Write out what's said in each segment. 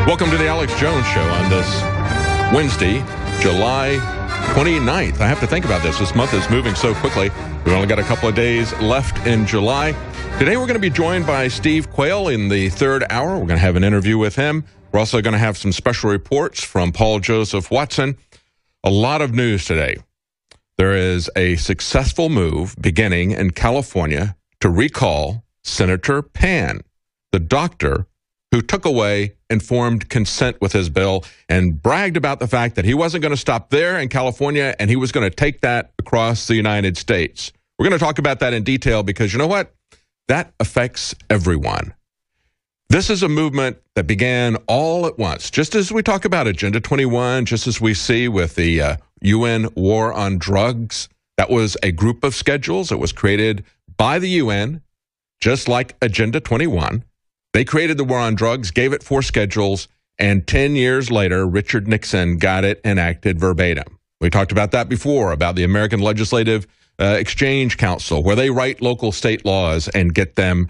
Welcome to the Alex Jones Show on this Wednesday, July 29th. I have to think about this. This month is moving so quickly. We've only got a couple of days left in July. Today we're going to be joined by Steve Quayle in the third hour. We're going to have an interview with him. We're also going to have some special reports from Paul Joseph Watson. A lot of news today. There is a successful move beginning in California to recall Senator Pan, the doctor who took away informed consent with his bill and bragged about the fact that he wasn't going to stop there in California and he was going to take that across the United States. We're going to talk about that in detail because you know what? That affects everyone. This is a movement that began all at once, just as we talk about Agenda 21, just as we see with the UN War on Drugs. That was a group of schedules that was created by the UN, just like Agenda 21. They created the war on drugs, gave it 4 schedules, and 10 years later, Richard Nixon got it enacted verbatim. We talked about that before, about the American Legislative Exchange Council, where they write local state laws and get them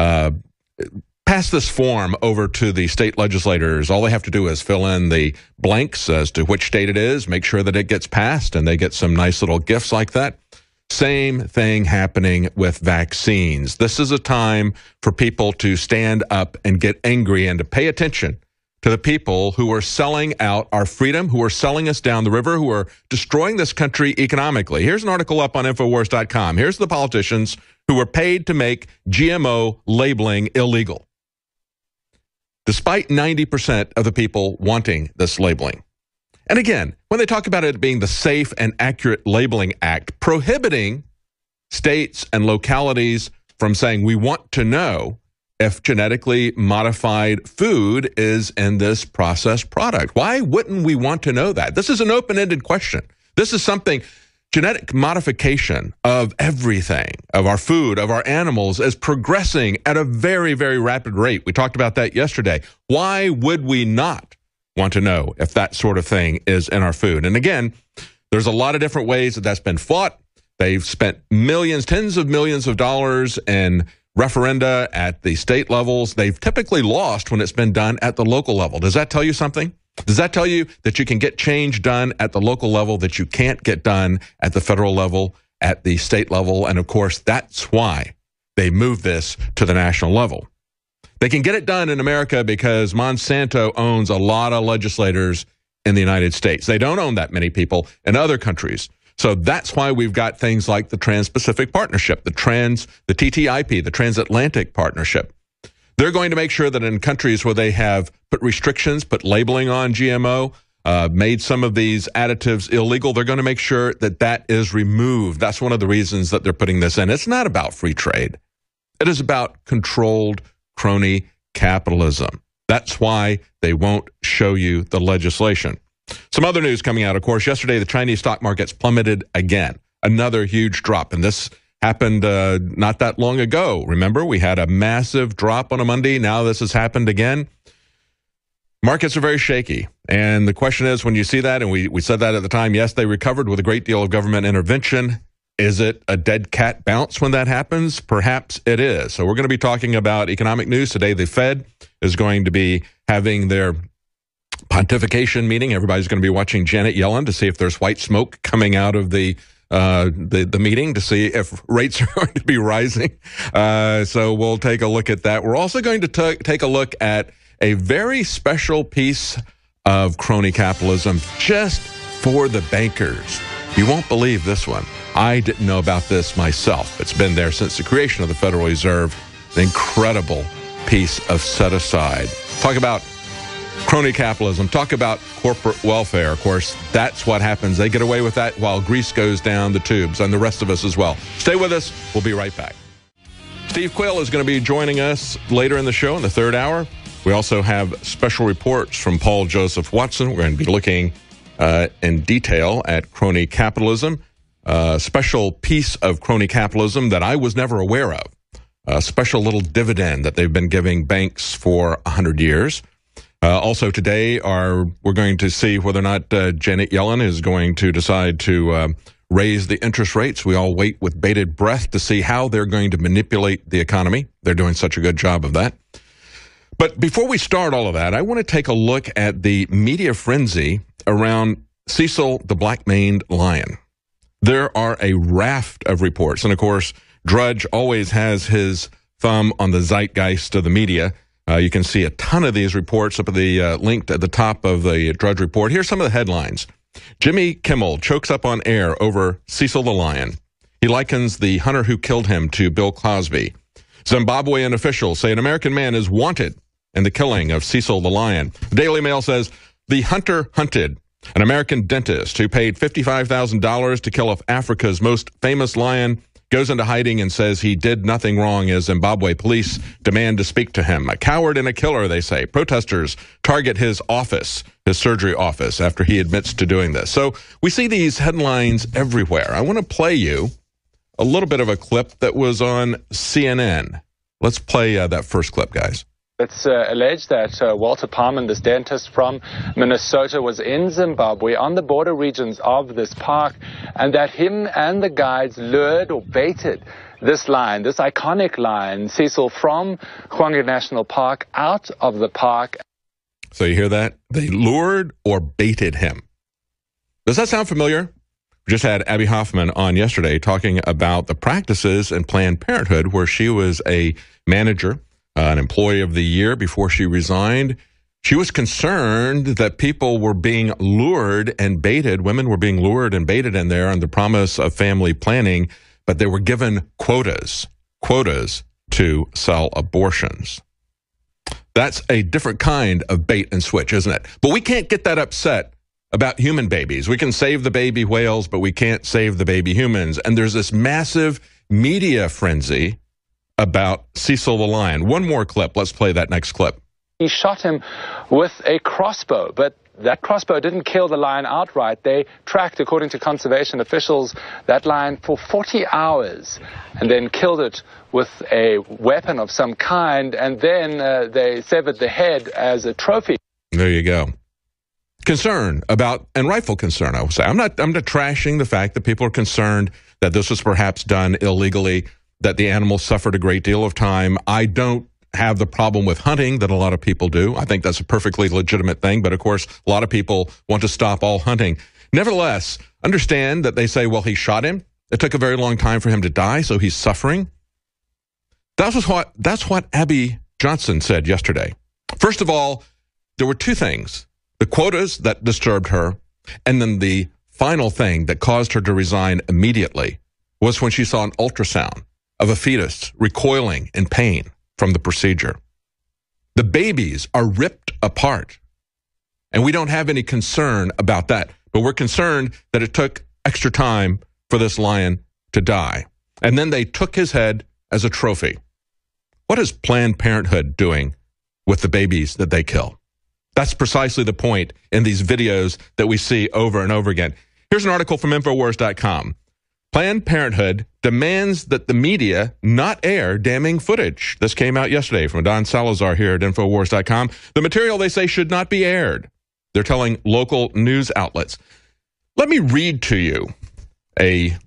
pass this form over to the state legislators. All they have to do is fill in the blanks as to which state it is, make sure that it gets passed, and they get some nice little gifts like that. Same thing happening with vaccines. This is a time for people to stand up and get angry and to pay attention to the people who are selling out our freedom, who are selling us down the river, who are destroying this country economically. Here's an article up on Infowars.com. Here's the politicians who were paid to make GMO labeling illegal, despite 90% of the people wanting this labeling. And again, when they talk about it being the Safe and Accurate Labeling Act, prohibiting states and localities from saying we want to know if genetically modified food is in this processed product. Why wouldn't we want to know that? This is an open-ended question. This is something, genetic modification of everything, of our food, of our animals, is progressing at a very, very rapid rate. We talked about that yesterday. Why would we not want to know if that sort of thing is in our food? And again, there's a lot of different ways that that's been fought. They've spent millions, tens of millions of dollars in referenda at the state levels. They've typically lost when it's been done at the local level. Does that tell you something? Does that tell you that you can get change done at the local level that you can't get done at the federal level, at the state level? And of course, that's why they moved this to the national level. They can get it done in America because Monsanto owns a lot of legislators in the United States. They don't own that many people in other countries. So that's why we've got things like the Trans-Pacific Partnership, the TTIP, the Transatlantic Partnership. They're going to make sure that in countries where they have put restrictions, put labeling on GMO, made some of these additives illegal, they're going to make sure that that is removed. That's one of the reasons that they're putting this in. It's not about free trade. It is about controlled crony capitalism. That's why they won't show you the legislation. Some other news coming out, of course, yesterday the Chinese stock markets plummeted again. Another huge drop, and this happened not that long ago. Remember, we had a massive drop on a Monday. Now this has happened again. Markets are very shaky, and the question is, when you see that, and we said that at the time, yes, they recovered with a great deal of government intervention. Is it a dead cat bounce when that happens? Perhaps it is. So we're going to be talking about economic news today. The Fed is going to be having their pontification meeting. Everybody's going to be watching Janet Yellen to see if there's white smoke coming out of the meeting, to see if rates are going to be rising. So we'll take a look at that. We're also going to take a look at a very special piece of crony capitalism just for the bankers. You won't believe this one. I didn't know about this myself. It's been there since the creation of the Federal Reserve. An incredible piece of set-aside. Talk about crony capitalism. Talk about corporate welfare. Of course, that's what happens. They get away with that while grease goes down the tubes, and the rest of us as well. Stay with us. We'll be right back. Steve Quayle is going to be joining us later in the show in the third hour. We also have special reports from Paul Joseph Watson. We're going to be looking in detail at crony capitalism. A special piece of crony capitalism that I was never aware of. A special little dividend that they've been giving banks for 100 years. Also today, we're going to see whether or not Janet Yellen is going to decide to raise the interest rates. We all wait with bated breath to see how they're going to manipulate the economy. They're doing such a good job of that. But before we start all of that, I want to take a look at the media frenzy around Cecil the Black-Maned Lion. There are a raft of reports, and of course, Drudge always has his thumb on the zeitgeist of the media. You can see a ton of these reports up at the linked at the top of the Drudge Report. Here's some of the headlines. Jimmy Kimmel chokes up on air over Cecil the Lion. He likens the hunter who killed him to Bill Cosby. Zimbabwean officials say an American man is wanted in the killing of Cecil the Lion. The Daily Mail says the hunter hunted. An American dentist who paid $55,000 to kill off Africa's most famous lion goes into hiding and says he did nothing wrong as Zimbabwe police demand to speak to him. A coward and a killer, they say. Protesters target his office, his surgery office, after he admits to doing this. So we see these headlines everywhere. I want to play you a little bit of a clip that was on CNN. Let's play that first clip, guys. It's alleged that Walter Parman, this dentist from Minnesota, was in Zimbabwe on the border regions of this park, and that him and the guides lured or baited this lion, this iconic lion, Cecil, from Hwange National Park out of the park. So you hear that? They lured or baited him. Does that sound familiar? We just had Abby Hoffman on yesterday talking about the practices in Planned Parenthood, where she was a manager, an employee of the year before she resigned. She was concerned that people were being lured and baited. Women were being lured and baited in there on the promise of family planning, but they were given quotas to sell abortions. That's a different kind of bait and switch, isn't it? But we can't get that upset about human babies. We can save the baby whales, but we can't save the baby humans. And there's this massive media frenzy about Cecil the Lion. One more clip. Let's play that next clip. He shot him with a crossbow, but that crossbow didn't kill the lion outright. They tracked, according to conservation officials, that lion for 40 hours and then killed it with a weapon of some kind, and then they severed the head as a trophy. There you go. Concern about, and rightful concern, I would say. I'm not trashing the fact that people are concerned that this was perhaps done illegally, that the animal suffered a great deal of time. I don't have the problem with hunting that a lot of people do. I think that's a perfectly legitimate thing, but of course, a lot of people want to stop all hunting. Nevertheless, understand that they say, well, he shot him. It took a very long time for him to die, so he's suffering. That's what Abby Johnson said yesterday. First of all, there were two things. The quotas that disturbed her, and then the final thing that caused her to resign immediately was when she saw an ultrasound of a fetus recoiling in pain from the procedure. The babies are ripped apart, and we don't have any concern about that, but we're concerned that it took extra time for this lion to die. And then they took his head as a trophy. What is Planned Parenthood doing with the babies that they kill? That's precisely the point in these videos that we see over and over again. Here's an article from Infowars.com. Planned Parenthood demands that the media not air damning footage. This came out yesterday from Don Salazar here at Infowars.com. The material, they say, should not be aired. They're telling local news outlets. Let me read to you a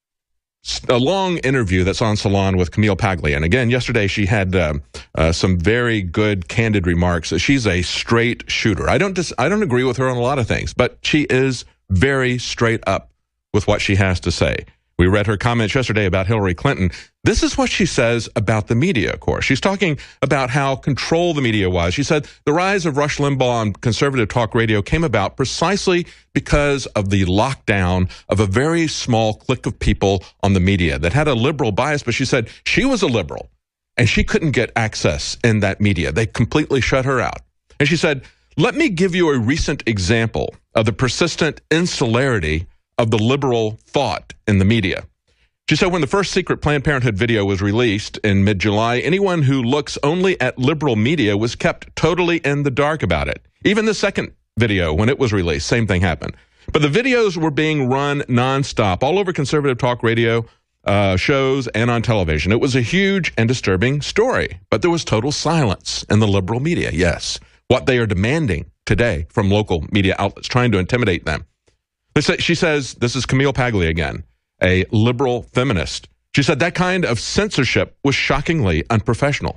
long interview that's on Salon with Camille Paglia. And again, yesterday she had some very good, candid remarks. She's a straight shooter. I don't agree with her on a lot of things, but she is very straight up with what she has to say. We read her comments yesterday about Hillary Clinton. This is what she says about the media, of course. She's talking about how controlled the media was. She said the rise of Rush Limbaugh on conservative talk radio came about precisely because of the lockdown of a very small clique of people on the media that had a liberal bias, but she said she was a liberal and she couldn't get access in that media. They completely shut her out. And she said, let me give you a recent example of the persistent insularity of the liberal thought in the media. She said when the first secret Planned Parenthood video was released in mid-July, anyone who looks only at liberal media was kept totally in the dark about it. Even the second video, when it was released, same thing happened. But the videos were being run nonstop all over conservative talk radio shows and on television. It was a huge and disturbing story, but there was total silence in the liberal media. Yes, what they are demanding today from local media outlets, trying to intimidate them. She says, this is Camille Paglia again, a liberal feminist. She said that kind of censorship was shockingly unprofessional.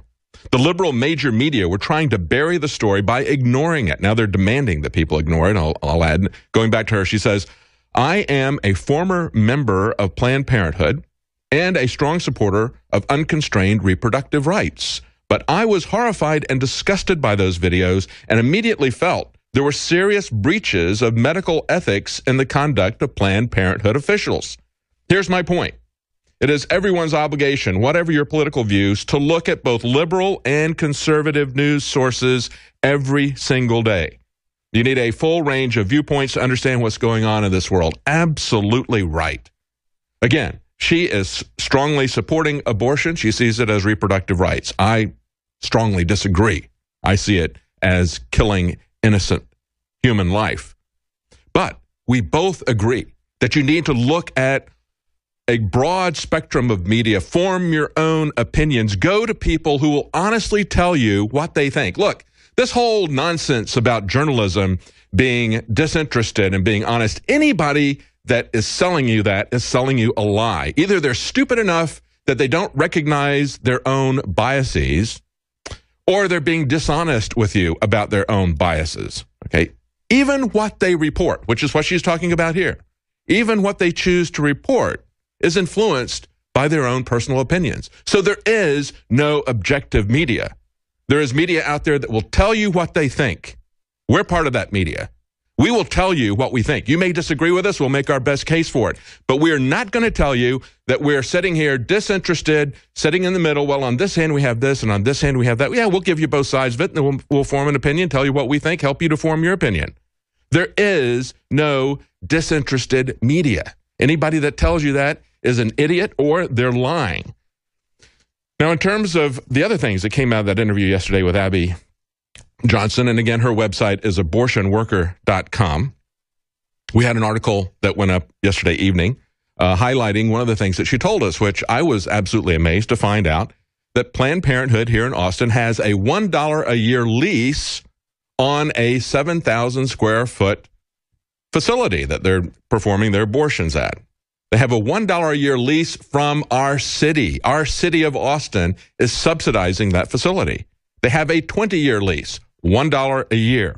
The liberal major media were trying to bury the story by ignoring it. Now they're demanding that people ignore it. I'll add, going back to her, she says, I am a former member of Planned Parenthood and a strong supporter of unconstrained reproductive rights. But I was horrified and disgusted by those videos and immediately felt there were serious breaches of medical ethics in the conduct of Planned Parenthood officials. Here's my point. It is everyone's obligation, whatever your political views, to look at both liberal and conservative news sources every single day. You need a full range of viewpoints to understand what's going on in this world. Absolutely right. Again, she is strongly supporting abortion. She sees it as reproductive rights. I strongly disagree. I see it as killing innocent human life. But we both agree that you need to look at a broad spectrum of media, form your own opinions, go to people who will honestly tell you what they think. Look, this whole nonsense about journalism being disinterested and being honest, anybody that is selling you that is selling you a lie. Either they're stupid enough that they don't recognize their own biases, or they're being dishonest with you about their own biases. Okay? Even what they report, which is what she's talking about here, even what they choose to report is influenced by their own personal opinions. So there is no objective media. There is media out there that will tell you what they think. We're part of that media. We will tell you what we think. You may disagree with us. We'll make our best case for it. But we're not going to tell you that we're sitting here disinterested, sitting in the middle. Well, on this hand, we have this, and on this hand, we have that. Yeah, we'll give you both sides of it, and we'll form an opinion, tell you what we think, help you to form your opinion. There is no disinterested media. Anybody that tells you that is an idiot or they're lying. Now, in terms of the other things that came out of that interview yesterday with Abby Johnson, and again, her website is abortionworker.com. We had an article that went up yesterday evening highlighting one of the things that she told us, which I was absolutely amazed to find out, that Planned Parenthood here in Austin has a $1 a year lease on a 7,000 square foot facility that they're performing their abortions at. They have a $1 a year lease from our city. Our city of Austin is subsidizing that facility. They have a 20-year lease, $1 a year.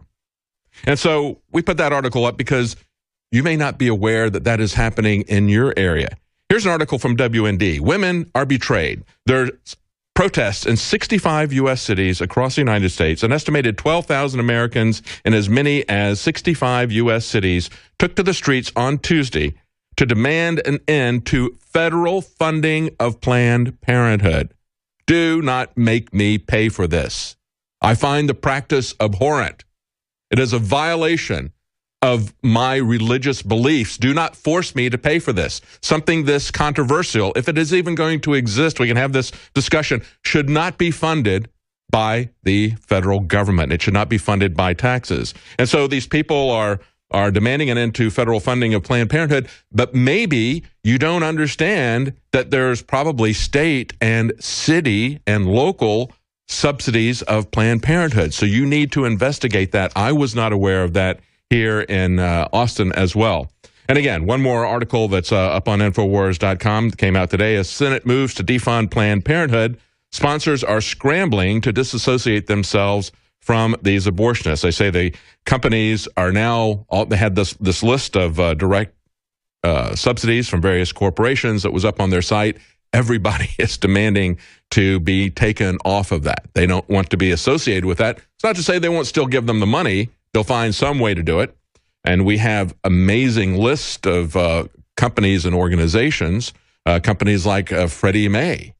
And so we put that article up because you may not be aware that that is happening in your area. Here's an article from WND. Women are betrayed. There's protests in 65 U.S. cities across the United States. An estimated 12,000 Americans in as many as 65 U.S. cities took to the streets on Tuesday to demand an end to federal funding of Planned Parenthood. Do not make me pay for this. I find the practice abhorrent. It is a violation of my religious beliefs. Do not force me to pay for this. Something this controversial, if it is even going to exist, we can have this discussion, should not be funded by the federal government. It should not be funded by taxes. And so these people are demanding an end to federal funding of Planned Parenthood, but maybe you don't understand that there's probably state and city and local subsidies of Planned Parenthood. So you need to investigate that. I was not aware of that here in Austin as well. And again, one more article that's up on Infowars.com came out today. As Senate moves to defund Planned Parenthood, sponsors are scrambling to disassociate themselves from these abortionists. They say the companies are now, they had this list of direct subsidies from various corporations that was up on their site. Everybody is demanding to be taken off of that. They don't want to be associated with that. It's not to say they won't still give them the money. They'll find some way to do it. And we have amazing list of companies and organizations, companies like Freddie Mae,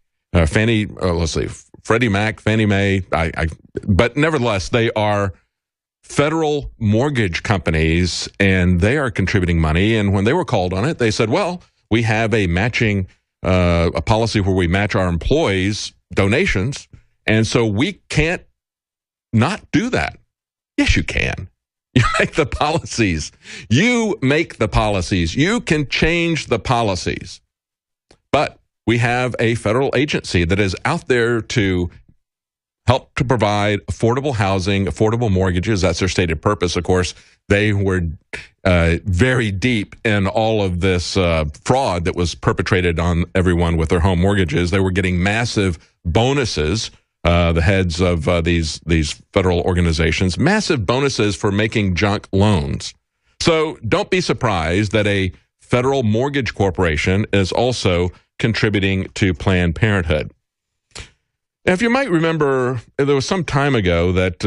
Freddie Mac, Fannie Mae, but nevertheless, they are federal mortgage companies, and they are contributing money. And when they were called on it, they said, well, we have a matching, a policy where we match our employees' donations, and so we can't not do that. Yes, you can. You make the policies. You make the policies. You can change the policies. But we have a federal agency that is out there to help to provide affordable housing, affordable mortgages. That's their stated purpose. Of course, they were very deep in all of this fraud that was perpetrated on everyone with their home mortgages. They were getting massive bonuses the heads of these federal organizations, massive bonuses for making junk loans. So don't be surprised that a federal mortgage corporation is also contributing to Planned Parenthood. Now, if you might remember, there was some time ago that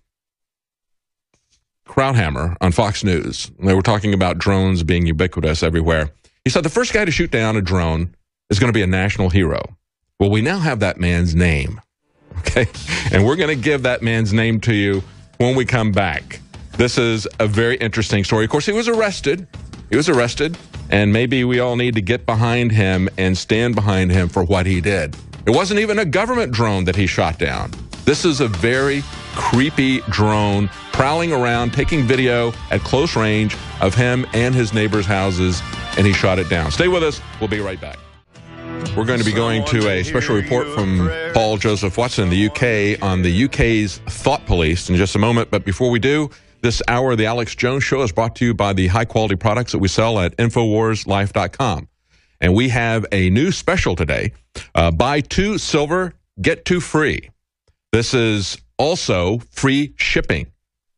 Krauthammer on Fox News, they were talking about drones being ubiquitous everywhere. He said the first guy to shoot down a drone is going to be a national hero. Well, we now have that man's name, okay? And we're going to give that man's name to you when we come back. This is a very interesting story. Of course, he was arrested. And maybe we all need to get behind him and stand behind him for what he did. It wasn't even a government drone that he shot down. This is a very creepy drone prowling around, taking video at close range of him and his neighbors' houses, and he shot it down. Stay with us. We'll be right back. We're going to be going to a special report from Paul Joseph Watson in the UK on the UK's Thought Police in just a moment. But before we do, this hour of the Alex Jones Show is brought to you by the high-quality products that we sell at InfoWarsLife.com. And we have a new special today. Buy 2 silver, get 2 free. This is also free shipping.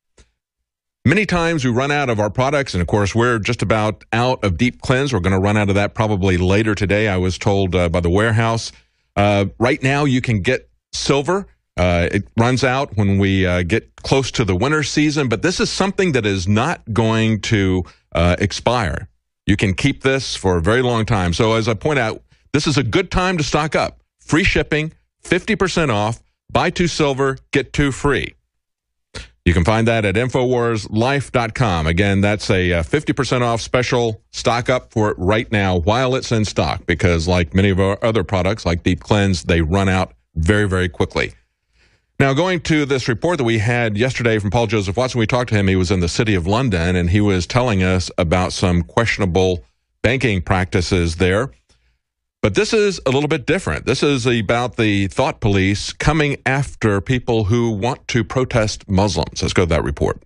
Many times we run out of our products, and of course, we're just about out of Deep Cleanse. We're going to run out of that probably later today, I was told by the warehouse. Right now, you can get silver. It runs out when we get close to the winter season, but this is something that is not going to expire. You can keep this for a very long time. So as I point out, this is a good time to stock up. Free shipping, 50% off, buy 2 silver, get 2 free. You can find that at InfoWarsLife.com. Again, that's a 50% off special. Stock up for it right now while it's in stock, because like many of our other products, like Deep Cleanse, they run out very, very quickly. Now, going to this report that we had yesterday from Paul Joseph Watson, we talked to him. He was in the City of London, and he was telling us about some questionable banking practices there. But this is a little bit different. This is about the Thought Police coming after people who want to protest Muslims. Let's go to that report.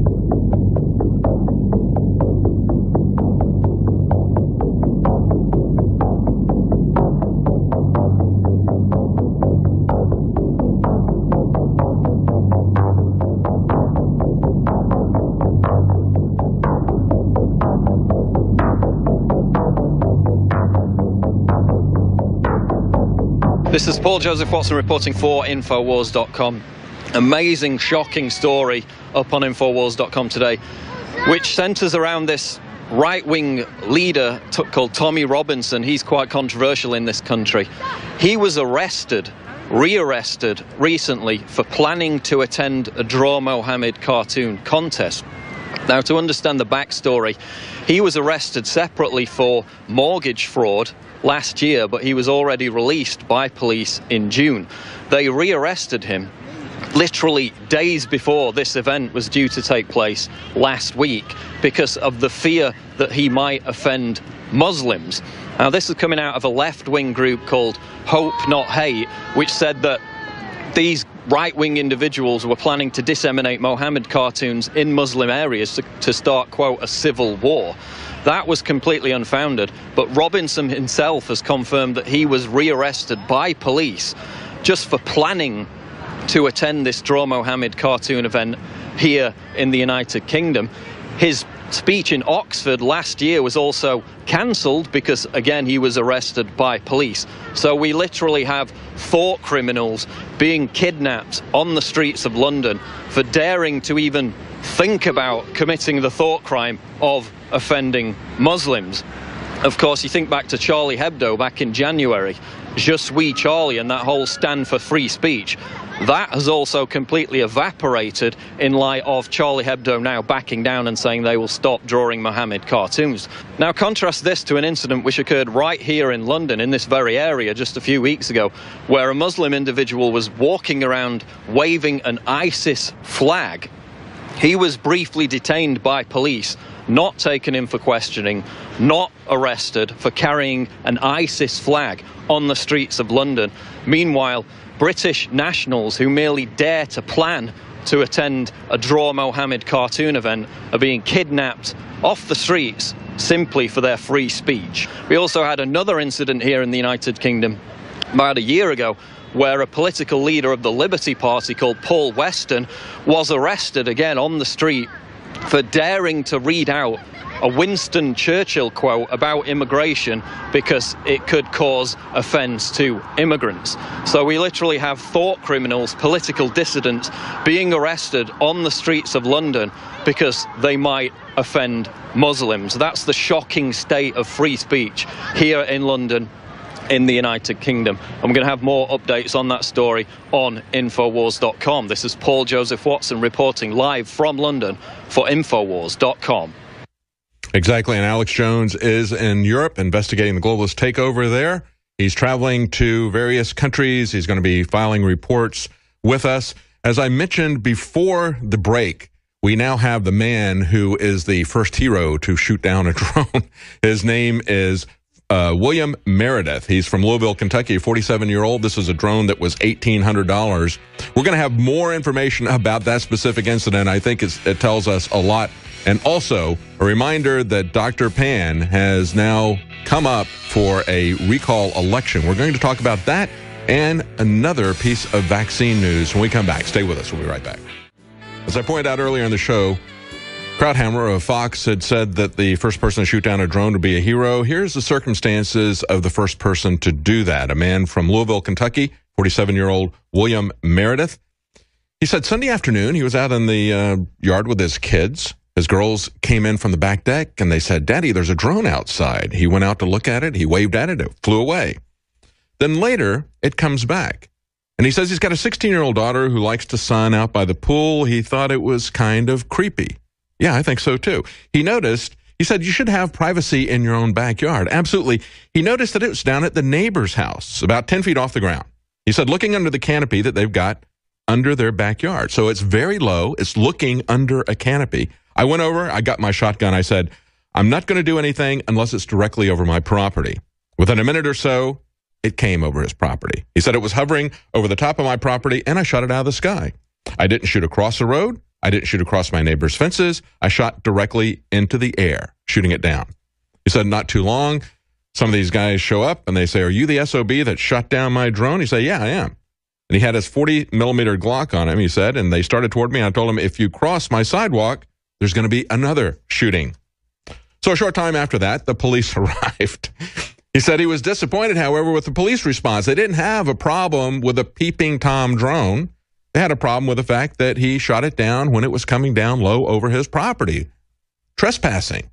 This is Paul Joseph Watson reporting for Infowars.com. Amazing, shocking story up on Infowars.com today, which centres around this right-wing leader called Tommy Robinson. He's quite controversial in this country. He was rearrested recently for planning to attend a Draw Mohammed cartoon contest. Now, to understand the backstory, he was arrested separately for mortgage fraud last year, but he was already released by police in June. They rearrested him literally days before this event was due to take place last week because of the fear that he might offend Muslims. Now, this is coming out of a left-wing group called Hope Not Hate, which said that these right-wing individuals were planning to disseminate Mohammed cartoons in Muslim areas to start, quote, a civil war. That was completely unfounded, but Robinson himself has confirmed that he was rearrested by police just for planning to attend this Draw Mohammed cartoon event here in the United Kingdom. His speech in Oxford last year was also cancelled because, again, he was arrested by police. So we literally have thought criminals being kidnapped on the streets of London for daring to even think about committing the thought crime of offending Muslims. Of course, you think back to Charlie Hebdo back in January, Je suis Charlie, and that whole stand for free speech. That has also completely evaporated in light of Charlie Hebdo now backing down and saying they will stop drawing Mohammed cartoons. Now, contrast this to an incident which occurred right here in London, in this very area, just a few weeks ago, where a Muslim individual was walking around waving an ISIS flag. He was briefly detained by police, not taken in for questioning, not arrested for carrying an ISIS flag on the streets of London. Meanwhile, British nationals who merely dare to plan to attend a Draw Mohammed cartoon event are being kidnapped off the streets simply for their free speech. We also had another incident here in the United Kingdom about a year ago where a political leader of the Liberty Party called Paul Weston was arrested again on the street for daring to read out a Winston Churchill quote about immigration because it could cause offence to immigrants. So we literally have thought criminals, political dissidents, being arrested on the streets of London because they might offend Muslims. That's the shocking state of free speech here in London, in the United Kingdom. And we're going to have more updates on that story on Infowars.com. This is Paul Joseph Watson reporting live from London for Infowars.com. Exactly, and Alex Jones is in Europe investigating the globalist takeover there. He's traveling to various countries. He's going to be filing reports with us. As I mentioned before the break, we now have the man who is the first hero to shoot down a drone. His name is William Meredith. He's from Louisville, Kentucky, a 47-year-old. This is a drone that was $1,800. We're going to have more information about that specific incident. I think it tells us a lot. And also, a reminder that Dr. Pan has now come up for a recall election. We're going to talk about that and another piece of vaccine news when we come back. Stay with us. We'll be right back. As I pointed out earlier in the show, Krauthammer of Fox had said that the first person to shoot down a drone would be a hero. Here's the circumstances of the first person to do that. A man from Louisville, Kentucky, 47-year-old William Meredith. He said Sunday afternoon he was out in the yard with his kids. His girls came in from the back deck, and they said, "Daddy, there's a drone outside." He went out to look at it. He waved at it. It flew away. Then later, it comes back. And he says he's got a 16-year-old daughter who likes to sun out by the pool. He thought it was kind of creepy. Yeah, I think so, too. He said you should have privacy in your own backyard. Absolutely. He noticed that it was down at the neighbor's house, about 10 feet off the ground. He said looking under the canopy that they've got under their backyard. So it's very low. It's looking under a canopy. I went over, I got my shotgun. I said, I'm not going to do anything unless it's directly over my property. Within a minute or so, it came over his property. He said it was hovering over the top of my property, and I shot it out of the sky. I didn't shoot across the road. I didn't shoot across my neighbor's fences. I shot directly into the air, shooting it down. He said not too long, some of these guys show up, and they say, "Are you the SOB that shot down my drone?" He said, "Yeah, I am." And he had his 40-millimeter Glock on him, he said, and they started toward me. And I told him, "If you cross my sidewalk, there's going to be another shooting." So a short time after that, the police arrived. He said he was disappointed, however, with the police response. They didn't have a problem with a peeping Tom drone. They had a problem with the fact that he shot it down when it was coming down low over his property. Trespassing.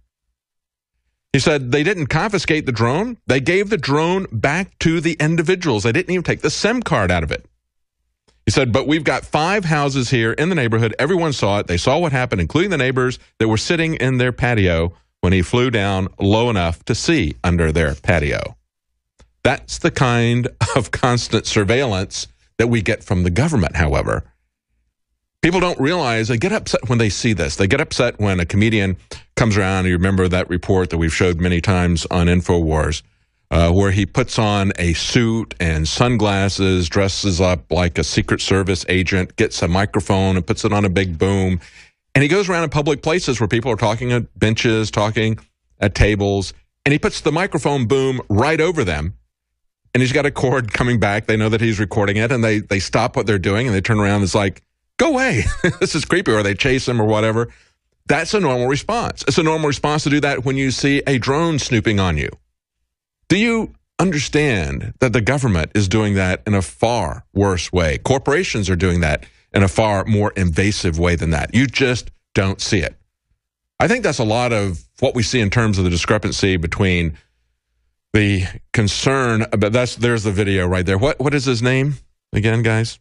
He said they didn't confiscate the drone. They gave the drone back to the individuals. They didn't even take the SIM card out of it. He said, but we've got 5 houses here in the neighborhood. Everyone saw it. They saw what happened, including the neighbors that were sitting in their patio when he flew down low enough to see under their patio. That's the kind of constant surveillance that we get from the government, however. People don't realize, they get upset when they see this. They get upset when a comedian comes around, and you remember that report that we've showed many times on InfoWars, where he puts on a suit and sunglasses, dresses up like a Secret Service agent, gets a microphone and puts it on a big boom. And he goes around in public places where people are talking at benches, talking at tables, and he puts the microphone boom right over them. And he's got a cord coming back. They know that he's recording it, and they stop what they're doing, and they turn around and it's like, "Go away. This is creepy," or they chase him or whatever. That's a normal response. It's a normal response to do that when you see a drone snooping on you. Do you understand that the government is doing that in a far worse way? Corporations are doing that in a far more invasive way than that. You just don't see it. I think that's a lot of what we see in terms of the discrepancy between the concern about there's the video right there. What is his name again, guys?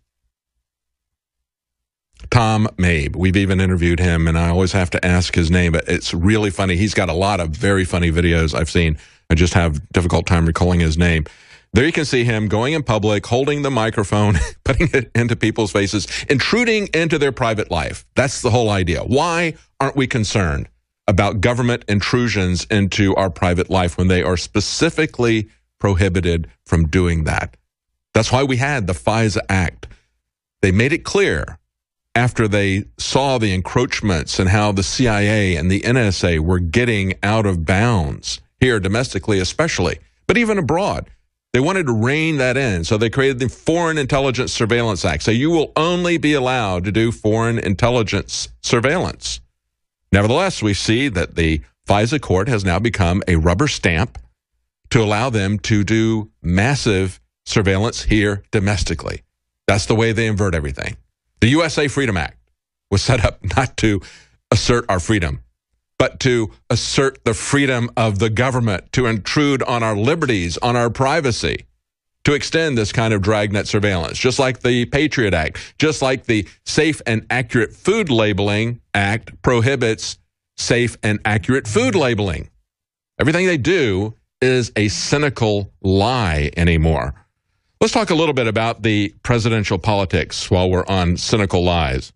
Tom Mabe. We've even interviewed him, and I always have to ask his name, but it's really funny. He's got a lot of very funny videos I've seen. I just have a difficult time recalling his name. There you can see him going in public, holding the microphone, putting it into people's faces, intruding into their private life. That's the whole idea. Why aren't we concerned about government intrusions into our private life when they are specifically prohibited from doing that? That's why we had the FISA Act. They made it clear after they saw the encroachments and how the CIA and the NSA were getting out of bounds here domestically especially, but even abroad. They wanted to rein that in, so they created the Foreign Intelligence Surveillance Act. So you will only be allowed to do foreign intelligence surveillance. Nevertheless, we see that the FISA court has now become a rubber stamp to allow them to do massive surveillance here domestically. That's the way they invert everything. The USA Freedom Act was set up not to assert our freedom, but to assert the freedom of the government, to intrude on our liberties, on our privacy, to extend this kind of dragnet surveillance, just like the Patriot Act, just like the Safe and Accurate Food Labeling Act prohibits safe and accurate food labeling. Everything they do is a cynical lie anymore. Let's talk a little bit about the presidential politics while we're on cynical lies.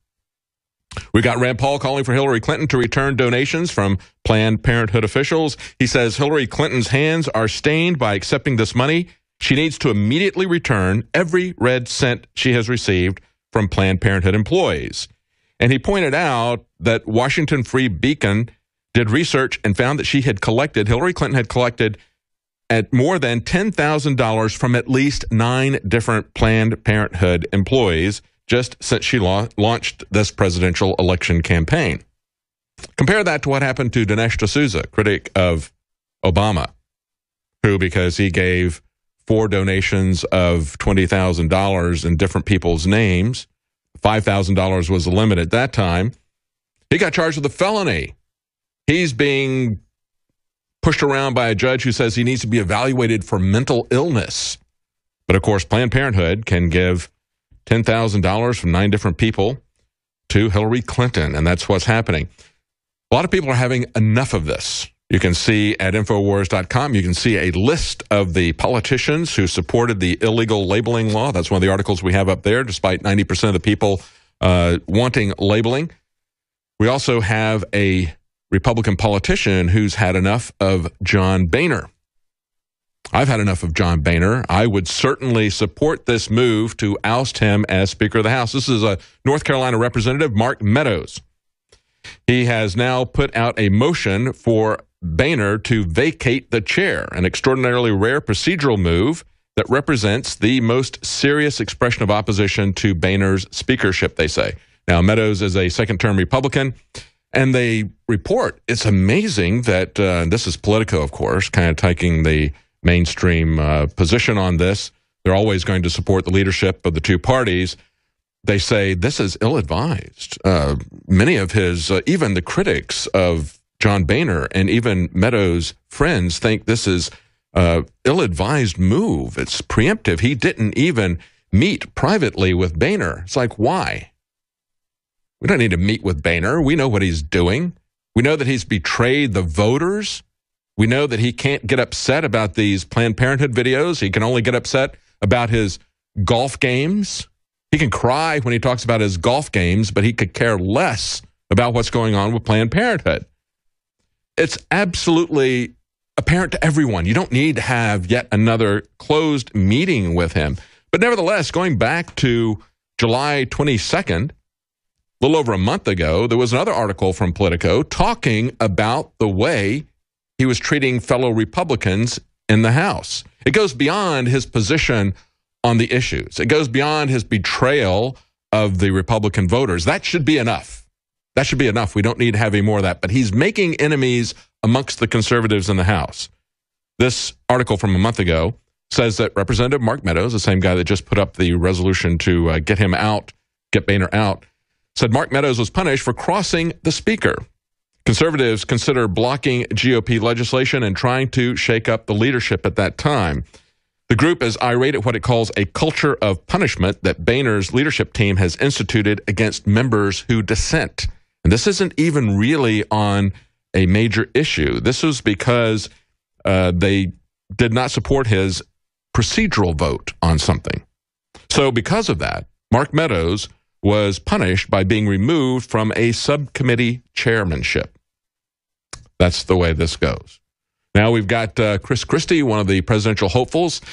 We got Rand Paul calling for Hillary Clinton to return donations from Planned Parenthood officials. He says Hillary Clinton's hands are stained by accepting this money. She needs to immediately return every red cent she has received from Planned Parenthood employees. And he pointed out that Washington Free Beacon did research and found that Hillary Clinton had collected at more than $10,000 from at least 9 different Planned Parenthood employees just since she launched this presidential election campaign. Compare that to what happened to Dinesh D'Souza, critic of Obama, who, because he gave 4 donations of $20,000 in different people's names, $5,000 was the limit at that time, he got charged with a felony. He's being pushed around by a judge who says he needs to be evaluated for mental illness. But of course, Planned Parenthood can give $10,000 from 9 different people to Hillary Clinton, and that's what's happening. A lot of people are having enough of this. You can see at Infowars.com, you can see a list of the politicians who supported the illegal labeling law. That's one of the articles we have up there, despite 90% of the people wanting labeling. We also have a Republican politician who's had enough of John Boehner. I've had enough of John Boehner. I would certainly support this move to oust him as Speaker of the House. This is a North Carolina Representative, Mark Meadows. He has now put out a motion for Boehner to vacate the chair, an extraordinarily rare procedural move that represents the most serious expression of opposition to Boehner's speakership, they say. Now, Meadows is a second-term Republican, and they report, it's amazing that, this is Politico, of course, kind of taking the mainstream position on this. They're always going to support the leadership of the two parties. They say this is ill-advised. Many of his, even the critics of John Boehner and even Meadows' friends think this is an ill-advised move. It's preemptive. He didn't even meet privately with Boehner. It's like, why? We don't need to meet with Boehner. We know what he's doing. We know that he's betrayed the voters. We know that he can't get upset about these Planned Parenthood videos. He can only get upset about his golf games. He can cry when he talks about his golf games, but he could care less about what's going on with Planned Parenthood. It's absolutely apparent to everyone. You don't need to have yet another closed meeting with him. But nevertheless, going back to July 22nd, a little over a month ago, there was another article from Politico talking about the way he was treating fellow Republicans in the House. It goes beyond his position on the issues. It goes beyond his betrayal of the Republican voters. That should be enough. That should be enough. We don't need to have any more of that. But he's making enemies amongst the conservatives in the House. This article from a month ago says that Representative Mark Meadows, the same guy that just put up the resolution to get him out, get Boehner out, said Mark Meadows was punished for crossing the speaker. Conservatives consider blocking GOP legislation and trying to shake up the leadership at that time. The group is irate at what it calls a culture of punishment that Boehner's leadership team has instituted against members who dissent. And this isn't even really on a major issue. This was because they did not support his procedural vote on something. So because of that, Mark Meadows was punished by being removed from a subcommittee chairmanship. That's the way this goes. Now we've got Chris Christie, one of the presidential hopefuls,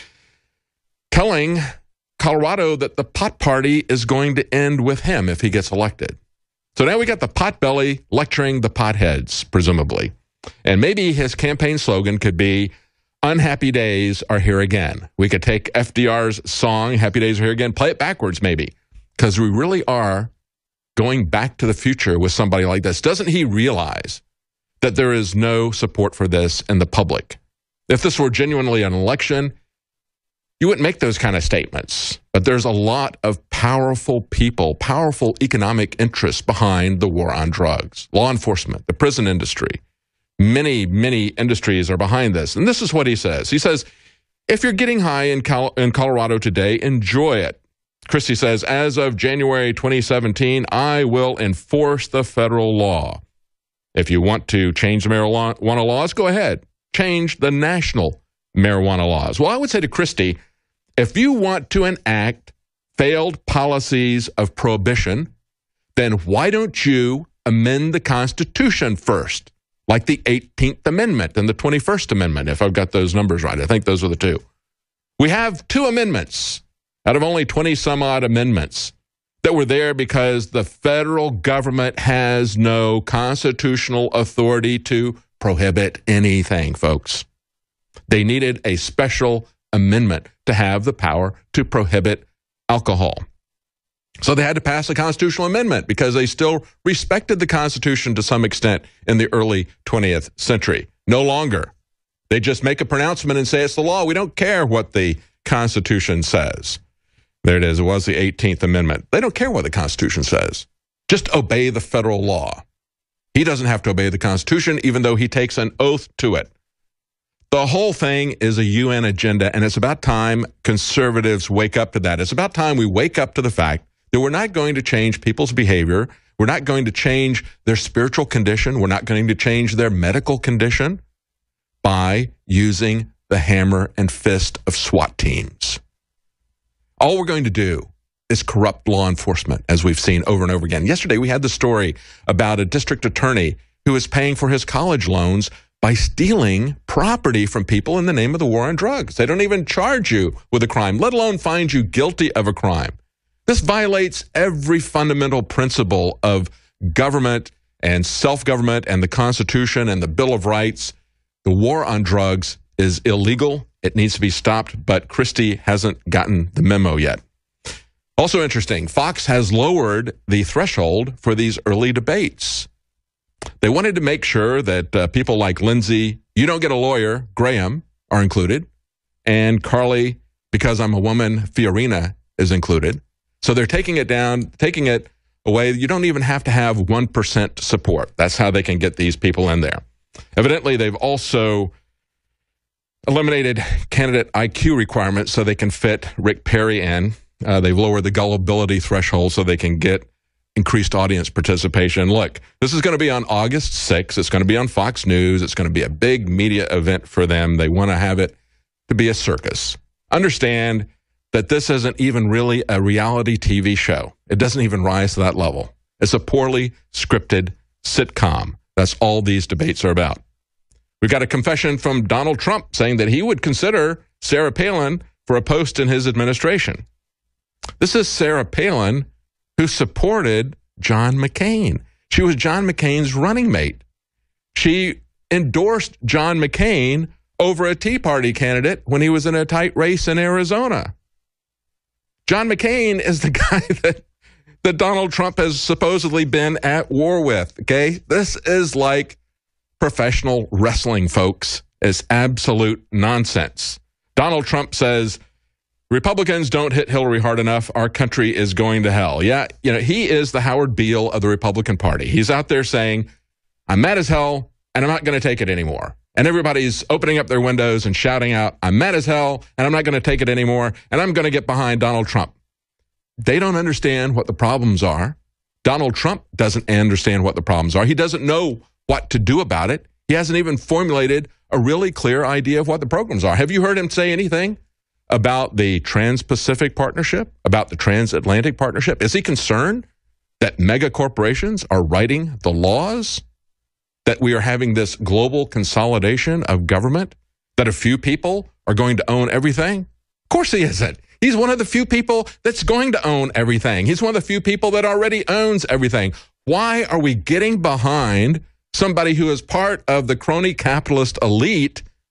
telling Colorado that the pot party is going to end with him if he gets elected. So now we got the potbelly lecturing the potheads, presumably. And maybe his campaign slogan could be, unhappy days are here again. We could take FDR's song, Happy Days Are Here Again, play it backwards maybe, because we really are going back to the future with somebody like this. Doesn't he realize that there is no support for this in the public? If this were genuinely an election, you wouldn't make those kind of statements. But there's a lot of powerful people, powerful economic interests behind the war on drugs. Law enforcement, the prison industry. Many, many industries are behind this. And this is what he says. He says, if you're getting high in Colorado today, enjoy it. Christie says, as of January 2017, I will enforce the federal law. If you want to change the marijuana laws, go ahead. Change the national marijuana laws. Well, I would say to Christie, if you want to enact failed policies of prohibition, then why don't you amend the Constitution first, like the 18th Amendment and the 21st Amendment, if I've got those numbers right. I think those are the two. We have 2 amendments out of only 20-some-odd amendments that were there because the federal government has no constitutional authority to prohibit anything, folks. They needed a special amendment to have the power to prohibit alcohol. So they had to pass a constitutional amendment because they still respected the Constitution to some extent in the early 20th century. No longer. They just make a pronouncement and say it's the law. We don't care what the Constitution says. There it is. It was the 18th Amendment. They don't care what the Constitution says. Just obey the federal law. He doesn't have to obey the Constitution, even though he takes an oath to it. The whole thing is a UN agenda, and it's about time conservatives wake up to that. It's about time we wake up to the fact that we're not going to change people's behavior. We're not going to change their spiritual condition. We're not going to change their medical condition by using the hammer and fist of SWAT teams. All we're going to do is corrupt law enforcement, as we've seen over and over again. Yesterday, we had the story about a district attorney who is paying for his college loans by stealing property from people in the name of the war on drugs. They don't even charge you with a crime, let alone find you guilty of a crime. This violates every fundamental principle of government and self-government and the Constitution and the Bill of Rights. The war on drugs is illegal. It needs to be stopped, but Christie hasn't gotten the memo yet. Also interesting, Fox has lowered the threshold for these early debates. They wanted to make sure that people like Lindsey, You Don't Get a Lawyer, Graham, are included, and Carly, Because I'm a Woman, Fiorina, is included. So they're taking it down, taking it away. You don't even have to have 1% support. That's how they can get these people in there. Evidently, they've also eliminated candidate IQ requirements so they can fit Rick Perry in. They've lowered the gullibility threshold so they can get increased audience participation. Look, this is going to be on August 6th. It's going to be on Fox News. It's going to be a big media event for them. They want to have it to be a circus. Understand that this isn't even really a reality TV show. It doesn't even rise to that level. It's a poorly scripted sitcom. That's all these debates are about. We've got a confession from Donald Trump saying that he would consider Sarah Palin for a post in his administration. This is Sarah Palin, who supported John McCain. She was John McCain's running mate. She endorsed John McCain over a Tea Party candidate when he was in a tight race in Arizona. John McCain is the guy that Donald Trump has supposedly been at war with, okay? This is like professional wrestling, folks. It's absolute nonsense. Donald Trump says, Republicans don't hit Hillary hard enough. Our country is going to hell. Yeah, you know, he is the Howard Beale of the Republican Party. He's out there saying, I'm mad as hell, and I'm not going to take it anymore. And everybody's opening up their windows and shouting out, I'm mad as hell, and I'm not going to take it anymore, and I'm going to get behind Donald Trump. They don't understand what the problems are. Donald Trump doesn't understand what the problems are. He doesn't know what to do about it. He hasn't even formulated a really clear idea of what the programs are. Have you heard him say anything about the Trans-Pacific Partnership, about the Transatlantic Partnership? Is he concerned that mega corporations are writing the laws, that we are having this global consolidation of government, that a few people are going to own everything? Of course he isn't. He's one of the few people that's going to own everything. He's one of the few people that already owns everything. Why are we getting behind somebody who is part of the crony capitalist elite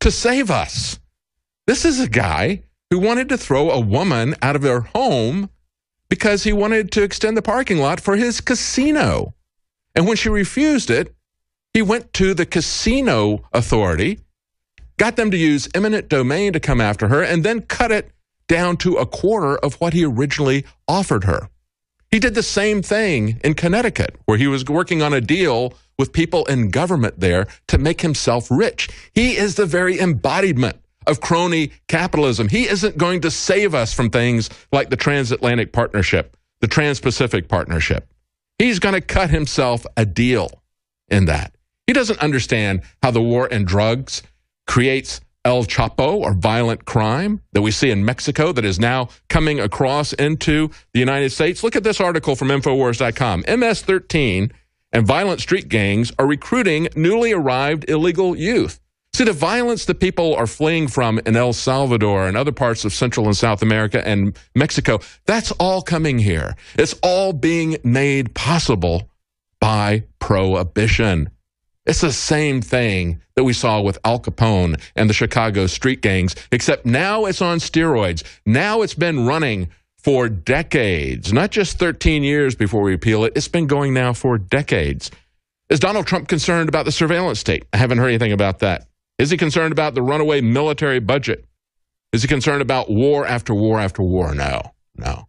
to save us. This is a guy who wanted to throw a woman out of her home because he wanted to extend the parking lot for his casino. And when she refused it, he went to the casino authority, got them to use eminent domain to come after her, and then cut it down to a quarter of what he originally offered her. He did the same thing in Connecticut, where he was working on a deal with people in government there to make himself rich. He is the very embodiment of crony capitalism. He isn't going to save us from things like the Transatlantic Partnership, the Trans-Pacific Partnership. He's going to cut himself a deal in that. He doesn't understand how the war in drugs creates El Chapo, or violent crime, that we see in Mexico that is now coming across into the United States. Look at this article from Infowars.com. MS-13 and violent street gangs are recruiting newly arrived illegal youth. See, the violence that people are fleeing from in El Salvador and other parts of Central and South America and Mexico, that's all coming here. It's all being made possible by prohibition. It's the same thing that we saw with Al Capone and the Chicago street gangs, except now it's on steroids. Now it's been running for decades, not just 13 years before we repeal it. It's been going now for decades. Is Donald Trump concerned about the surveillance state? I haven't heard anything about that. Is he concerned about the runaway military budget? Is he concerned about war after war after war? No.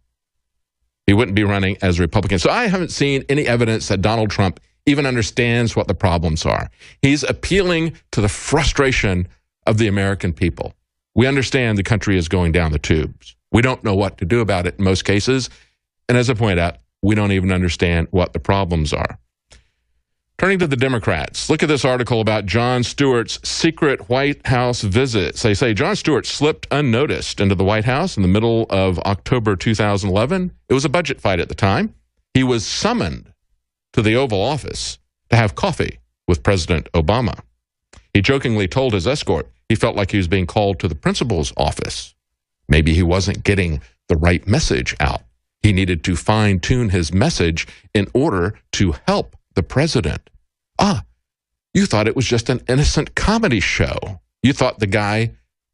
He wouldn't be running as a Republican. So I haven't seen any evidence that Donald Trump even understands what the problems are. He's appealing to the frustration of the American people. We understand the country is going down the tubes. We don't know what to do about it in most cases. And as I pointed out, we don't even understand what the problems are. Turning to the Democrats, look at this article about Jon Stewart's secret White House visits. They say Jon Stewart slipped unnoticed into the White House in the middle of October 2011. It was a budget fight at the time. He was summoned to the Oval Office to have coffee with President Obama. He jokingly told his escort he felt like he was being called to the principal's office. Maybe he wasn't getting the right message out. He needed to fine-tune his message in order to help the president. You thought it was just an innocent comedy show. You thought the guy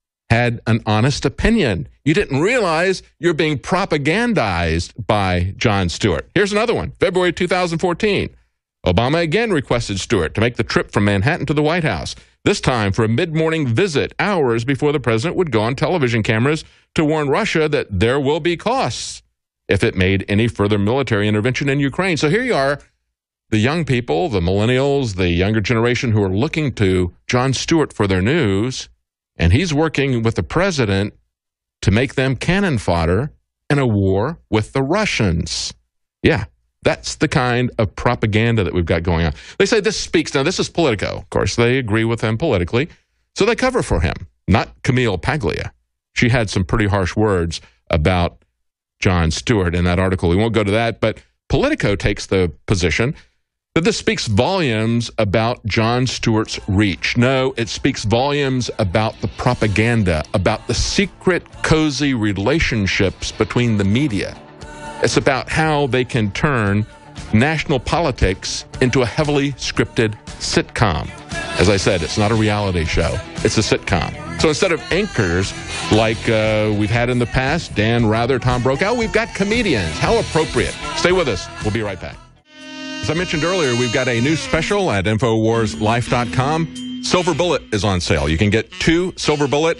had an honest opinion. You didn't realize you're being propagandized by Jon Stewart. Here's another one. February 2014. Obama again requested Stewart to make the trip from Manhattan to the White House, this time for a mid-morning visit, hours before the president would go on television cameras to warn Russia that there will be costs if it made any further military intervention in Ukraine. So here you are, the young people, the millennials, the younger generation who are looking to Jon Stewart for their news, and he's working with the president to make them cannon fodder in a war with the Russians. Yeah, that's the kind of propaganda that we've got going on. They say this speaks, now this is Politico. Of course, they agree with him politically, so they cover for him, not Camille Paglia. She had some pretty harsh words about Jon Stewart in that article. We won't go to that, but Politico takes the position that this speaks volumes about Jon Stewart's reach. No, it speaks volumes about the propaganda, about the secret, cozy relationships between the media. It's about how they can turn national politics into a heavily scripted sitcom. As I said, it's not a reality show. It's a sitcom. So instead of anchors like we've had in the past, Dan Rather, Tom Brokaw, we've got comedians. How appropriate. Stay with us. We'll be right back. As I mentioned earlier, we've got a new special at InfoWarsLife.com. Silver Bullet is on sale. You can get 2 Silver Bullet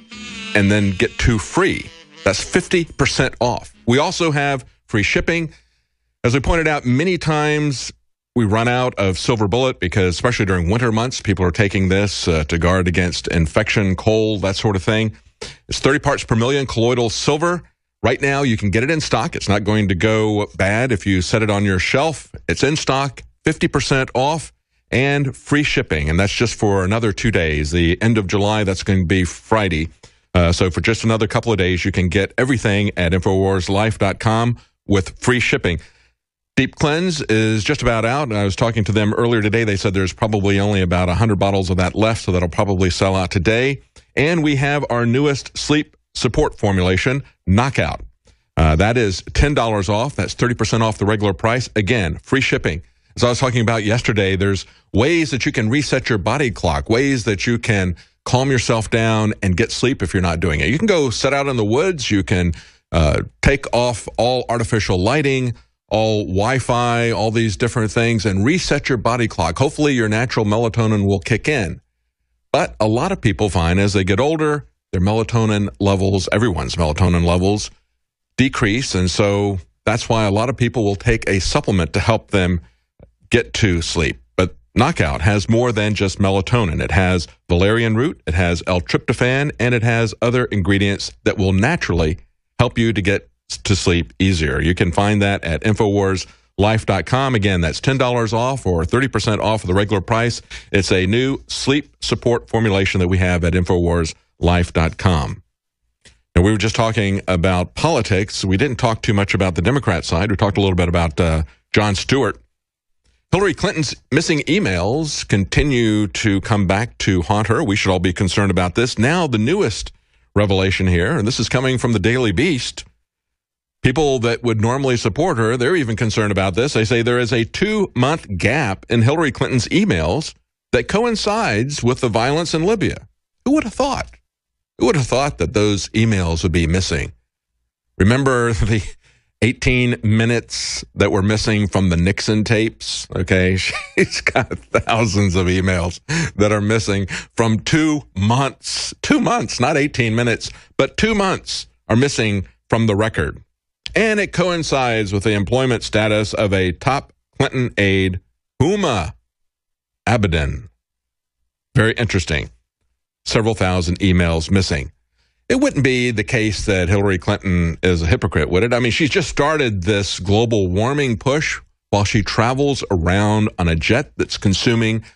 and then get 2 free. That's 50% off. We also have free shipping. As we pointed out many times, we run out of Silver Bullet because, especially during winter months, people are taking this to guard against infection, cold, that sort of thing. It's 30 parts per million colloidal silver. Right now, you can get it in stock. It's not going to go bad if you set it on your shelf. It's in stock, 50% off, and free shipping. And that's just for another 2 days. The end of July, that's going to be Friday. So for just another couple of days, you can get everything at InfoWarsLife.com with free shipping. Deep Cleanse is just about out. I was talking to them earlier today. They said there's probably only about 100 bottles of that left, so that'll probably sell out today. And we have our newest sleep support formulation, Knockout. That is $10 off. That's 30% off the regular price. Again, free shipping. As I was talking about yesterday, there's ways that you can reset your body clock, ways that you can calm yourself down and get sleep if you're not doing it. You can go sit out in the woods. You can take off all artificial lighting, all Wi-Fi, all these different things, and reset your body clock. Hopefully your natural melatonin will kick in. But a lot of people find as they get older, their melatonin levels, everyone's melatonin levels, decrease. And so that's why a lot of people will take a supplement to help them get to sleep. But Knockout has more than just melatonin. It has valerian root, it has L-tryptophan, and it has other ingredients that will naturally help you to get to sleep easier. You can find that at InfoWarsLife.com. Again, that's $10 off or 30% off of the regular price. It's a new sleep support formulation that we have at InfoWarsLife.com. Now, we were just talking about politics. We didn't talk too much about the Democrat side. We talked a little bit about Jon Stewart. Hillary Clinton's missing emails continue to come back to haunt her. We should all be concerned about this. Now, the newest revelation here, and this is coming from the Daily Beast, people that would normally support her, they're even concerned about this. They say there is a 2-month gap in Hillary Clinton's emails that coincides with the violence in Libya. Who would have thought? Who would have thought that those emails would be missing? Remember the 18 minutes that were missing from the Nixon tapes? Okay, she's got thousands of emails that are missing from 2 months. 2 months, not 18 minutes, but 2 months are missing from the record. And it coincides with the employment status of a top Clinton aide, Huma Abedin. Very interesting. Several thousand emails missing. It wouldn't be the case that Hillary Clinton is a hypocrite, would it? I mean, she's just started this global warming push while she travels around on a jet that's consuming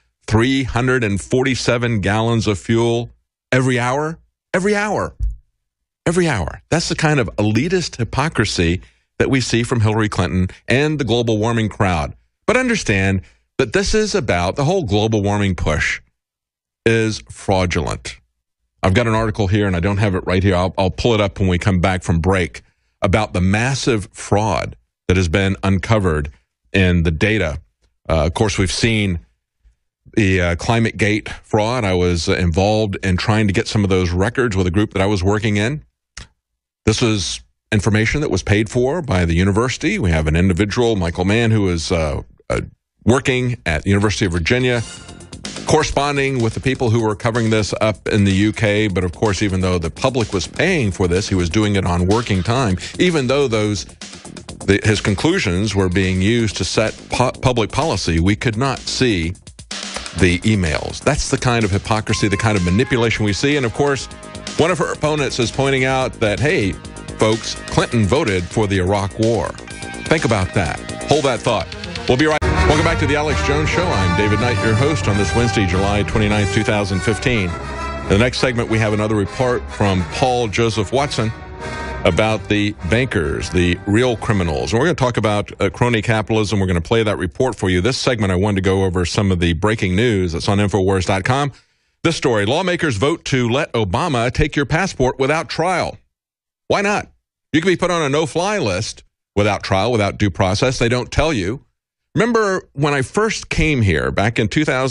347 gallons of fuel every hour. Every hour. Every hour. That's the kind of elitist hypocrisy that we see from Hillary Clinton and the global warming crowd. But understand that this is about, the whole global warming push is fraudulent. I've got an article here, and I don't have it right here. I'll pull it up when we come back from break, about the massive fraud that has been uncovered in the data. Of course, we've seen the ClimateGate fraud. I was involved in trying to get some of those records with a group that I was working in. This was information that was paid for by the university. We have an individual, Michael Mann, who is working at the University of Virginia, corresponding with the people who were covering this up in the UK. But of course, even though the public was paying for this, he was doing it on working time, even though his conclusions were being used to set public policy. We could not see the emails. That's the kind of hypocrisy, the kind of manipulation we see. And of course, one of her opponents is pointing out that, hey, folks, Clinton voted for the Iraq War. Think about that. Hold that thought. We'll be right back. Welcome back to the Alex Jones Show. I'm David Knight, your host on this Wednesday, July 29th, 2015. In the next segment, we have another report from Paul Joseph Watson about the bankers, the real criminals. And we're going to talk about crony capitalism. We're going to play that report for you. This segment, I wanted to go over some of the breaking news that's on Infowars.com. This story, lawmakers vote to let Obama take your passport without trial. Why not? You can be put on a no-fly list without trial, without due process. They don't tell you. Remember when I first came here back in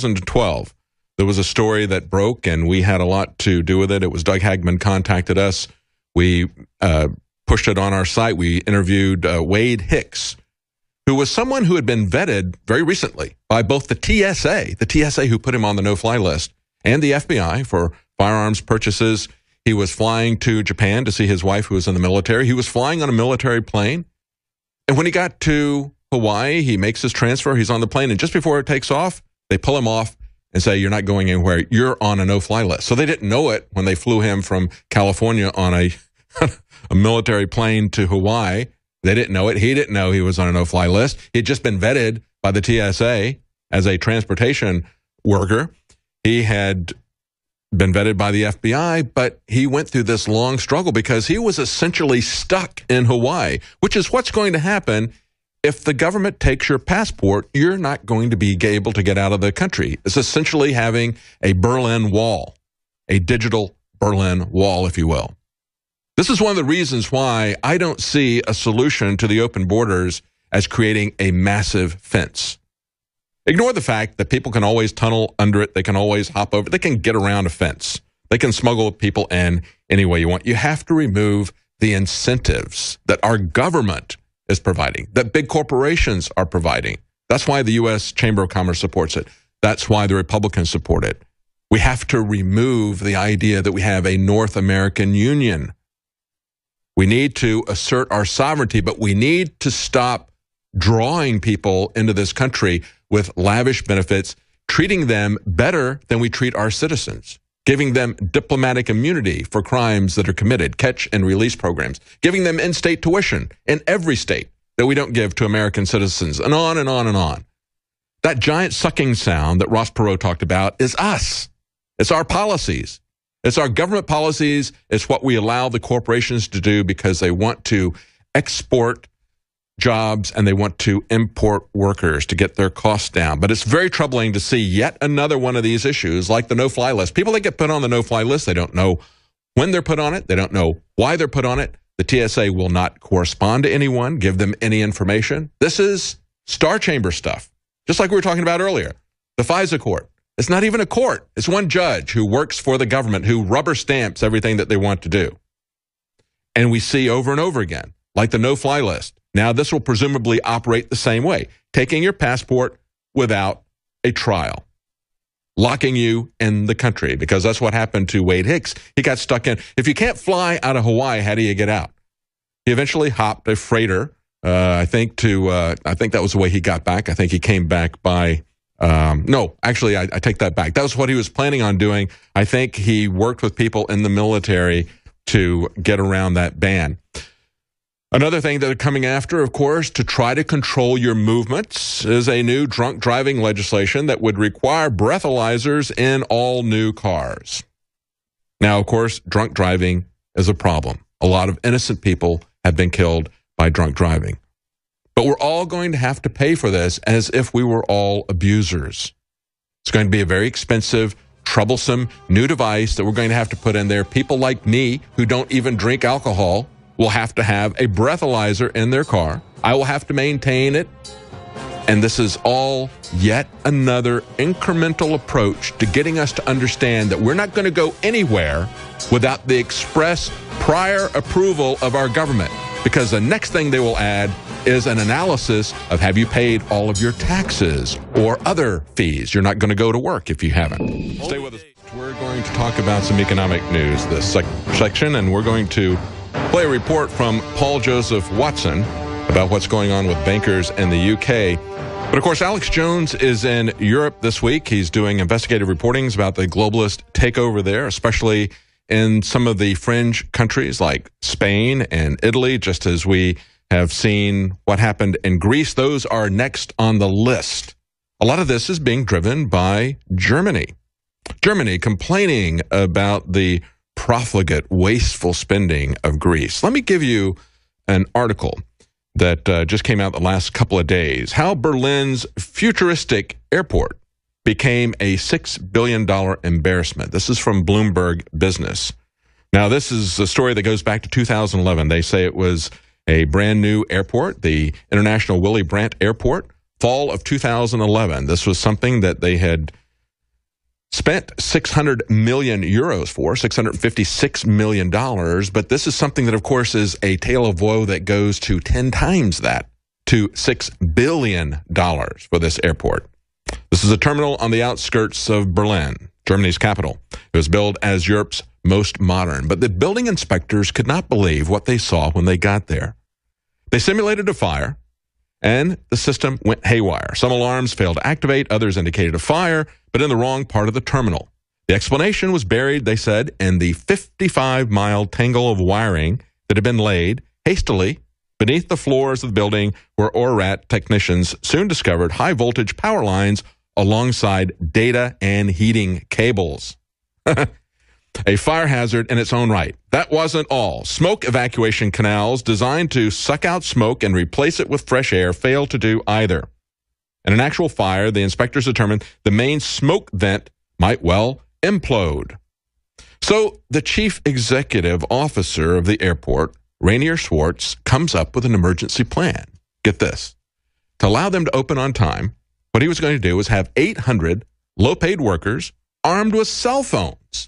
2012, there was a story that broke and we had a lot to do with it. It was Doug Hagman contacted us. We pushed it on our site. We interviewed Wade Hicks, who was someone who had been vetted very recently by both the TSA who put him on the no-fly list, and the FBI for firearms purchases. He was flying to Japan to see his wife who was in the military. He was flying on a military plane. And when he got to Hawaii, he makes his transfer. He's on the plane. And just before it takes off, they pull him off and say, you're not going anywhere. You're on a no-fly list. So they didn't know it when they flew him from California on a military plane to Hawaii. They didn't know it. He didn't know he was on a no-fly list. He'd just been vetted by the TSA as a transportation worker. He had been vetted by the FBI, but he went through this long struggle because he was essentially stuck in Hawaii, which is what's going to happen if the government takes your passport. You're not going to be able to get out of the country. It's essentially having a Berlin Wall, a digital Berlin Wall, if you will. This is one of the reasons why I don't see a solution to the open borders as creating a massive fence. Ignore the fact that people can always tunnel under it. They can always hop over. They can get around a fence. They can smuggle people in any way you want. You have to remove the incentives that our government is providing, that big corporations are providing. That's why the U.S. Chamber of Commerce supports it. That's why the Republicans support it. We have to remove the idea that we have a North American Union. We need to assert our sovereignty, but we need to stop drawing people into this country with lavish benefits, treating them better than we treat our citizens, giving them diplomatic immunity for crimes that are committed, catch and release programs, giving them in-state tuition in every state that we don't give to American citizens, and on and on and on. That giant sucking sound that Ross Perot talked about is us. It's our policies. It's our government policies. It's what we allow the corporations to do because they want to export jobs and they want to import workers to get their costs down. But it's very troubling to see yet another one of these issues like the no-fly list. People that get put on the no-fly list, they don't know when they're put on it. They don't know why they're put on it. The TSA will not correspond to anyone, give them any information. This is Star Chamber stuff, just like we were talking about earlier. The FISA court. It's not even a court. It's one judge who works for the government, who rubber stamps everything that they want to do. And we see over and over again, like the no-fly list. Now, this will presumably operate the same way, taking your passport without a trial, locking you in the country, because that's what happened to Wade Hicks. He got stuck in. If you can't fly out of Hawaii, how do you get out? He eventually hopped a freighter, I think that was the way he got back. I think he came back by, no, actually, I take that back. That was what he was planning on doing. I think he worked with people in the military to get around that ban. Another thing that they're coming after, of course, to try to control your movements is a new drunk driving legislation that would require breathalyzers in all new cars. Now, of course, drunk driving is a problem. A lot of innocent people have been killed by drunk driving. But we're all going to have to pay for this as if we were all abusers. It's going to be a very expensive, troublesome new device that we're going to have to put in there. People like me who don't even drink alcohol will have to have a breathalyzer in their car. I will have to maintain it. And this is all yet another incremental approach to getting us to understand that we're not going to go anywhere without the express prior approval of our government. Because the next thing they will add is an analysis of have you paid all of your taxes or other fees. You're not going to go to work if you haven't. Stay with us. We're going to talk about some economic news this section, and we're going to play a report from Paul Joseph Watson about what's going on with bankers in the UK. But of course, Alex Jones is in Europe this week. He's doing investigative reportings about the globalist takeover there, especially in some of the fringe countries like Spain and Italy, just as we have seen what happened in Greece. Those are next on the list. A lot of this is being driven by Germany. Germany complaining about the profligate, wasteful spending of Greece. Let me give you an article that just came out the last couple of days. How Berlin's futuristic airport became a $6 billion embarrassment. This is from Bloomberg Business. Now, this is a story that goes back to 2011. They say it was a brand new airport, the International Willy Brandt Airport, fall of 2011. This was something that they had spent 600 million euros for, $656 million. But this is something that, of course, is a tale of woe that goes to 10 times that, to $6 billion for this airport. This is a terminal on the outskirts of Berlin, Germany's capital. It was billed as Europe's most modern. But the building inspectors could not believe what they saw when they got there. They simulated a fire, and the system went haywire. Some alarms failed to activate, others indicated a fire, but in the wrong part of the terminal. The explanation was buried, they said, in the 55-mile tangle of wiring that had been laid hastily beneath the floors of the building, where ORAT technicians soon discovered high-voltage power lines alongside data and heating cables. A fire hazard in its own right. That wasn't all. Smoke evacuation canals designed to suck out smoke and replace it with fresh air failed to do either. In an actual fire, the inspectors determined the main smoke vent might well implode. So the chief executive officer of the airport, Rainier Schwartz, comes up with an emergency plan. Get this. To allow them to open on time, what he was going to do was have 800 low-paid workers armed with cell phones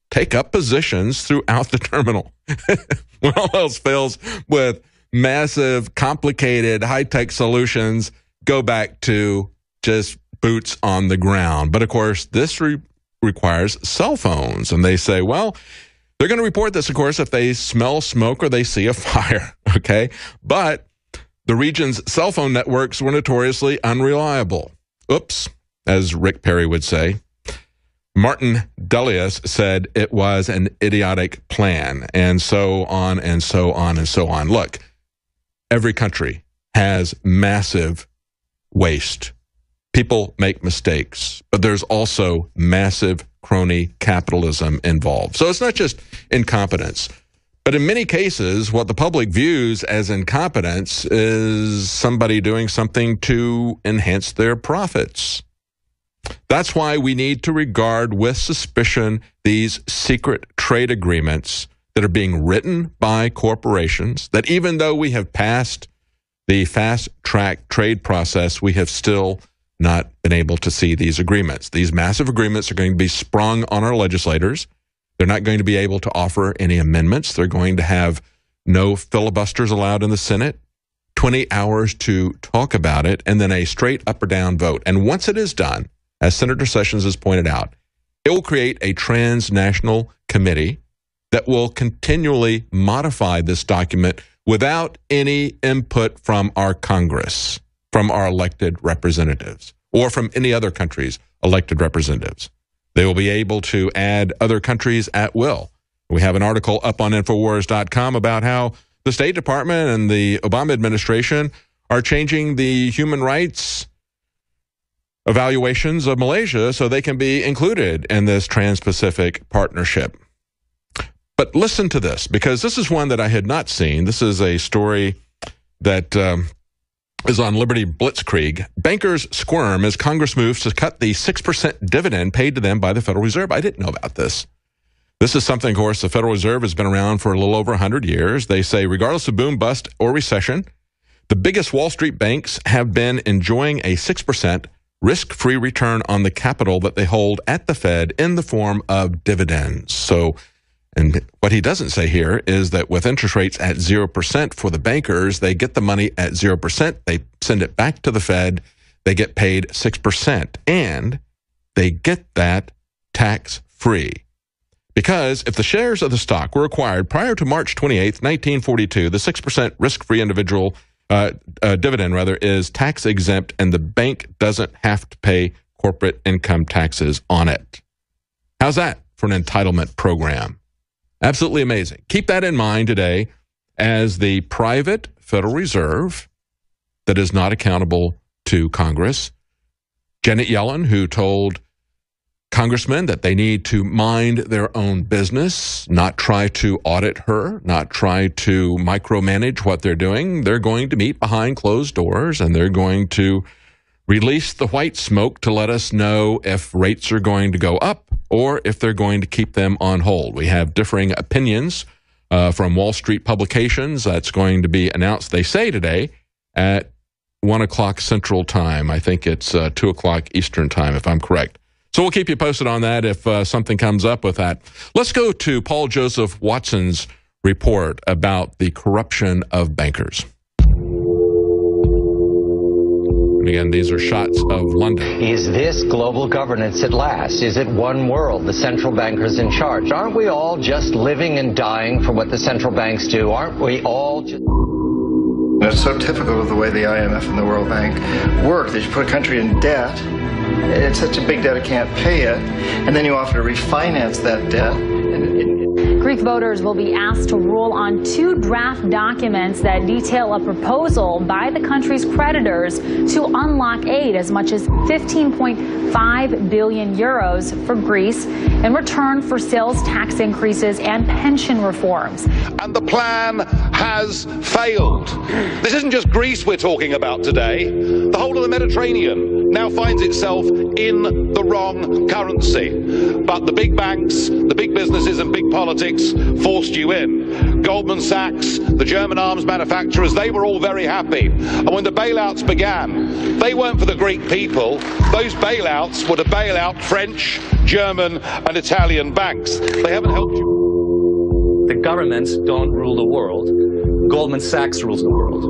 take up positions throughout the terminal. When all else fails with massive, complicated, high-tech solutions, go back to just boots on the ground. But of course, this requires cell phones. And they say, well, they're going to report this, of course, if they smell smoke or they see a fire, okay? But the region's cell phone networks were notoriously unreliable. Oops, as Rick Perry would say. Martin Delius said it was an idiotic plan, and so on and so on and so on. Look, every country has massive waste. People make mistakes, but there's also massive crony capitalism involved. So it's not just incompetence. But in many cases, what the public views as incompetence is somebody doing something to enhance their profits. That's why we need to regard with suspicion these secret trade agreements that are being written by corporations, that even though we have passed the fast-track trade process, we have still not been able to see these agreements. These massive agreements are going to be sprung on our legislators. They're not going to be able to offer any amendments. They're going to have no filibusters allowed in the Senate, 20 hours to talk about it, and then a straight up or down vote. And once it is done, as Senator Sessions has pointed out, it will create a transnational committee that will continually modify this document without any input from our Congress, from our elected representatives, or from any other country's elected representatives. They will be able to add other countries at will. We have an article up on Infowars.com about how the State Department and the Obama administration are changing the human rights evaluations of Malaysia so they can be included in this Trans-Pacific Partnership. But listen to this, because this is one that I had not seen. This is a story that is on Liberty Blitzkrieg. Bankers squirm as Congress moves to cut the 6% dividend paid to them by the Federal Reserve. I didn't know about this. This is something, of course, the Federal Reserve has been around for a little over 100 years. They say, regardless of boom, bust, or recession, the biggest Wall Street banks have been enjoying a 6% risk-free return on the capital that they hold at the Fed in the form of dividends. So, and what he doesn't say here is that with interest rates at 0% for the bankers, they get the money at 0%, they send it back to the Fed, they get paid 6%, and they get that tax-free. Because if the shares of the stock were acquired prior to March 28th, 1942, the 6% risk-free individual dividend is tax exempt, and the bank doesn't have to pay corporate income taxes on it. How's that for an entitlement program? Absolutely amazing. Keep that in mind today as the private Federal Reserve that is not accountable to Congress. Janet Yellen, who told congressmen that they need to mind their own business, not try to audit her, not try to micromanage what they're doing. They're going to meet behind closed doors, and they're going to release the white smoke to let us know if rates are going to go up or if they're going to keep them on hold. We have differing opinions from Wall Street publications. That's going to be announced, they say today, at 1 o'clock Central Time. I think it's 2 o'clock Eastern Time, if I'm correct. So we'll keep you posted on that if something comes up with that. Let's go to Paul Joseph Watson's report about the corruption of bankers. And again, these are shots of London. Is this global governance at last? Is it one world, the central bankers in charge? Aren't we all just living and dying for what the central banks do? Aren't we all just... It's so typical of the way the IMF and the World Bank work that you put a country in debt. It's such a big debt it can't pay it, and then you offer to refinance that debt. Greek voters will be asked to rule on 2 draft documents that detail a proposal by the country's creditors to unlock aid as much as 15.5 billion euros for Greece in return for sales tax increases and pension reforms. And the plan has failed. This isn't just Greece we're talking about today. The whole of the Mediterranean now finds itself in the wrong currency. But the big banks, the big businesses and big politics forced you in. Goldman Sachs, the German arms manufacturers, they were all very happy. And when the bailouts began, they weren't for the Greek people. Those bailouts were to bail out French, German and Italian banks. They haven't helped you. The governments don't rule the world. Goldman Sachs rules the world.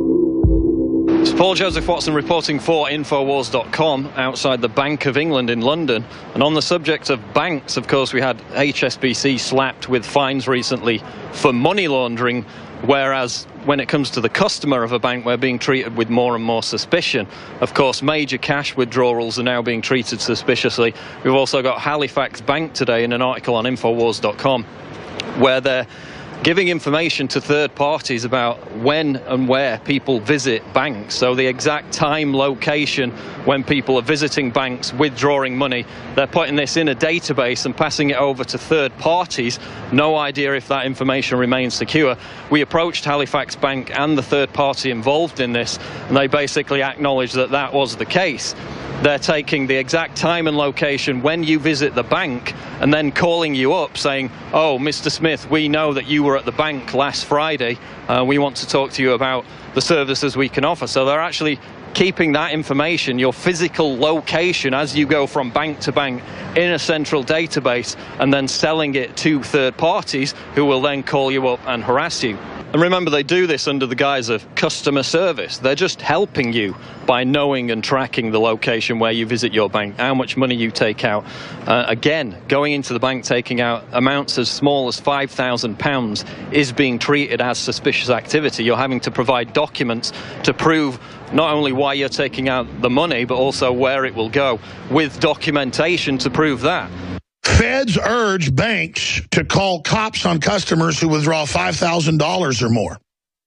It's Paul Joseph Watson reporting for Infowars.com outside the Bank of England in London. And on the subject of banks, of course, we had HSBC slapped with fines recently for money laundering, whereas when it comes to the customer of a bank, we're being treated with more and more suspicion. Of course, major cash withdrawals are now being treated suspiciously. We've also got Halifax Bank today in an article on Infowars.com where they're giving information to third parties about when and where people visit banks. So the exact time, location when people are visiting banks, withdrawing money, they're putting this in a database and passing it over to third parties. No idea if that information remains secure. We approached Halifax Bank and the third party involved in this, and they basically acknowledged that that was the case. They're taking the exact time and location when you visit the bank and then calling you up saying, oh, Mr. Smith, we know that you were at the bank last Friday. We want to talk to you about the services we can offer. So they're actually keeping that information, your physical location as you go from bank to bank, in a central database and then selling it to third parties who will then call you up and harass you. And remember, they do this under the guise of customer service. They're just helping you by knowing and tracking the location where you visit your bank, how much money you take out. Again, going into the bank, taking out amounts as small as £5,000 is being treated as suspicious activity. You're having to provide documents to prove not only why you're taking out the money, but also where it will go, with documentation to prove that. Feds urge banks to call cops on customers who withdraw $5,000 or more.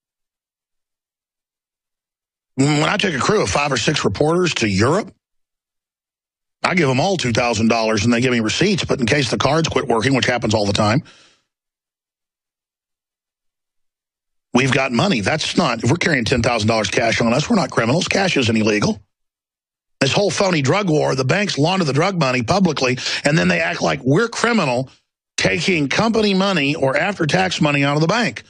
When I take a crew of 5 or 6 reporters to Europe, I give them all $2,000 and they give me receipts, but in case the cards quit working, which happens all the time, we've got money. That's not, if we're carrying $10,000 cash on us, we're not criminals. Cash isn't illegal. This whole phony drug war, the banks launder the drug money publicly, and then they act like we're criminal taking company money or after-tax money out of the bank.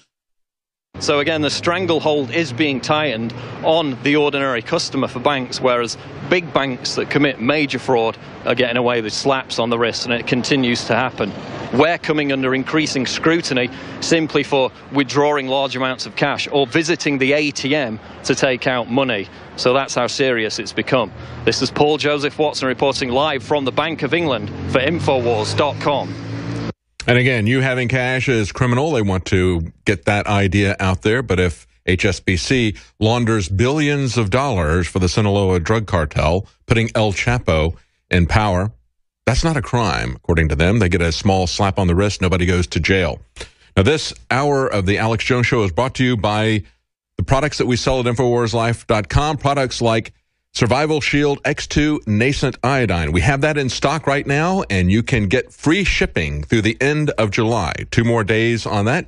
So again, the stranglehold is being tightened on the ordinary customer for banks, whereas big banks that commit major fraud are getting away with slaps on the wrist, and it continues to happen. We're coming under increasing scrutiny simply for withdrawing large amounts of cash or visiting the ATM to take out money. So that's how serious it's become. This is Paul Joseph Watson reporting live from the Bank of England for Infowars.com. And again, you having cash is criminal. They want to get that idea out there. But if HSBC launders billions of dollars for the Sinaloa drug cartel, putting El Chapo in power, that's not a crime, according to them. They get a small slap on the wrist. Nobody goes to jail. Now, this hour of the Alex Jones Show is brought to you by the products that we sell at InfoWarsLife.com, products like Survival Shield X2 Nascent Iodine. We have that in stock right now, and you can get free shipping through the end of July. 2 more days on that.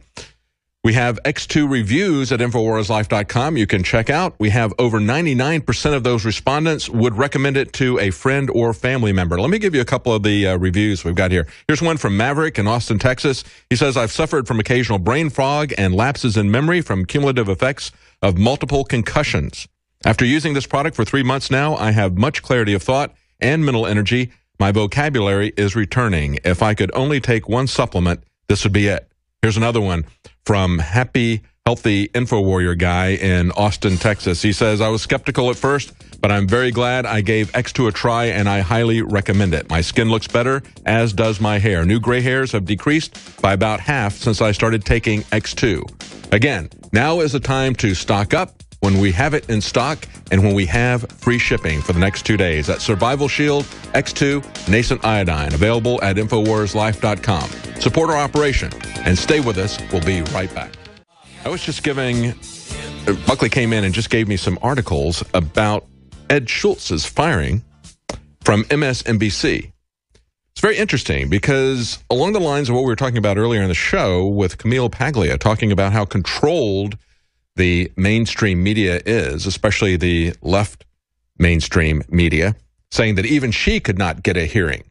We have X2 reviews at InfoWarsLife.com. You can check out. We have over 99% of those respondents would recommend it to a friend or family member. Let me give you a couple of the reviews we've got here. Here's one from Maverick in Austin, Texas. He says, I've suffered from occasional brain fog and lapses in memory from cumulative effects of multiple concussions. After using this product for 3 months now, I have much clarity of thought and mental energy. My vocabulary is returning. If I could only take one supplement, this would be it. Here's another one from Happy Healthy InfoWarrior guy in Austin, Texas. He says, I was skeptical at first, but I'm very glad I gave X2 a try, and I highly recommend it. My skin looks better, as does my hair. New gray hairs have decreased by about half since I started taking X2. Again, now is the time to stock up when we have it in stock and when we have free shipping for the next 2 days. That's Survival Shield X2 Nascent Iodine, available at InfoWarsLife.com. Support our operation and stay with us. We'll be right back. I was just Buckley came in and just gave me some articles about Ed Schultz's firing from MSNBC. It's very interesting because along the lines of what we were talking about earlier in the show with Camille Paglia, talking about how controlled the mainstream media is, especially the left mainstream media, saying that even she could not get a hearing.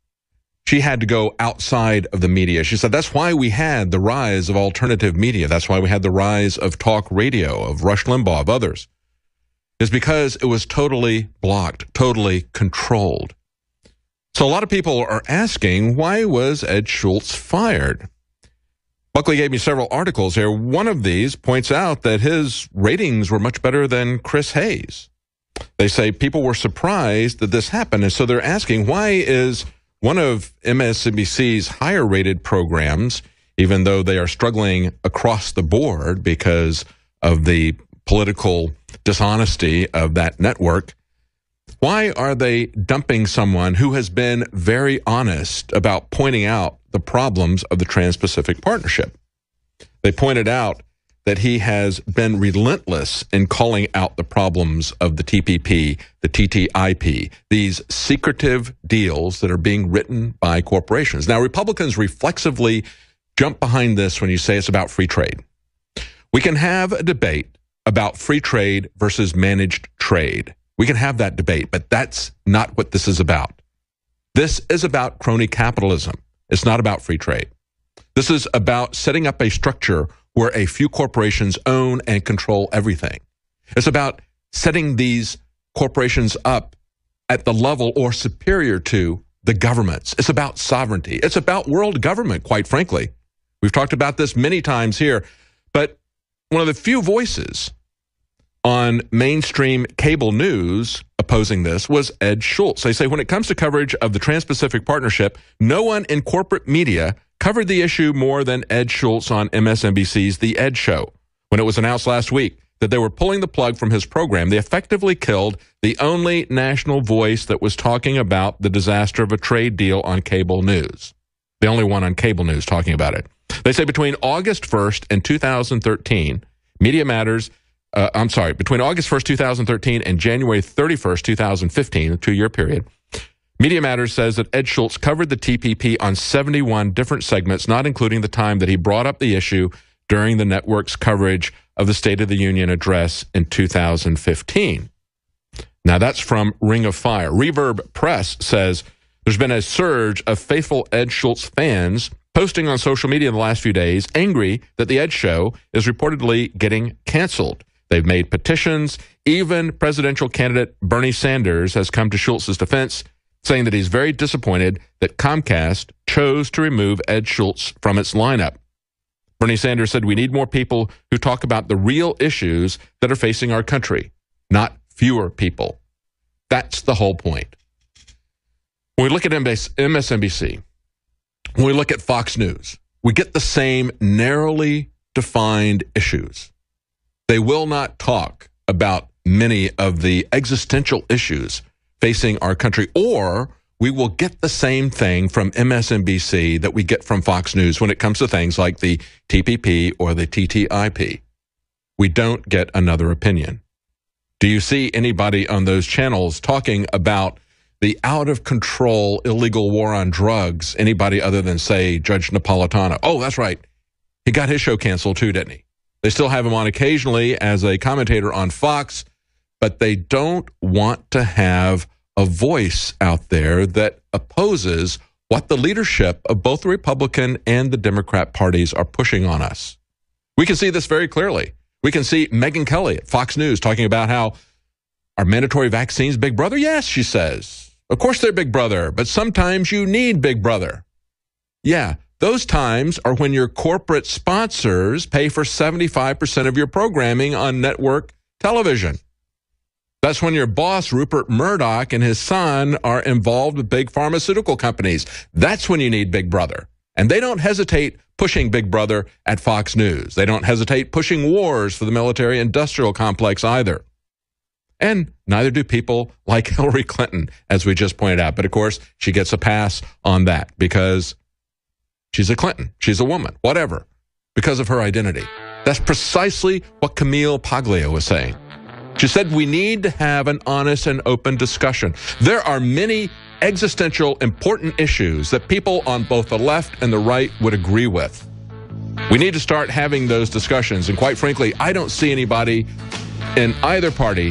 She had to go outside of the media. She said that's why we had the rise of alternative media. That's why we had the rise of talk radio, of Rush Limbaugh, of others. Is because it was totally blocked, totally controlled. So a lot of people are asking, why was Ed Schultz fired? Buckley gave me several articles here. One of these points out that his ratings were much better than Chris Hayes. They say people were surprised that this happened, and so they're asking, why is one of MSNBC's higher-rated programs, even though they are struggling across the board because of the political dishonesty of that network, why are they dumping someone who has been very honest about pointing out the problems of the Trans-Pacific Partnership? They pointed out that he has been relentless in calling out the problems of the TPP, the TTIP, these secretive deals that are being written by corporations. Now, Republicans reflexively jump behind this when you say it's about free trade. We can have a debate about free trade versus managed trade. We can have that debate, but that's not what this is about. This is about crony capitalism. It's not about free trade. This is about setting up a structure where a few corporations own and control everything. It's about setting these corporations up at the level or superior to the governments. It's about sovereignty. It's about world government, quite frankly. We've talked about this many times here, but one of the few voices on mainstream cable news opposing this was Ed Schultz. They say when it comes to coverage of the Trans-Pacific Partnership, no one in corporate media covered the issue more than Ed Schultz on MSNBC's The Ed Show. When it was announced last week that they were pulling the plug from his program, they effectively killed the only national voice that was talking about the disaster of a trade deal on cable news. The only one on cable news talking about it. They say between August 1st and 2013, Media Matters, between August 1st, 2013 and January 31st, 2015, a 2-year period, Media Matters says that Ed Schultz covered the TPP on 71 different segments, not including the time that he brought up the issue during the network's coverage of the State of the Union address in 2015. Now, that's from Ring of Fire. Reverb Press says there's been a surge of faithful Ed Schultz fans posting on social media in the last few days, angry that The Ed Show is reportedly getting canceled. They've made petitions. Even presidential candidate Bernie Sanders has come to Schultz's defense, saying that he's very disappointed that Comcast chose to remove Ed Schultz from its lineup. Bernie Sanders said we need more people who talk about the real issues that are facing our country, not fewer people. That's the whole point. When we look at MSNBC, when we look at Fox News, we get the same narrowly defined issues. They will not talk about many of the existential issues facing our country, or we will get the same thing from MSNBC that we get from Fox News when it comes to things like the TPP or the TTIP. We don't get another opinion. Do you see anybody on those channels talking about the out-of-control illegal war on drugs, anybody other than, say, Judge Napolitano? Oh, that's right. He got his show canceled too, didn't he? They still have him on occasionally as a commentator on Fox, but they don't want to have a voice out there that opposes what the leadership of both the Republican and the Democrat parties are pushing on us. We can see this very clearly. We can see Megyn Kelly at Fox News talking about how are mandatory vaccines Big Brother? Yes, she says. Of course they're Big Brother, but sometimes you need Big Brother. Yeah, those times are when your corporate sponsors pay for 75% of your programming on network television. That's when your boss, Rupert Murdoch, and his son are involved with big pharmaceutical companies. That's when you need Big Brother. And they don't hesitate pushing Big Brother at Fox News. They don't hesitate pushing wars for the military-industrial complex either. And neither do people like Hillary Clinton, as we just pointed out. But, of course, she gets a pass on that because she's a Clinton. She's a woman, whatever, because of her identity. That's precisely what Camille Paglia was saying. She said we need to have an honest and open discussion. There are many existential, important issues that people on both the left and the right would agree with. We need to start having those discussions. And quite frankly, I don't see anybody in either party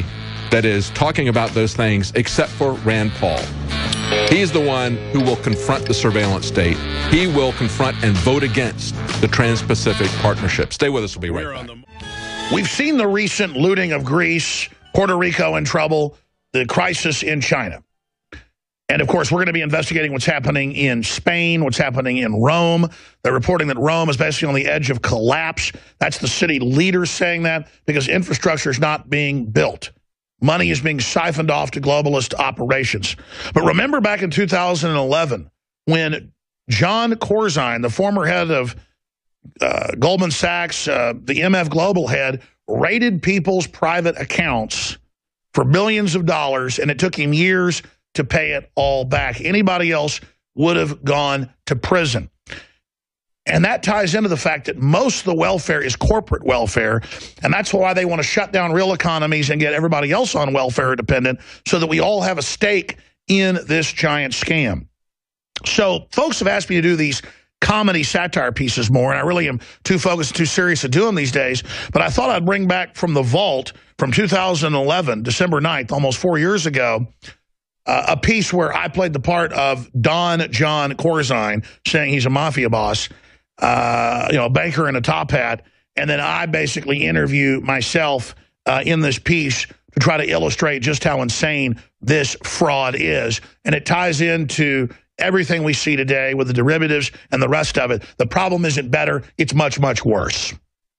that is talking about those things except for Rand Paul. He's the one who will confront the surveillance state. He will confront and vote against the Trans-Pacific Partnership. Stay with us. We'll be right back. We've seen the recent looting of Greece, Puerto Rico in trouble, the crisis in China. And, of course, we're going to be investigating what's happening in Spain, what's happening in Rome. They're reporting that Rome is basically on the edge of collapse. That's the city leaders saying that because infrastructure is not being built. Money is being siphoned off to globalist operations. But remember back in 2011 when John Corzine, the former head of Goldman Sachs, the MF Global head, raided people's private accounts for billions of dollars, and it took him years to pay it all back. Anybody else would have gone to prison. And that ties into the fact that most of the welfare is corporate welfare, and that's why they want to shut down real economies and get everybody else on welfare dependent so that we all have a stake in this giant scam. So folks have asked me to do these comedy satire pieces more, and I really am too focused, too serious to do them these days, but I thought I'd bring back from the vault from 2011, December 9th, almost 4 years ago, a piece where I played the part of Don John Corzine, saying he's a mafia boss, a banker in a top hat, and then I basically interview myself in this piece to try to illustrate just how insane this fraud is. And it ties into everything we see today with the derivatives and the rest of it. The problem isn't better, it's much, much worse.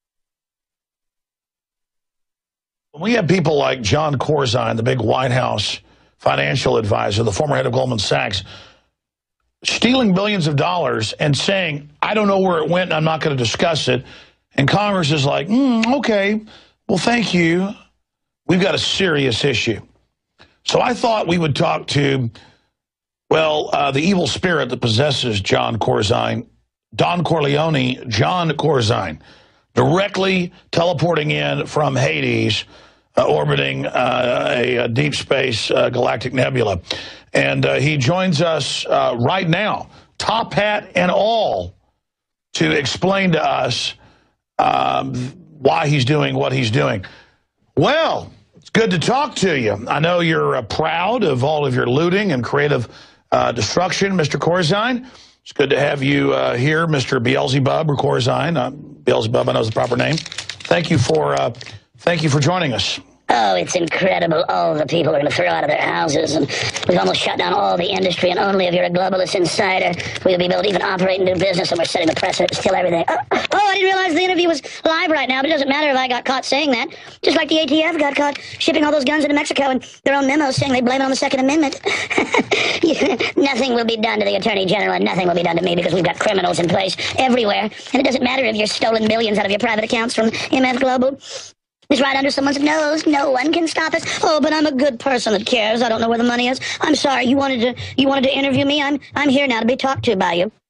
When we have people like John Corzine, the big White House financial advisor, the former head of Goldman Sachs, stealing billions of dollars and saying, I don't know where it went and I'm not going to discuss it. And Congress is like, okay, well, thank you. We've got a serious issue. So I thought we would talk to, the evil spirit that possesses John Corzine, Don Corleone, John Corzine, directly teleporting in from Hades, orbiting a deep space galactic nebula. And he joins us right now, top hat and all, to explain to us why he's doing what he's doing. Well, it's good to talk to you. I know you're proud of all of your looting and creative destruction, Mr. Corzine. It's good to have you here, Mr. Beelzebub or Corzine. Beelzebub, I know is the proper name. Thank you for joining us. Oh, it's incredible. All the people are going to throw out of their houses, and we've almost shut down all the industry, and only if you're a globalist insider we'll be able to even operate and do business, and we're setting the precedent to steal everything. Oh, I didn't realize the interview was live right now, but it doesn't matter if I got caught saying that. Just like the ATF got caught shipping all those guns into Mexico and their own memos saying they blame it on the Second Amendment. Nothing will be done to the Attorney General, and nothing will be done to me because we've got criminals in place everywhere, and it doesn't matter if you're stolen billions out of your private accounts from MF Global. It's right under someone's nose. No one can stop us. Oh, but I'm a good person that cares. I don't know where the money is. I'm sorry. You wanted to interview me. I'm here now to be talked to by you.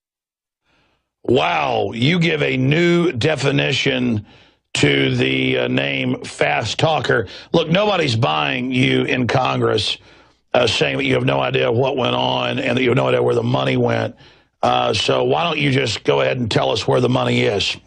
Wow, you give a new definition to the name Fast Talker. Look, nobody's buying you in Congress saying that you have no idea what went on and that you have no idea where the money went. So why don't you just go ahead and tell us where the money is?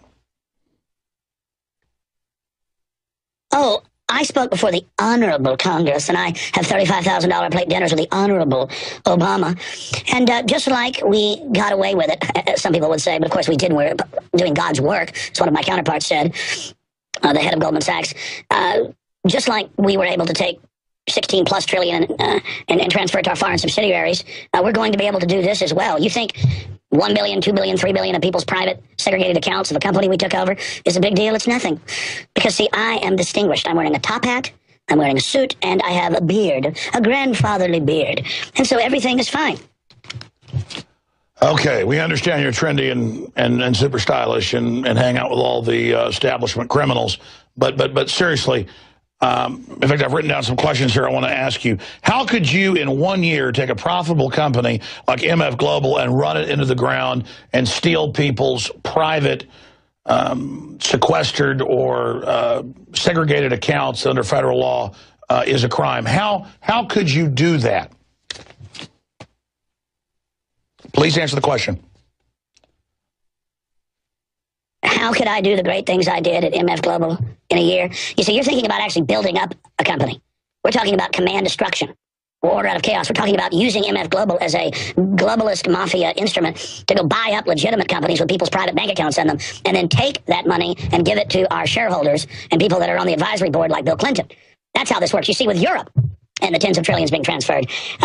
Oh, I spoke before the Honorable Congress, and I have $35,000 plate dinners with the Honorable Obama. And just like we got away with it, some people would say, but of course we didn't. We're doing God's work, as one of my counterparts said, the head of Goldman Sachs. Just like we were able to take 16 plus trillion and transfer it to our foreign subsidiaries, we're going to be able to do this as well. You think 1 billion, 2 billion, 3 billion of people's private segregated accounts of a company we took over is a big deal? It's nothing. Because, see, I am distinguished. I'm wearing a top hat, I'm wearing a suit, and I have a beard, a grandfatherly beard. And so everything is fine. Okay, we understand you're trendy and super stylish and hang out with all the establishment criminals. But seriously, in fact, I've written down some questions here I want to ask you. How could you, in 1 year, take a profitable company like MF Global and run it into the ground and steal people's private sequestered or segregated accounts under federal law is a crime? How could you do that? Please answer the question. How could I do the great things I did at MF Global in a year? You see, you're thinking about actually building up a company. We're talking about command destruction, order out of chaos. We're talking about using MF Global as a globalist mafia instrument to go buy up legitimate companies with people's private bank accounts in them, and then take that money and give it to our shareholders and people that are on the advisory board like Bill Clinton. That's how this works. You see, with Europe and the tens of trillions being transferred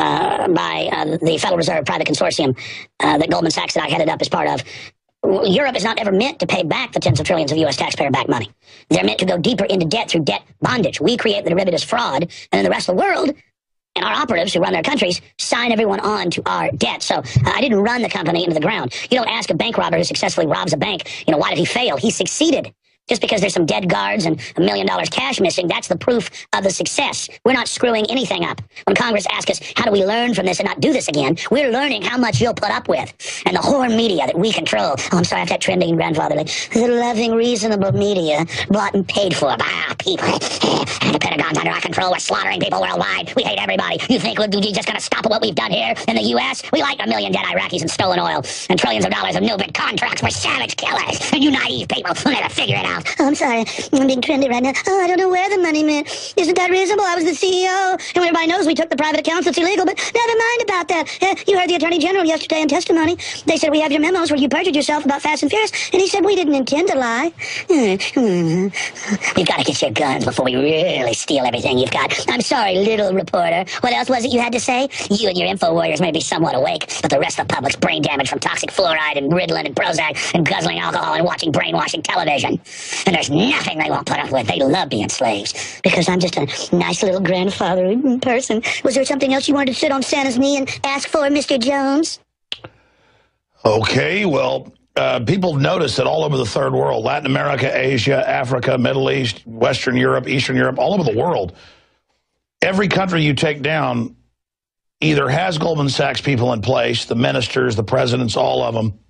by the Federal Reserve private consortium that Goldman Sachs that I headed up as part of, Europe is not ever meant to pay back the tens of trillions of U.S. taxpayer-backed money. They're meant to go deeper into debt through debt bondage. We create the derivatives fraud, and then the rest of the world and our operatives who run their countries sign everyone on to our debt. So I didn't run the company into the ground. You don't ask a bank robber who successfully robs a bank, why did he fail? He succeeded. Just because there's some dead guards and $1 million cash missing, that's the proof of the success. We're not screwing anything up. When Congress asks us, how do we learn from this and not do this again, we're learning how much you'll put up with. And the whore media that we control, I'm sorry, I have that trending grandfatherly, the loving, reasonable media bought and paid for by people. And the Pentagon's under our control. We're slaughtering people worldwide. We hate everybody. You think we're just going to stop what we've done here in the U.S.? We like 1 million dead Iraqis and stolen oil and trillions of dollars of no-bid contracts. We're savage killers. And you naive people will never figure it out. Oh, I'm sorry. I'm being trendy right now. Oh, I don't know where the money went. Isn't that reasonable? I was the CEO. And everybody knows we took the private accounts. It's illegal, but never mind about that. You heard the Attorney General yesterday in testimony. They said, we have your memos where you perjured yourself about Fast and Furious. And he said, we didn't intend to lie. We've got to get your guns before we really steal everything you've got. I'm sorry, little reporter. What else was it you had to say? You and your info warriors may be somewhat awake, but the rest of the public's brain damage from toxic fluoride and Ritalin and Prozac and guzzling alcohol and watching brainwashing television. And there's nothing they won't put up with. They love being slaves. Because I'm just a nice little grandfather person. Was there something else you wanted to sit on Santa's knee and ask for, Mr. Jones? Okay, well, people notice that all over the third world, Latin America, Asia, Africa, Middle East, Western Europe, Eastern Europe, all over the world, every country you take down either has Goldman Sachs people in place, the ministers, the presidents, all of them,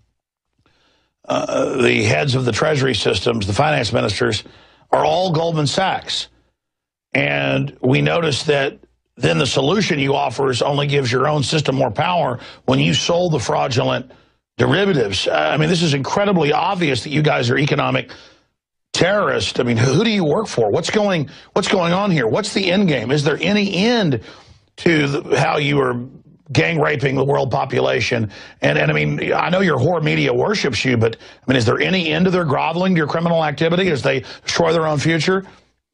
the heads of the treasury systems, the finance ministers, are all Goldman Sachs. And we notice that then the solution you offer is only gives your own system more power when you sold the fraudulent derivatives. I mean, this is incredibly obvious that you guys are economic terrorists. I mean, who do you work for? What's going on here? What's the end game? Is there any end to how you are gang raping the world population? And I mean, I know your whore media worships you, but I mean, is there any end to their groveling to your criminal activity as they destroy their own future?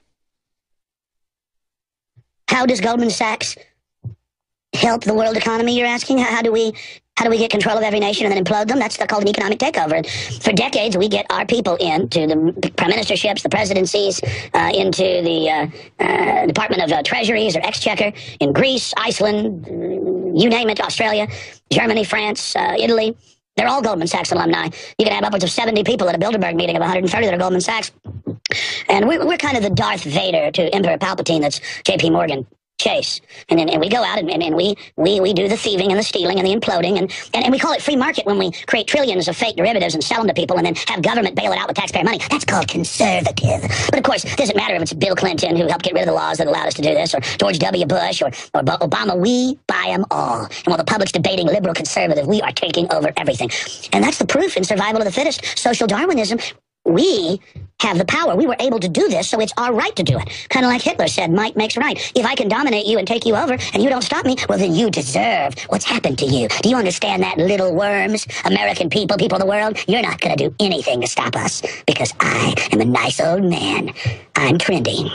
How does Goldman Sachs help the world economy, you're asking? How do we get control of every nation and then implode them? That's called an economic takeover. And for decades, we get our people into the prime ministerships, the presidencies, into the Department of Treasuries or Exchequer in Greece, Iceland, you name it, Australia, Germany, France, Italy. They're all Goldman Sachs alumni. You can have upwards of 70 people at a Bilderberg meeting of 130 that are Goldman Sachs. And we're kind of the Darth Vader to Emperor Palpatine that's J.P. Morgan Chase. And we go out and we do the thieving and the stealing and the imploding. And we call it free market when we create trillions of fake derivatives and sell them to people and then have government bail it out with taxpayer money. That's called conservative. But of course, it doesn't matter if it's Bill Clinton who helped get rid of the laws that allowed us to do this, or George W. Bush, or Obama. We buy them all. And while the public's debating liberal conservative, we are taking over everything. And that's the proof in survival of the fittest, social Darwinism. We have the power. We were able to do this, so it's our right to do it. Kind of like Hitler said, might makes right. If I can dominate you and take you over and you don't stop me, well, then you deserve what's happened to you. Do you understand that, little worms? American people, people of the world, you're not going to do anything to stop us because I am a nice old man. I'm trendy.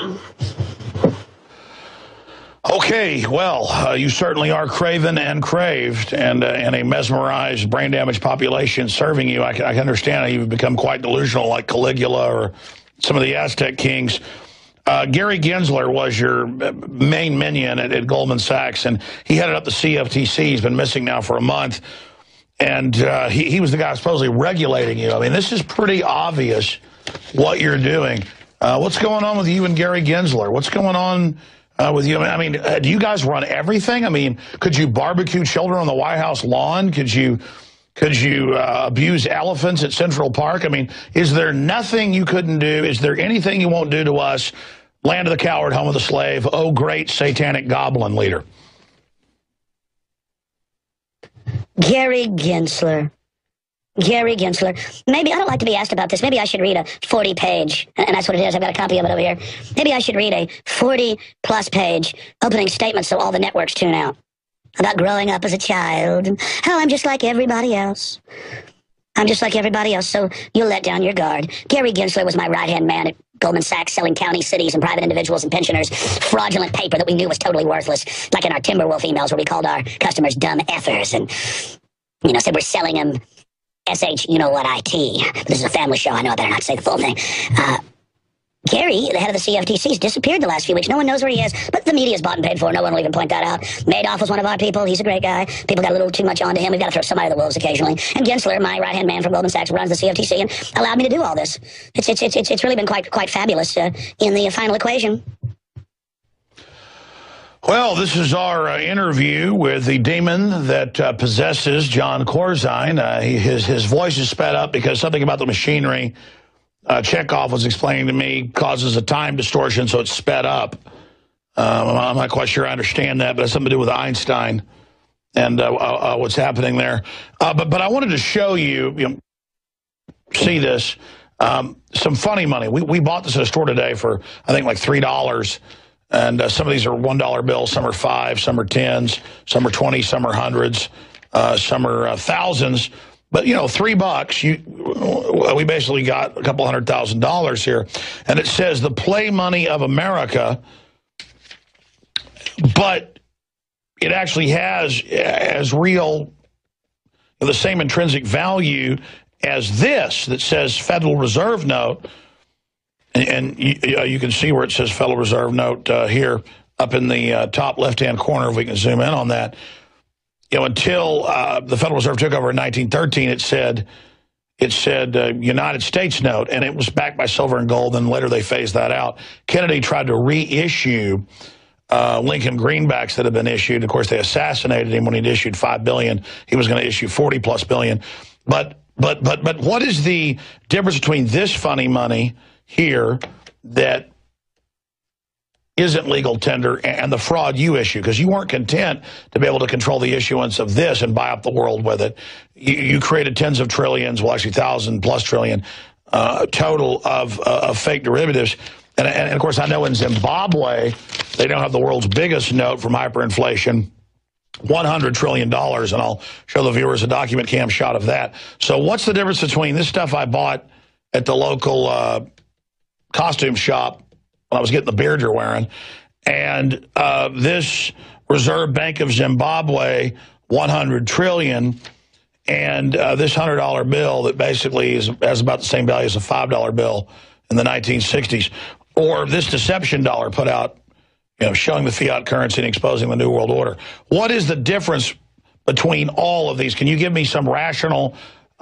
Okay, well, you certainly are craven and craved, and a mesmerized, brain-damaged population serving you. I can understand how you've become quite delusional, like Caligula or some of the Aztec kings. Gary Gensler was your main minion at Goldman Sachs, and he headed up the CFTC. He's been missing now for a month, and he was the guy supposedly regulating you. I mean, this is pretty obvious what you're doing. What's going on with you and Gary Gensler? What's going on with you? I mean, do you guys run everything? I mean, could you barbecue children on the White House lawn? Could you abuse elephants at Central Park? I mean, is there nothing you couldn't do? Is there anything you won't do to us? Land of the coward, home of the slave. Oh, great satanic goblin leader. Gary Gensler Gary Gensler. Maybe, I don't like to be asked about this. Maybe I should read a 40-page, and that's what it is. I've got a copy of it over here. Maybe I should read a 40-plus page opening statement so all the networks tune out. About growing up as a child and how I'm just like everybody else. I'm just like everybody else, so you'll let down your guard. Gary Gensler was my right-hand man at Goldman Sachs, selling county, cities, and private individuals and pensioners fraudulent paper that we knew was totally worthless, like in our Timberwolf emails where we called our customers dumb effers and, said we're selling them SH-you-know-what-IT. This is a family show. I know I better not say the full thing. Gary, the head of the CFTC, has disappeared the last few weeks. No one knows where he is, but the media's bought and paid for. No one will even point that out. Madoff was one of our people. He's a great guy. People got a little too much onto him. We've got to throw somebody to the wolves occasionally. And Gensler, my right-hand man from Goldman Sachs, runs the CFTC and allowed me to do all this. It's really been quite fabulous in the final equation. Well, this is our interview with the demon that possesses Jon Corzine. His voice is sped up because something about the machinery Chekhov was explaining to me causes a time distortion, so it's sped up. I'm not quite sure I understand that, but it's something to do with Einstein and what's happening there. But I wanted to show you, see this, some funny money. We bought this at a store today for, I think, like $3. And some of these are $1 bills, some are 5, some are 10s, some are 20, some are hundreds, some are thousands. But, $3, we basically got a couple $100,000 here. And it says the play money of America, but it actually has as real, the same intrinsic value as this that says Federal Reserve note. And you can see where it says Federal Reserve note here up in the top left-hand corner, if we can zoom in on that. Until the Federal Reserve took over in 1913, it said United States note, and it was backed by silver and gold, and later they phased that out. Kennedy tried to reissue Lincoln greenbacks that had been issued. Of course, they assassinated him when he'd issued $5 billion. He was going to issue $40+ billion. But what is the difference between this funny money here that isn't legal tender and the fraud you issue? Because you weren't content to be able to control the issuance of this and buy up the world with it. You created tens of trillions, well, actually 1,000+ trillion total of fake derivatives. And of course, I know in Zimbabwe, they now have the world's biggest note from hyperinflation, $100 trillion, and I'll show the viewers a document cam shot of that. So what's the difference between this stuff I bought at the local costume shop when I was getting the beard you're wearing, and this Reserve Bank of Zimbabwe, $100 trillion, and this $100 bill that basically has about the same value as a $5 bill in the 1960s, or this deception dollar put out, showing the fiat currency and exposing the New World Order. What is the difference between all of these? Can you give me some rational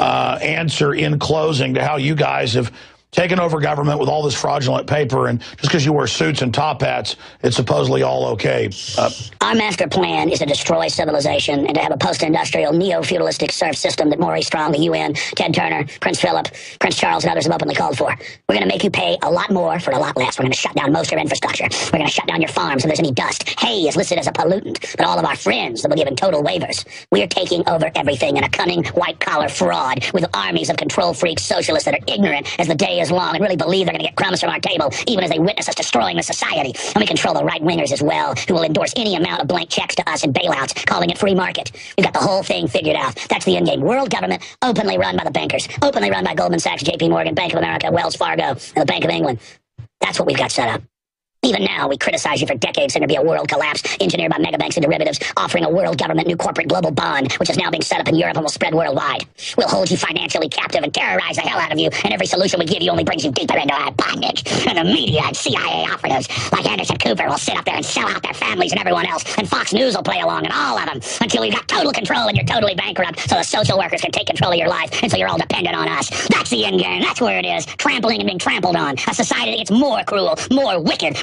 answer in closing to how you guys have taken over government with all this fraudulent paper, and just because you wear suits and top hats, it's supposedly all okay? Our master plan is to destroy civilization and to have a post-industrial, neo-feudalistic serf system that Maurice Strong, the UN, Ted Turner, Prince Philip, Prince Charles, and others have openly called for. We're going to make you pay a lot more for a lot less. We're going to shut down most of your infrastructure. We're going to shut down your farms if there's any dust. Hay is listed as a pollutant, but all of our friends will be given total waivers. We are taking over everything in a cunning, white-collar fraud with armies of control-freak socialists that are ignorant as the day is long and really believe they're going to get crumbs from our table, even as they witness us destroying the society. And we control the right-wingers as well, who will endorse any amount of blank checks to us and bailouts, calling it free market. We've got the whole thing figured out. That's the end game. World government, openly run by the bankers, openly run by Goldman Sachs, JP Morgan, Bank of America, Wells Fargo, and the Bank of England. That's what we've got set up. Even now, we criticize you for decades. There's going to be a world collapse engineered by megabanks and derivatives, offering a world government new corporate global bond, which is now being set up in Europe and will spread worldwide. We'll hold you financially captive and terrorize the hell out of you, and every solution we give you only brings you deeper into our bondage. And the media and CIA operatives like Anderson Cooper will sit up there and sell out their families and everyone else, and Fox News will play along, and all of them, until we've got total control and you're totally bankrupt, so the social workers can take control of your life, and so you're all dependent on us. That's the end game. That's where it is. Trampling and being trampled on. A society that gets more cruel, more wicked,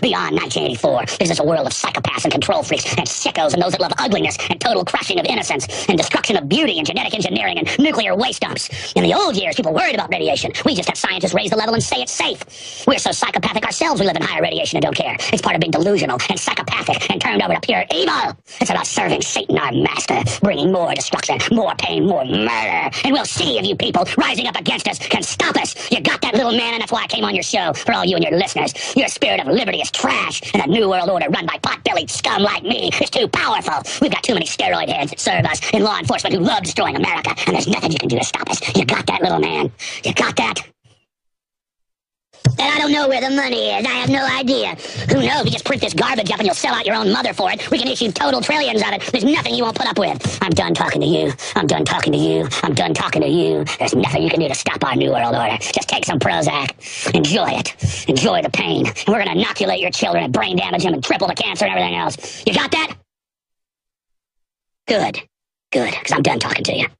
beyond 1984. Is this a world of psychopaths and control freaks and sickos and those that love ugliness and total crushing of innocence and destruction of beauty and genetic engineering and nuclear waste dumps? In the old years, people worried about radiation. We just have scientists raise the level and say it's safe. We're so psychopathic ourselves, we live in higher radiation and don't care. It's part of being delusional and psychopathic and turned over to pure evil. It's about serving Satan, our master, bringing more destruction, more pain, more murder. And we'll see if you people rising up against us can stop us. You got that, little man, and that's why I came on your show. For all you and your listeners, your spirit of liberty is trash, and the new world order run by pot-bellied scum like me is too powerful. We've got too many steroid heads that serve us in law enforcement who love destroying America, and there's nothing you can do to stop us. You got that, little man? You got that? And I don't know where the money is. I have no idea. Who knows? We just print this garbage up and you'll sell out your own mother for it. We can issue total trillions of it. There's nothing you won't put up with. I'm done talking to you. I'm done talking to you. I'm done talking to you. There's nothing you can do to stop our new world order. Just take some Prozac. Enjoy it. Enjoy the pain. And we're going to inoculate your children and brain damage them and triple the cancer and everything else. You got that? Good. Good, because I'm done talking to you.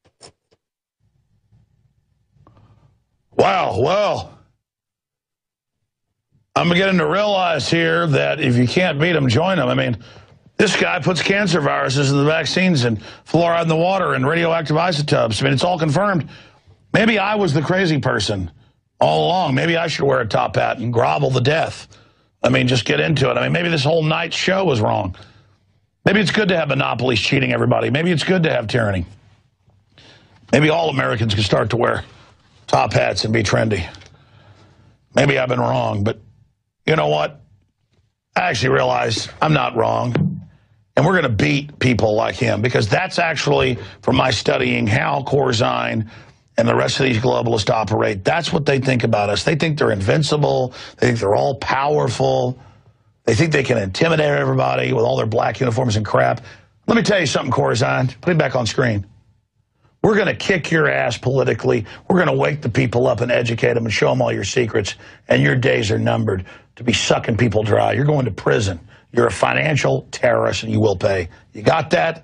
Wow, well, I'm beginning to realize here that if you can't beat them, join them. I mean, this guy puts cancer viruses in the vaccines and fluoride in the water and radioactive isotopes. I mean, it's all confirmed. Maybe I was the crazy person all along. Maybe I should wear a top hat and grovel to death. I mean, just get into it. I mean, maybe this whole night show was wrong. Maybe it's good to have monopolies cheating everybody. Maybe it's good to have tyranny. Maybe all Americans can start to wear top hats and be trendy. Maybe I've been wrong, but you know what? I actually realize I'm not wrong. And we're going to beat people like him, because that's actually, from my studying how Corzine and the rest of these globalists operate, that's what they think about us. They think they're invincible. They think they're all powerful. They think they can intimidate everybody with all their black uniforms and crap. Let me tell you something, Corzine. Put it back on screen. We're going to kick your ass politically. We're going to wake the people up and educate them and show them all your secrets. And your days are numbered to be sucking people dry. You're going to prison. You're a financial terrorist, and you will pay. You got that?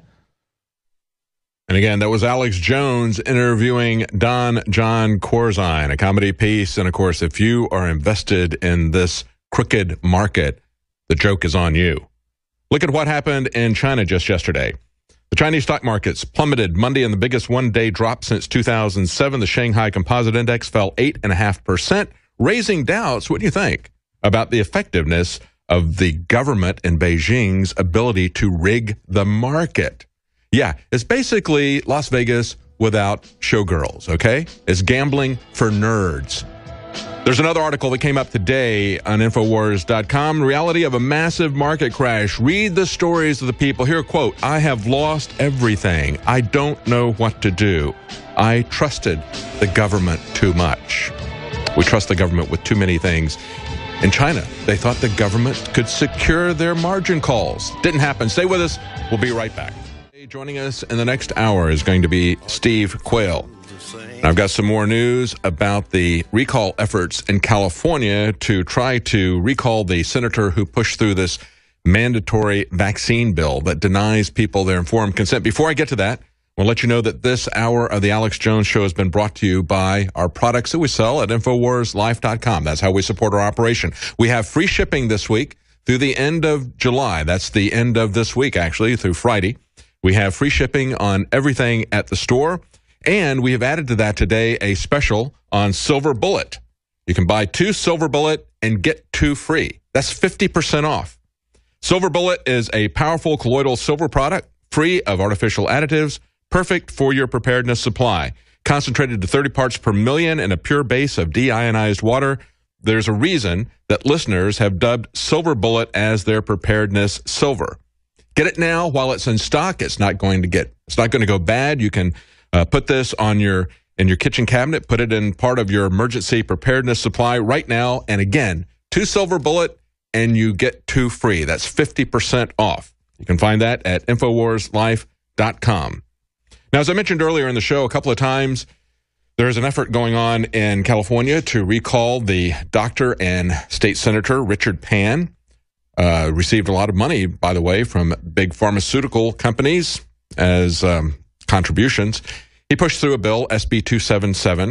And again, that was Alex Jones interviewing Don John Corzine, a comedy piece. And of course, if you are invested in this crooked market, the joke is on you. Look at what happened in China just yesterday. The Chinese stock markets plummeted Monday in the biggest one-day drop since 2007. The Shanghai Composite Index fell 8.5%, raising doubts, what do you think, about the effectiveness of the government in Beijing's ability to rig the market. Yeah, it's basically Las Vegas without showgirls, okay? It's gambling for nerds. There's another article that came up today on Infowars.com, reality of a massive market crash. Read the stories of the people. Here, quote, I have lost everything. I don't know what to do. I trusted the government too much. We trust the government with too many things. In China, they thought the government could secure their margin calls. Didn't happen. Stay with us. We'll be right back. Joining us in the next hour is going to be Steve Quayle. I've got some more news about the recall efforts in California to try to recall the senator who pushed through this mandatory vaccine bill that denies people their informed consent. Before I get to that, I'll let you know that this hour of the Alex Jones Show has been brought to you by our products that we sell at InfoWarsLife.com. That's how we support our operation. We have free shipping this week through the end of July. That's the end of this week, actually, through Friday. We have free shipping on everything at the store. And we have added to that today a special on Silver Bullet. You can buy 2 Silver Bullet and get 2 free. That's 50% off. Silver Bullet is a powerful colloidal silver product, free of artificial additives, perfect for your preparedness supply. Concentrated to 30 parts per million in a pure base of deionized water. There's a reason that listeners have dubbed Silver Bullet as their preparedness silver. Get it now while it's in stock. It's not going to go bad. You can put this on in your kitchen cabinet, put it in part of your emergency preparedness supply right now. And again, 2 Silver Bullet and you get 2 free. That's 50% off. You can find that at InfoWarsLife.com. Now, as I mentioned earlier in the show a couple of times, there's an effort going on in California to recall the doctor and state senator, Richard Pan. Received a lot of money, by the way, from big pharmaceutical companies as contributions. He pushed through a bill, SB 277,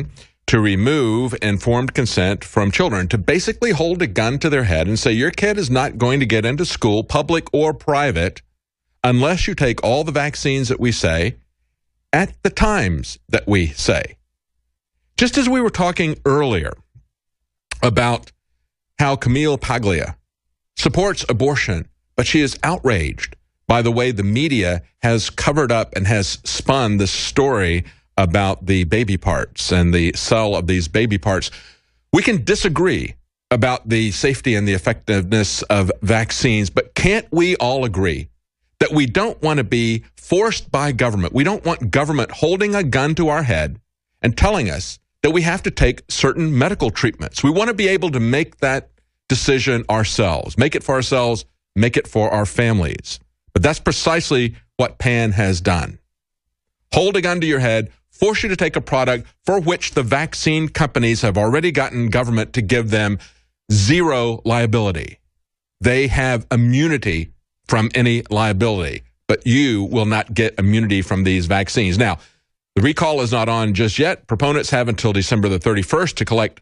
to remove informed consent from children, to basically hold a gun to their head and say your kid is not going to get into school, public or private, unless you take all the vaccines that we say at the times that we say. Just as we were talking earlier about how Camille Paglia supports abortion, but she is outraged by the way the media has covered up and has spun this story about the baby parts and the sale of these baby parts. We can disagree about the safety and the effectiveness of vaccines, but can't we all agree that we don't want to be forced by government? We don't want government holding a gun to our head and telling us that we have to take certain medical treatments. We want to be able to make that decision ourselves, make it for ourselves, make it for our families. But that's precisely what PAN has done. Hold a gun to your head, force you to take a product for which the vaccine companies have already gotten government to give them zero liability. They have immunity from any liability, but you will not get immunity from these vaccines. Now, the recall is not on just yet. Proponents have until December the 31st to collect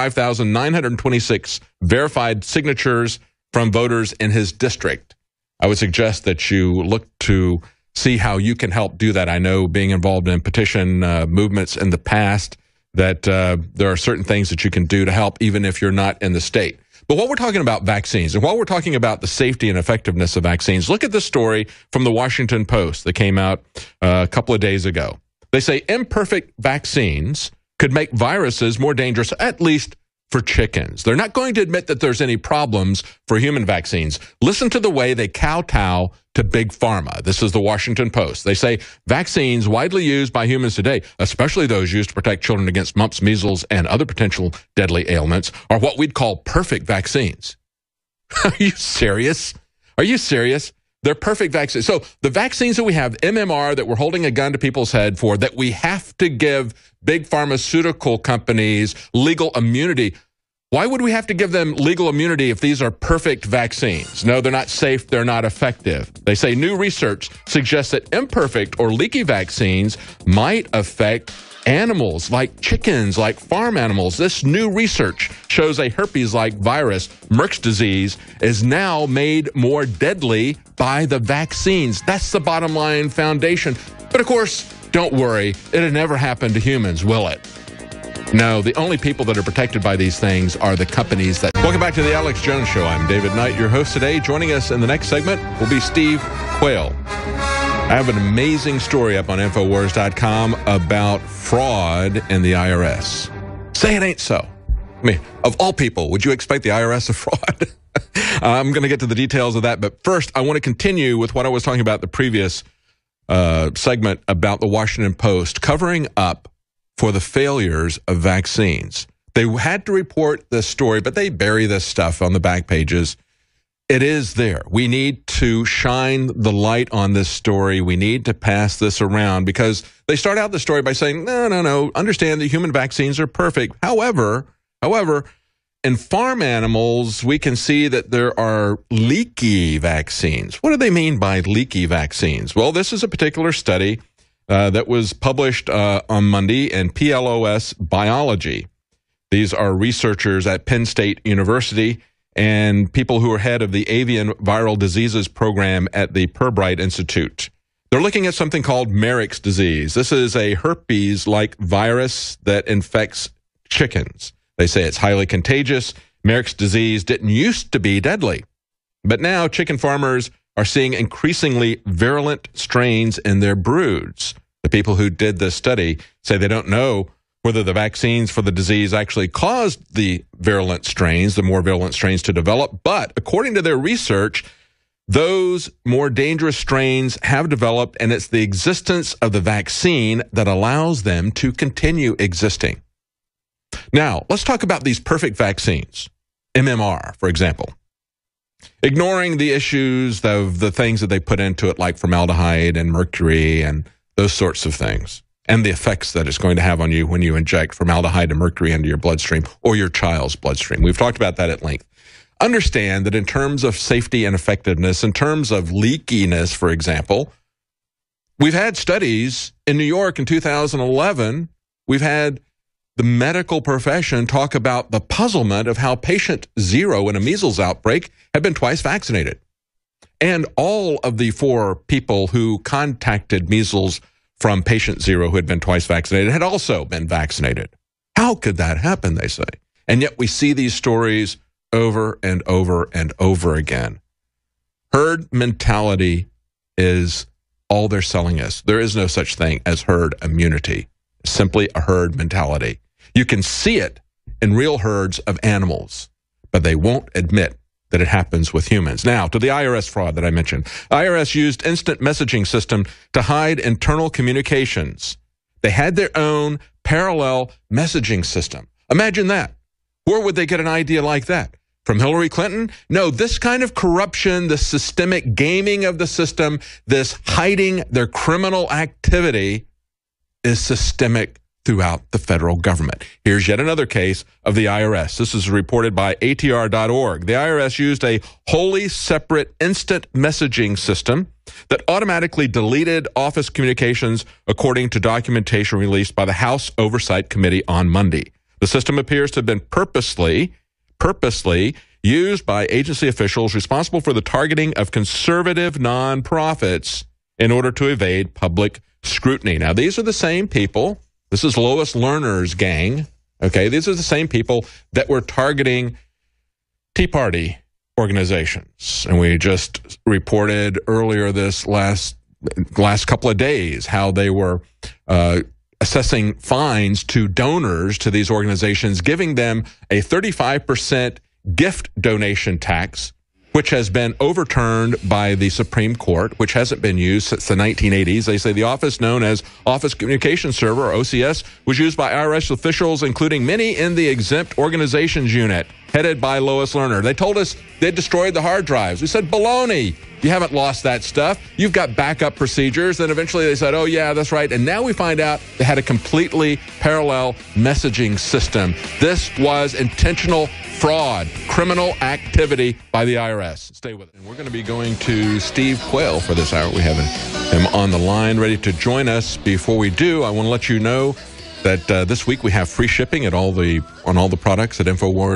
35,926 verified signatures from voters in his district. I would suggest that you look to see how you can help do that. I know, being involved in petition movements in the past, that there are certain things that you can do to help even if you're not in the state. But while we're talking about vaccines, and while we're talking about the safety and effectiveness of vaccines, look at this story from the Washington Post that came out a couple of days ago. They say imperfect vaccines could make viruses more dangerous, at least for chickens. They're not going to admit that there's any problems for human vaccines. Listen to the way they kowtow to Big Pharma. This is the Washington Post. They say vaccines widely used by humans today, especially those used to protect children against mumps, measles, and other potential deadly ailments, are what we'd call perfect vaccines. Are you serious? Are you serious? They're perfect vaccines. So the vaccines that we have, MMR, that we're holding a gun to people's head for, that we have to give big pharmaceutical companies legal immunity. Why would we have to give them legal immunity if these are perfect vaccines? No, they're not safe. They're not effective. They say new research suggests that imperfect or leaky vaccines might affect animals like chickens, like farm animals. This new research shows a herpes-like virus, Merck's disease, is now made more deadly by the vaccines. That's the bottom line foundation. But of course, don't worry, it'll never happen to humans, will it? No, the only people that are protected by these things are the companies that... Welcome back to the Alex Jones Show. I'm David Knight, your host today. Joining us in the next segment will be Steve Quayle. I have an amazing story up on Infowars.com about fraud in the IRS. Say it ain't so. I mean, of all people, would you expect the IRS to fraud? I'm going to get to the details of that, but first, I want to continue with what I was talking about the previous segment about the Washington Post covering up for the failures of vaccines. They had to report this story, but they bury this stuff on the back pages. It is there. We need to shine the light on this story. We need to pass this around because they start out the story by saying, no, understand that human vaccines are perfect. However, in farm animals, we can see that there are leaky vaccines. What do they mean by leaky vaccines? Well, this is a particular study that was published on Monday in PLOS Biology. These are researchers at Penn State University and people who are head of the Avian Viral Diseases Program at the Pirbright Institute. They're looking at something called Marek's disease. This is a herpes-like virus that infects chickens. They say it's highly contagious. Marek's disease didn't used to be deadly. But now chicken farmers are seeing increasingly virulent strains in their broods. The people who did this study say they don't know whether the vaccines for the disease actually caused the virulent strains, the more virulent strains to develop. But according to their research, those more dangerous strains have developed, and it's the existence of the vaccine that allows them to continue existing. Now, let's talk about these perfect vaccines. MMR, for example. Ignoring the issues of the things that they put into it, like formaldehyde and mercury and those sorts of things, and the effects that it's going to have on you when you inject formaldehyde and mercury into your bloodstream or your child's bloodstream. We've talked about that at length. Understand that in terms of safety and effectiveness, in terms of leakiness, for example, we've had studies in New York in 2011. We've had the medical profession talk about the puzzlement of how patient 0 in a measles outbreak had been twice vaccinated. And all of the 4 people who contacted measles from patient 0 who had been twice vaccinated had also been vaccinated. How could that happen, they say? And yet we see these stories over and over and over again. Herd mentality is all they're selling us. There is no such thing as herd immunity. It's simply a herd mentality. You can see it in real herds of animals, but they won't admit that it happens with humans. Now, to the IRS fraud that I mentioned. IRS used instant messaging system to hide internal communications. They had their own parallel messaging system. Imagine that. Where would they get an idea like that? From Hillary Clinton? No, this kind of corruption, the systemic gaming of the system, this hiding their criminal activity is systemic throughout the federal government. Here's yet another case of the IRS. This is reported by ATR.org. The IRS used a wholly separate instant messaging system that automatically deleted office communications according to documentation released by the House Oversight Committee on Monday. The system appears to have been purposely used by agency officials responsible for the targeting of conservative nonprofits in order to evade public scrutiny. Now, these are the same people. This is Lois Lerner's gang. Okay, these are the same people that were targeting Tea Party organizations. And we just reported earlier this last couple of days how they were assessing fines to donors to these organizations, giving them a 35% gift donation tax, which has been overturned by the Supreme Court, which hasn't been used since the 1980s. They say the office known as Office Communication Server, or OCS, was used by IRS officials, including many in the exempt organizations unit, headed by Lois Lerner. They told us they destroyed the hard drives. We said, baloney. You haven't lost that stuff. You've got backup procedures. Then eventually they said, oh, yeah, that's right. And now we find out they had a completely parallel messaging system. This was intentional fraud, criminal activity by the IRS. Stay with it. And we're going to be going to Steve Quayle for this hour. We have him on the line ready to join us. Before we do, I want to let you know that this week we have free shipping on all the products at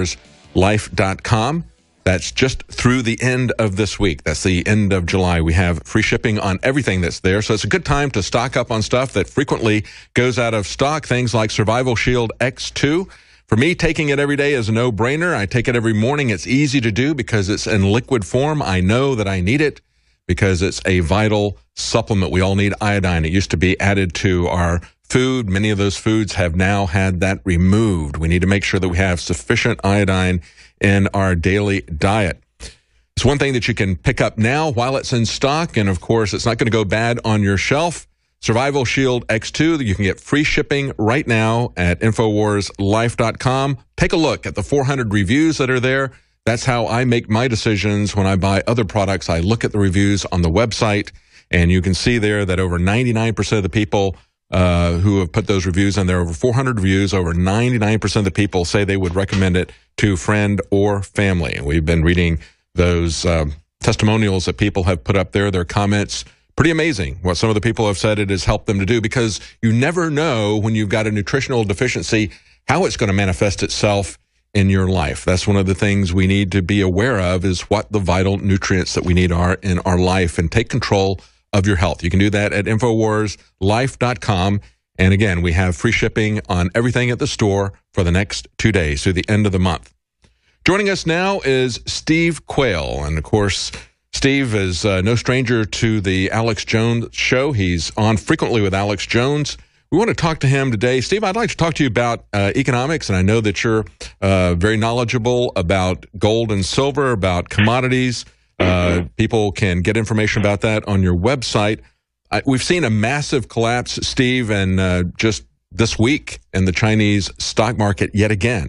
InfoWarsLife.com. That's just through the end of this week. That's the end of July. We have free shipping on everything that's there. So it's a good time to stock up on stuff that frequently goes out of stock. Things like Survival Shield X2. For me, taking it every day is a no-brainer. I take it every morning. It's easy to do because it's in liquid form. I know that I need it because it's a vital supplement. We all need iodine. It used to be added to our food. Many of those foods have now had that removed. We need to make sure that we have sufficient iodine in our daily diet. It's one thing that you can pick up now while it's in stock, and of course, it's not going to go bad on your shelf. Survival Shield X2, you can get free shipping right now at InfoWarsLife.com. Take a look at the 400 reviews that are there. That's how I make my decisions when I buy other products. I look at the reviews on the website, and you can see there that over 99% of the people who have put those reviews in there, over 400 reviews, over 99% of the people say they would recommend it to friend or family. And we've been reading those testimonials that people have put up there, their comments. Pretty amazing what some of the people have said it has helped them to do, because you never know when you've got a nutritional deficiency how it's going to manifest itself in your life. That's one of the things we need to be aware of, is what the vital nutrients that we need are in our life, and take control of your health. You can do that at InfoWarsLife.com. And again, we have free shipping on everything at the store for the next 2 days through the end of the month. Joining us now is Steve Quayle. And of course, Steve is no stranger to the Alex Jones show. He's on frequently with Alex Jones. We want to talk to him today. Steve, I'd like to talk to you about economics, and I know that you're very knowledgeable about gold and silver, about commodities. People can get information about that on your website. We've seen a massive collapse, Steve, and just this week in the Chinese stock market yet again.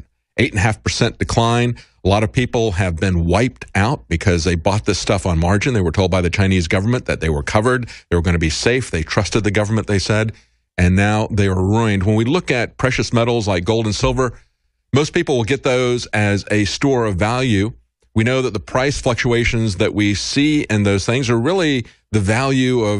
8.5% decline. A lot of people have been wiped out because they bought this stuff on margin. They were told by the Chinese government that they were covered. They were going to be safe. They trusted the government, they said, and now they are ruined. When we look at precious metals like gold and silver, most people will get those as a store of value. We know that the price fluctuations that we see in those things are really the value of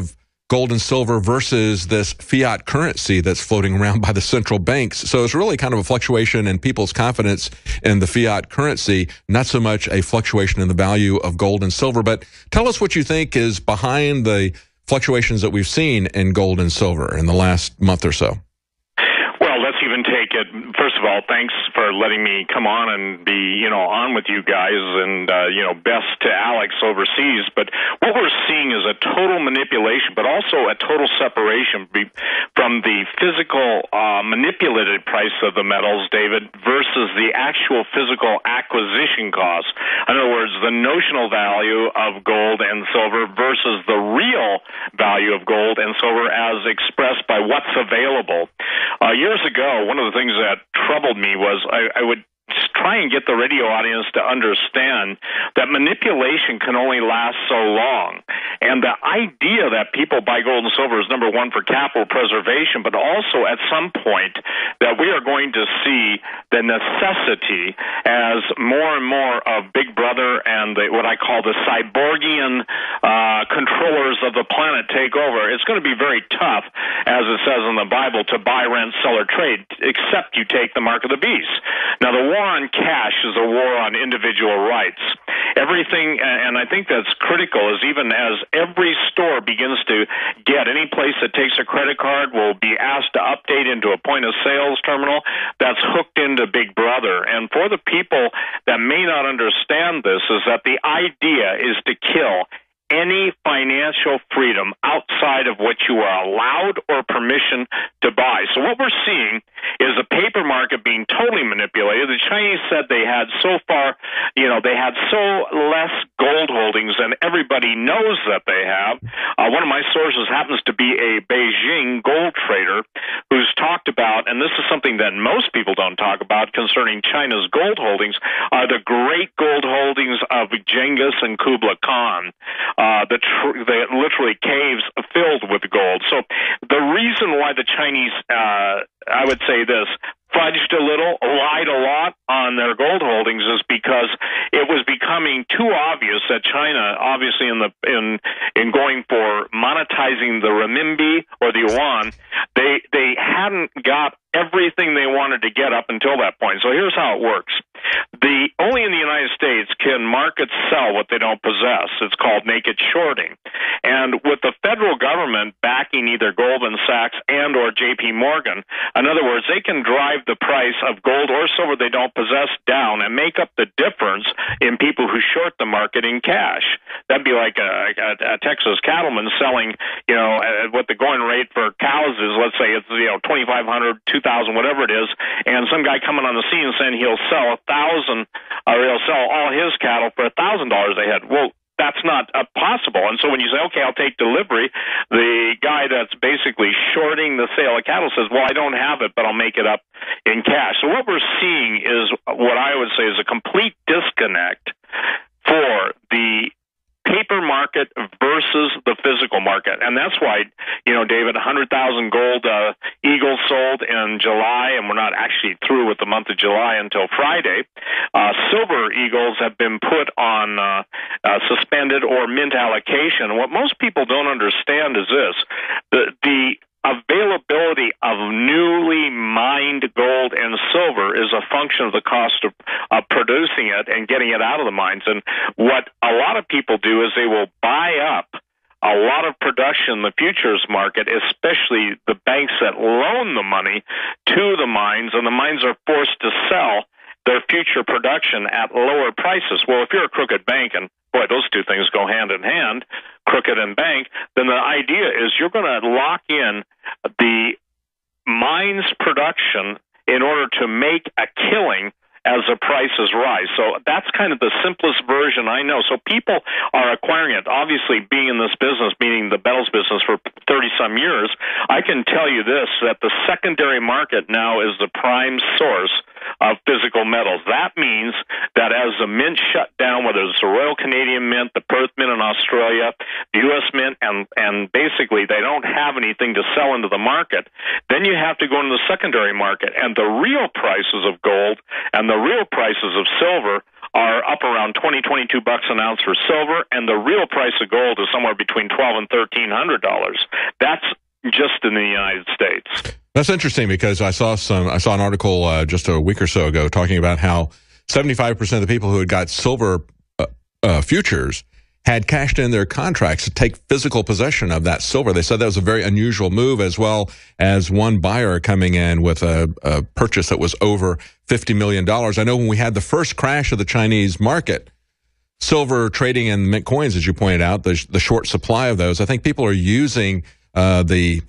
gold and silver versus this fiat currency that's floating around by the central banks. So it's really kind of a fluctuation in people's confidence in the fiat currency, not so much a fluctuation in the value of gold and silver. But tell us what you think is behind the fluctuations that we've seen in gold and silver in the last month or so. Well, let's even take it. First of all, thanks for letting me come on and be, on with you guys, and, best to Alex overseas. But what we're seeing is a total manipulation, but also a total separation from the physical manipulated price of the metals, David, versus the actual physical acquisition cost. In other words, the notional value of gold and silver versus the real value of gold and silver as expressed by what's available. Years ago, one of the things that troubled me was I would try and get the radio audience to understand that manipulation can only last so long. And the idea that people buy gold and silver is, number one, for capital preservation, but also at some point that we are going to see the necessity as more and more of Big Brother and what I call the cyborgian controllers of the planet take over. It's going to be very tough, as it says in the Bible, to buy, rent, sell, or trade, except you take the mark of the beast. Now, the war on cash is a war on individual rights. Everything, and I think that's critical, is even as every store begins to get, any place that takes a credit card will be asked to update into a point of sales terminal that's hooked into Big Brother. And for the people that may not understand this, is that the idea is to kill any financial freedom outside of what you are allowed or permission to buy. So what we're seeing is a paper market being totally manipulated. The Chinese said they had so far, they had so less gold holdings than everybody knows that they have. One of my sources happens to be a Beijing gold trader who's talked about, and this is something that most people don't talk about concerning China's gold holdings, are the great gold holdings of Genghis and Kublai Khan. The literally caves filled with gold. So the reason why the Chinese, I would say this, fudged a little, lied a lot on their gold holdings is because it was becoming too obvious that China, obviously in going for monetizing the renminbi or the yuan, they hadn't got everything they wanted to get up until that point. So here's how it works. Only in the United States can markets sell what they don't possess. It's called naked shorting. And with the federal government backing either Goldman Sachs and or JP Morgan, in other words, they can drive the price of gold or silver they don't possess down and make up the difference in people who short the market in cash. That'd be like a Texas cattleman selling, what the going rate for cows is. Let's say it's, $2,500, $2,000, whatever it is, and some guy coming on the scene saying he'll sell 1,000, or he'll sell all his cattle for $1,000 a head. Well, that's not possible. And so when you say, okay, I'll take delivery, the guy that's basically shorting the sale of cattle says, well, I don't have it, but I'll make it up in cash. So what we're seeing is what I would say is a complete disconnect for the paper market versus the physical market. And that's why, David, 100,000 gold eagles sold in July, and we're not actually through with the month of July until Friday. Silver eagles have been put on suspended or mint allocation. What most people don't understand is this. The availability of newly mined gold and silver is a function of the cost of producing it and getting it out of the mines. And what a lot of people do is they will buy up a lot of production in the futures market, especially the banks that loan the money to the mines, and the mines are forced to sell their future production at lower prices. Well, if you're a crooked bank, and boy, those two things go hand in hand, crooked and bank, then the idea is you're going to lock in the mine's production in order to make a killing as the prices rise. So that's kind of the simplest version I know. So people are acquiring it. Obviously, being in this business, meaning the metals business for 30-some years, I can tell you this, that the secondary market now is the prime source of physical metals. That means that as the mint shut down, whether it's the Royal Canadian Mint, the Perth Mint in Australia, the U.S. Mint, and basically they don't have anything to sell into the market, then you have to go into the secondary market. And the real prices of gold and the real prices of silver are up around 20, 22 bucks an ounce for silver, and the real price of gold is somewhere between $1,200 and $1,300. That's just in the United States. That's interesting because I saw an article just a week or so ago talking about how 75% of the people who had got silver futures had cashed in their contracts to take physical possession of that silver. They said that was a very unusual move, as well as one buyer coming in with a purchase that was over $50 million. I know when we had the first crash of the Chinese market, silver trading in mint coins, as you pointed out, the short supply of those, I think people are using the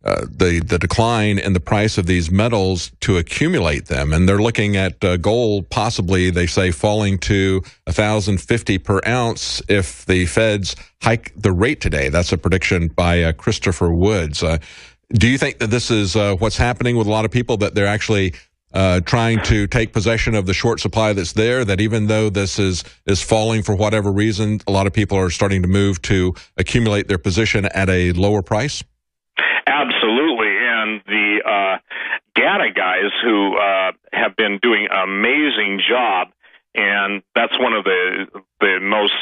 decline in the price of these metals to accumulate them, and they're looking at gold possibly, they say, falling to $1,050 per ounce if the Feds hike the rate today. That's a prediction by Christopher Woods. Do you think that this is what's happening with a lot of people, that they're actually trying to take possession of the short supply that's there, that even though this is falling for whatever reason, a lot of people are starting to move to accumulate their position at a lower price? Absolutely, and the GATA guys who have been doing an amazing job, and that's one of the most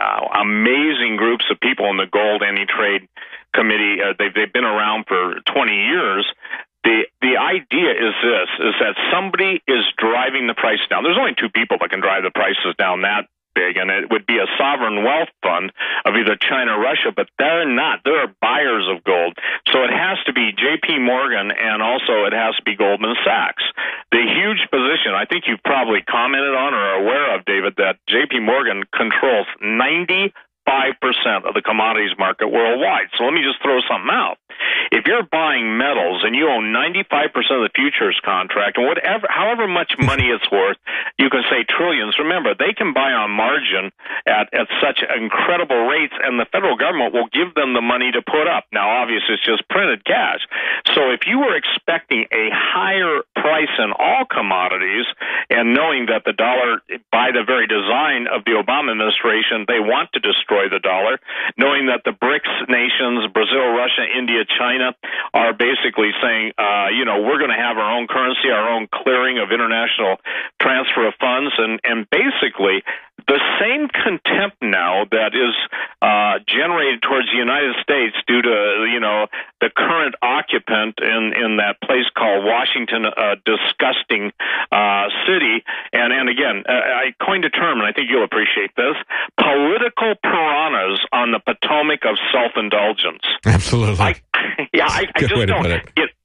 amazing groups of people in the Gold Anti-Trade Committee. They've been around for 20 years. The idea is this, is that somebody is driving the price down. There's only two people that can drive the prices down that big, and it would be a sovereign wealth fund of either China or Russia, but they're not. They're buyers of gold. So it has to be J.P. Morgan, and also it has to be Goldman Sachs. The huge position, I think you've probably commented on or are aware of, David, that J.P. Morgan controls 95% of the commodities market worldwide. So let me just throw something out. If you're buying metals and you own 95% of the futures contract, and however much money it's worth, you can say trillions. Remember, they can buy on margin at such incredible rates, and the federal government will give them the money to put up. Now, obviously, it's just printed cash. So if you were expecting a higher price in all commodities, and knowing that the dollar, by the very design of the Obama administration, they want to destroy the dollar, knowing that the BRICS nations, Brazil, Russia, India, China, are basically saying, we're going to have our own currency, our own clearing of international transfer of funds, and basically the same contempt now that is generated towards the United States due to, the current occupant in that place called Washington, disgusting city. And again, I coined a term, and I think you'll appreciate this: political piranhas on the Potomac of self-indulgence. Absolutely. I just don't.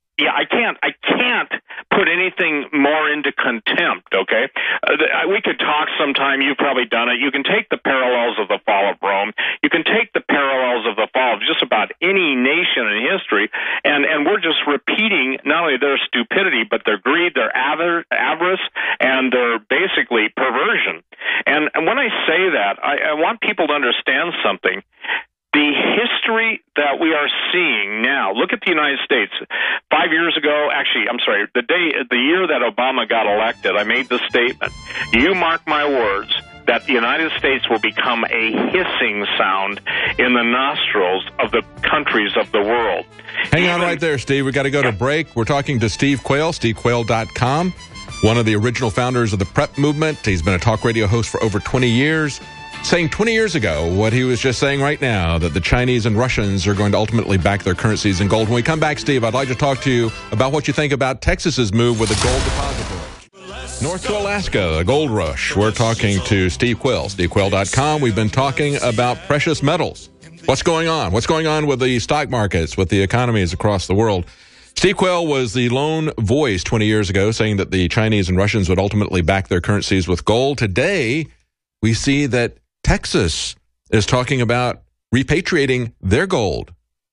I can't put anything more into contempt, okay? We could talk sometime. You've probably done it. You can take the parallels of the fall of Rome. You can take the parallels of the fall of just about any nation in history, and we're just repeating not only their stupidity, but their greed, their avarice, and their basically perversion. And when I say that, I want people to understand something. The history that we are seeing now, look at the United States. 5 years ago, actually, I'm sorry, the year that Obama got elected, I made the statement, you mark my words, that the United States will become a hissing sound in the nostrils of the countries of the world. Hang on right there, Steve. We got to go to break. We're talking to Steve Quayle, stevequayle.com, one of the original founders of the PrEP movement. He's been a talk radio host for over 20 years. Saying 20 years ago what he was just saying right now, that the Chinese and Russians are going to ultimately back their currencies in gold. When we come back, Steve, I'd like to talk to you about what you think about Texas's move with the gold depository. North to Alaska, a gold rush. We're talking to Steve Quayle, stevequayle.com. We've been talking about precious metals. What's going on? What's going on with the stock markets, with the economies across the world? Steve Quayle was the lone voice 20 years ago saying that the Chinese and Russians would ultimately back their currencies with gold. Today, we see that Texas is talking about repatriating their gold.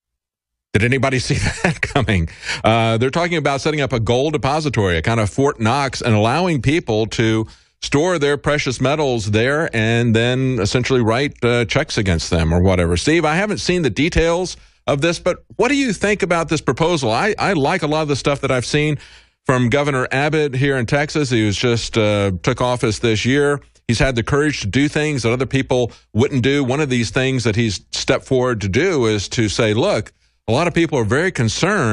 Did anybody see that coming? They're talking about setting up a gold depository, a kind of Fort Knox, and allowing people to store their precious metals there and then essentially write checks against them or whatever. Steve, I haven't seen the details of this, but what do you think about this proposal? I like a lot of the stuff that I've seen from Governor Abbott here in Texas. He was just took office this year. He's had the courage to do things that other people wouldn't do. One of these things that he's stepped forward to do is to say, look, a lot of people are very concerned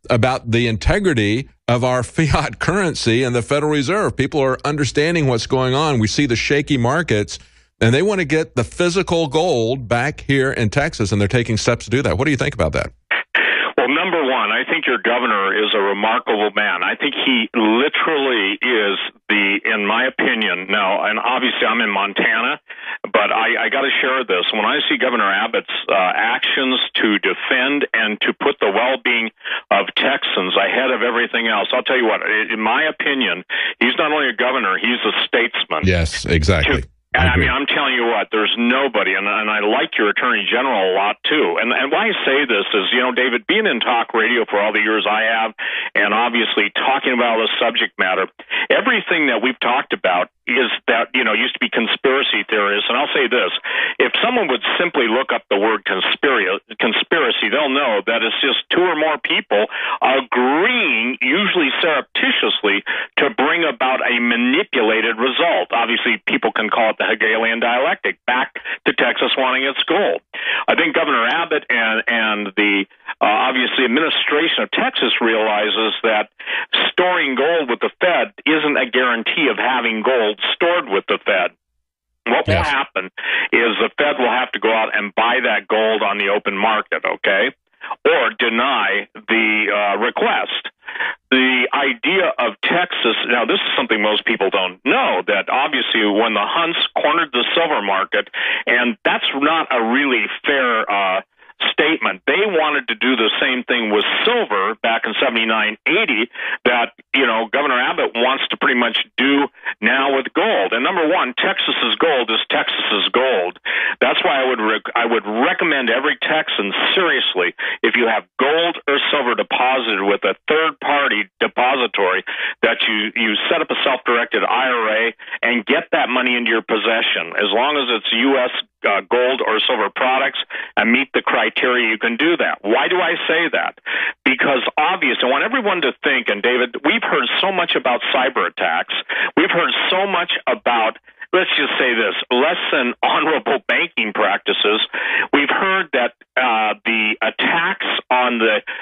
about the integrity of our fiat currency and the Federal Reserve. People are understanding what's going on. We see the shaky markets, and they want to get the physical gold back here in Texas, and they're taking steps to do that. What do you think about that? Well, number one, I think your governor is a remarkable man. I think he literally is in my opinion, now, and obviously I'm in Montana, but I got to share this. When I see Governor Abbott's actions to defend and to put the well-being of Texans ahead of everything else, I'll tell you what, in my opinion, he's not only a governor, he's a statesman. Yes, exactly. I mean, I'm telling you what, there's nobody, and I like your Attorney General a lot, too. And why I say this is, you know, David, being in talk radio for all the years I have, and obviously talking about all this subject matter, everything that we've talked about is that, you know, used to be conspiracy theorists. And I'll say this, if someone would simply look up the word conspiracy, they'll know that it's just two or more people agreeing, usually surreptitiously, to bring about a manipulated result. Obviously, people can call it the Hegelian dialectic, back to Texas wanting its gold. I think Governor Abbott and the obviously administration of Texas realizes that storing gold with the Fed isn't a guarantee of having gold stored with the Fed. What will happen is the Fed will have to go out and buy that gold on the open market, okay, or deny the request. The idea of Texas, now this is something most people don't know, that obviously when the Hunts cornered the silver market, and that's not a really fair statement. They wanted to do the same thing with silver back in 79, 80 that, you know, Governor Abbott wants to pretty much do now with gold. And number one, Texas's gold is Texas's gold. That's why I would recommend every Texan, seriously, if you have gold or silver deposited with a third-party depository, that you set up a self-directed IRA and get that money into your possession. As long as it's U.S. Gold or silver products and meet the criteria, you can do that. Why do I say that? Because obviously, I want everyone to think, and David, we've heard so much about cyber attacks. We've heard so much about, let's just say this, less than honorable banking practices. We've heard that the attacks on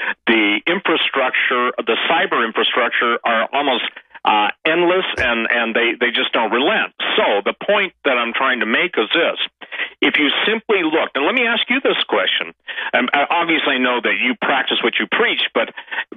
the infrastructure, the cyber infrastructure, are almost endless, and they just don't relent. So the point that I'm trying to make is this. If you simply look, and let me ask you this question. Obviously, I know that you practice what you preach, but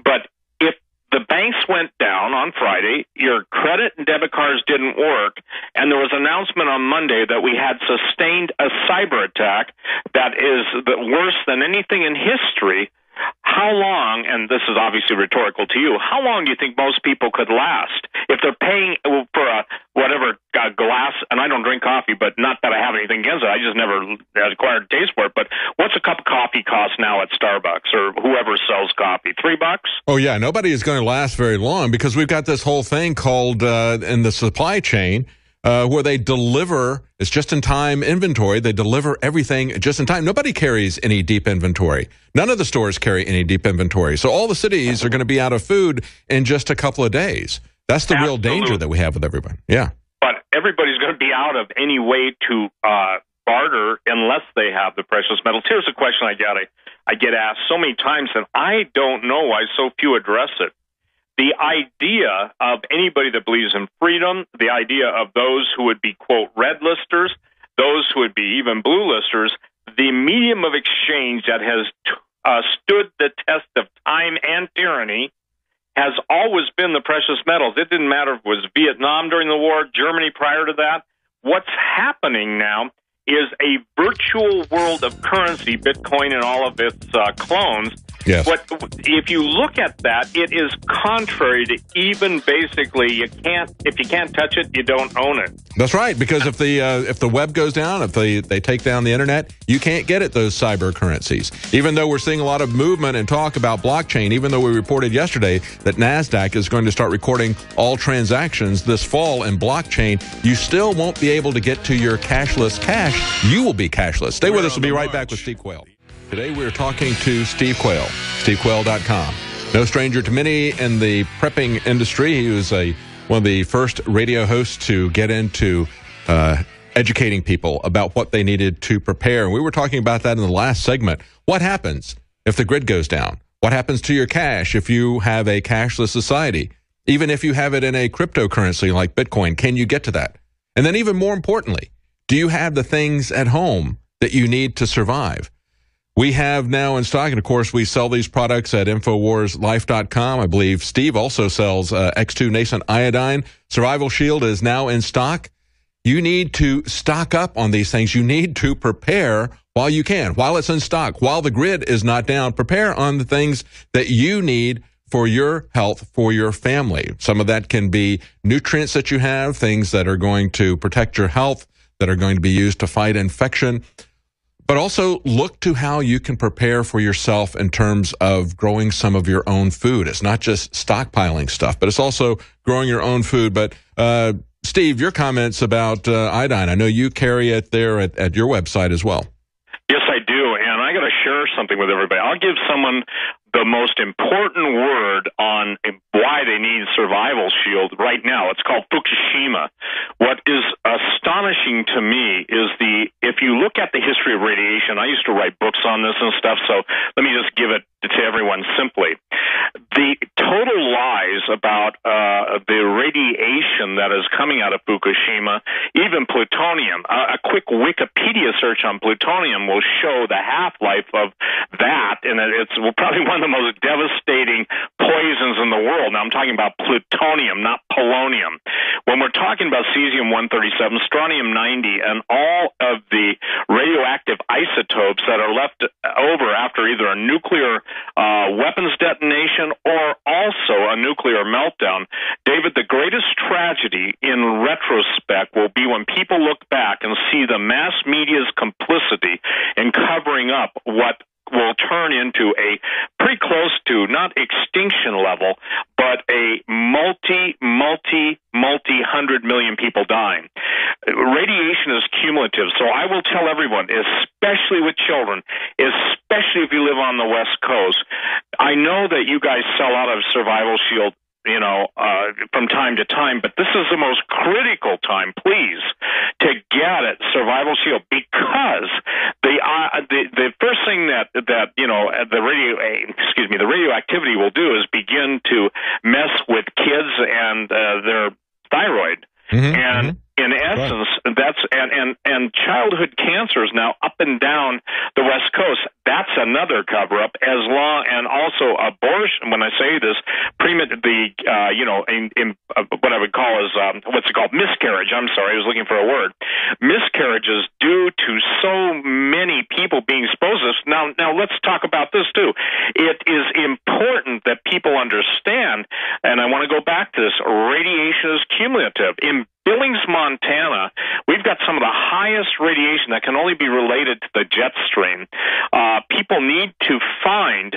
if the banks went down on Friday, your credit and debit cards didn't work, and there was an announcement on Monday that we had sustained a cyber attack that is worse than anything in history, how long, and this is obviously rhetorical to you, how long do you think most people could last if they're paying for whatever glass, and I don't drink coffee, but not that I have anything against it, I just never acquired taste for it, but what's a cup of coffee cost now at Starbucks or whoever sells coffee? $3? Oh, yeah, nobody is going to last very long because we've got this whole thing called in the supply chain where they deliver, it's just-in-time inventory. They deliver everything just in time. Nobody carries any deep inventory. None of the stores carry any deep inventory. So all the cities are going to be out of food in just a couple of days. That's the real danger that we have with everybody. Yeah. But everybody's going to be out of any way to barter unless they have the precious metals. Here's a question I get asked so many times, and I don't know why so few address it. The idea of anybody that believes in freedom, the idea of those who would be, quote, red listers, those who would be even blue listers, the medium of exchange that has stood the test of time and tyranny has always been the precious metals. It didn't matter if it was Vietnam during the war, Germany prior to that. What's happening now is a virtual world of currency, Bitcoin and all of its clones. Yes. But if you look at that, it is contrary to even basically if you can't touch it, you don't own it. That's right, because if the web goes down, if they take down the internet, you can't get at those cyber currencies. Even though we're seeing a lot of movement and talk about blockchain, even though we reported yesterday that NASDAQ is going to start recording all transactions this fall in blockchain, you still won't be able to get to your cashless cash. You will be cashless. Stay with us. We'll be right back with Steve Quayle. Today we're talking to Steve Quayle, stevequayle.com. No stranger to many in the prepping industry. He was one of the first radio hosts to get into educating people about what they needed to prepare. And we were talking about that in the last segment. What happens if the grid goes down? What happens to your cash if you have a cashless society? Even if you have it in a cryptocurrency like Bitcoin, can you get to that? And then even more importantly, do you have the things at home that you need to survive? We have now in stock, and of course we sell these products at InfoWarsLife.com. I believe Steve also sells X2 Nascent Iodine. Survival Shield is now in stock. You need to stock up on these things. You need to prepare while you can, while it's in stock, while the grid is not down. Prepare on the things that you need for your health, for your family. Some of that can be nutrients that you have, things that are going to protect your health, that are going to be used to fight infection. But also look to how you can prepare for yourself in terms of growing some of your own food. It's not just stockpiling stuff, but it's also growing your own food. But Steve, your comments about iodine, I know you carry it there at your website as well. Yes, I do, and I got to share something with everybody. I'll give someone the most important word on why they need Survival Shield right now. It's called Fukushima. What is astonishing to me is if you look at the history of radiation, I used to write books on this and stuff, so let me just give it to everyone simply. The total lies about the radiation that is coming out of Fukushima, even plutonium, a quick Wikipedia search on plutonium will show the half-life of that, and it's probably one of the most devastating poisons in the world. Now, I'm talking about plutonium, not polonium. When we're talking about cesium-137, strontium-90, and all of the radioactive isotopes that are left over after either a nuclear weapons detonation or also a nuclear meltdown, David, the greatest tragedy in retrospect will be when people look back and see the mass media's complicity in covering up what will turn into a pretty close to not extinction level, but a multi-100 million people dying. Radiation is cumulative, so I will tell everyone, especially with children, especially if you live on the West Coast, I know that you guys sell out of Survival Shield from time to time, but this is the most critical time, please, to get it, Survival Shield, because the first thing that the radioactivity will do is begin to mess with kids and their thyroid. And in essence, that's and childhood cancers now up and down the West Coast. That's another cover-up, and also abortion. When I say this, what I would call is what's it called? Miscarriage. I'm sorry, I was looking for a word. Miscarriages due to so many people being exposed to this. Now let's talk about this too. It is important that people understand, and I want to go back to this. Radiation is cumulative. In Billings, Montana, we've got some of the highest radiation that can only be related to the jet stream. People need to find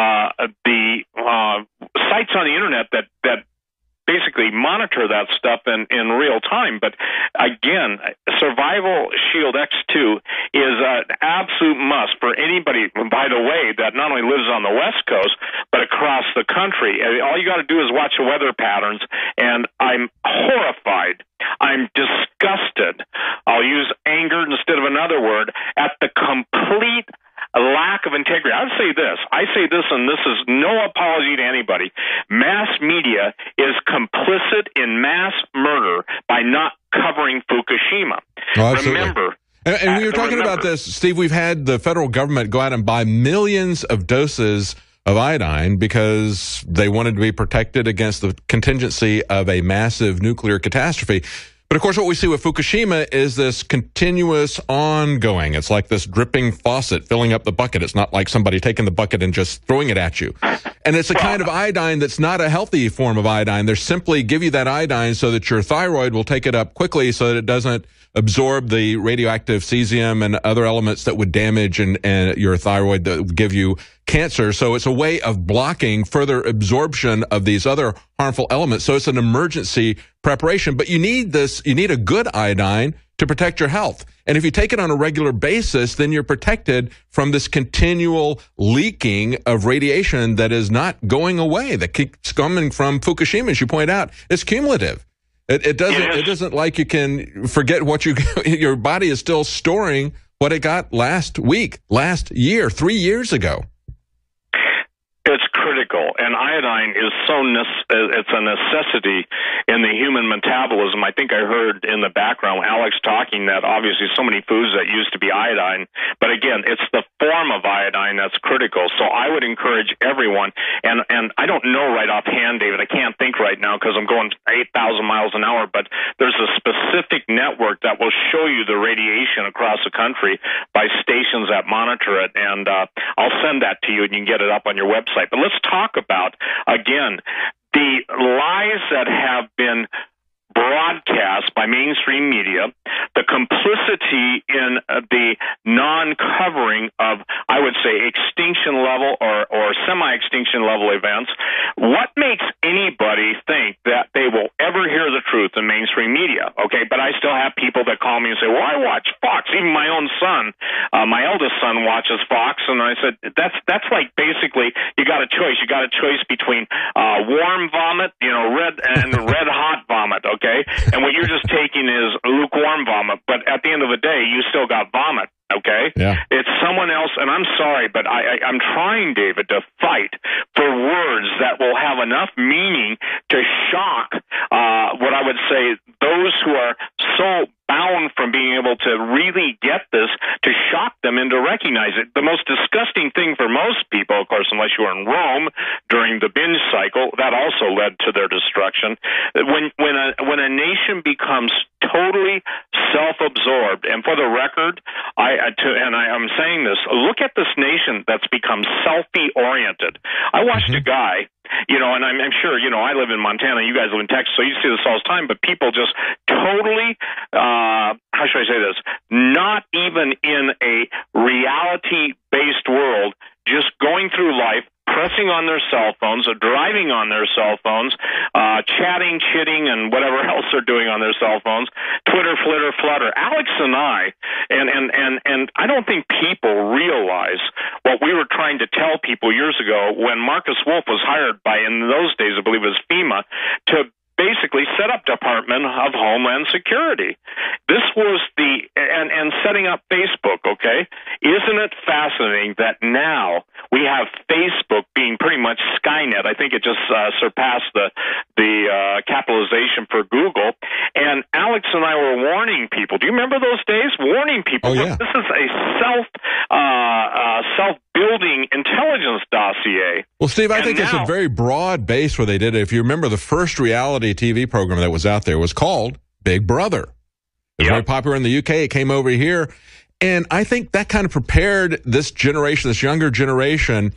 the sites on the internet that basically monitor that stuff in real time. But again, Survival Shield X2 is an absolute must for anybody, by the way, that not only lives on the West Coast, but across the country. All you got to do is watch the weather patterns, and I'm horrified. I'm disgusted. I'll use anger instead of another word at the complete lack of integrity. I say this, and this is no apology to anybody. Mass media is complicit in mass murder by not covering Fukushima. Oh, remember. And we were talking about this, Steve, we've had the federal government go out and buy millions of doses of iodine because they wanted to be protected against the contingency of a massive nuclear catastrophe. But of course, what we see with Fukushima is this continuous ongoing. It's like this dripping faucet filling up the bucket. It's not like somebody taking the bucket and just throwing it at you. And it's a kind of iodine that's not a healthy form of iodine. They're simply give you that iodine so that your thyroid will take it up quickly so that it doesn't absorb the radioactive cesium and other elements that would damage and your thyroid that would give you cancer. So it's a way of blocking further absorption of these other harmful elements. So it's an emergency preparation. But you need a good iodine to protect your health. And if you take it on a regular basis, then you're protected from this continual leaking of radiation that is not going away, that keeps coming from Fukushima, as you point out. It's cumulative. It doesn't like you can forget what your body is still storing what it got last week, last year, 3 years ago. iodine is it's a necessity in the human metabolism. I think I heard in the background Alex talking that obviously so many foods that used to be iodine, but again, it's the form of iodine that's critical. So I would encourage everyone, and I don't know right offhand, David, I can't think right now because I'm going 8,000 miles an hour, but there's a specific network that will show you the radiation across the country by stations that monitor it, and I'll send that to you and you can get it up on your website. But let's talk about, again, the lies that have been broadcast by mainstream media, the complicity in the non-covering of, I would say, extinction level or semi-extinction level events. What makes anybody think that they will ever hear the truth in mainstream media? Okay, but I still have people that call me and say, well, I watch Fox. Even my own son, my eldest son watches Fox, and I said, that's like basically you got a choice. You got a choice between warm vomit, red hot vomit, okay? And what you're just taking is lukewarm vomit, but at the end of the day, you still got vomit, okay? Yeah. It's someone else, and I'm sorry, but I'm trying, David, to fight for words that will have enough meaning to shock what I would say those who are so bound from being able to really get this, to shock them and to recognize it. The most disgusting thing for most people, of course, unless you were in Rome during the binge cycle, that also led to their destruction. When a nation becomes totally self-absorbed, and for the record, I'm saying this, look at this nation that's become selfie-oriented. I watched a guy, and I'm sure, I live in Montana, you guys live in Texas, so you see this all the time, but people just totally, how should I say this, not even in a reality-based world, just going through life, pressing on their cell phones, or driving on their cell phones, chatting, chitting, and whatever else they're doing on their cell phones, Twitter, flitter, flutter. Alex and I, and I don't think people realize what we were trying to tell people years ago when Marcus Wolf was hired by, in those days, I believe it was FEMA, to basically set up Department of Homeland Security. This was and setting up Facebook, okay? Isn't it fascinating that now we have Facebook being pretty much Skynet? I think it just surpassed the capitalization for Google. And Alex and I were warning people. Do you remember those days? Warning people. Oh, yeah. This is a self-building intelligence dossier. Well, Steve, I think it's a very broad base where they did it. If you remember, the first reality TV program that was out there was called Big Brother. It was very popular in the UK. It came over here. And I think that kind of prepared this generation, this younger generation,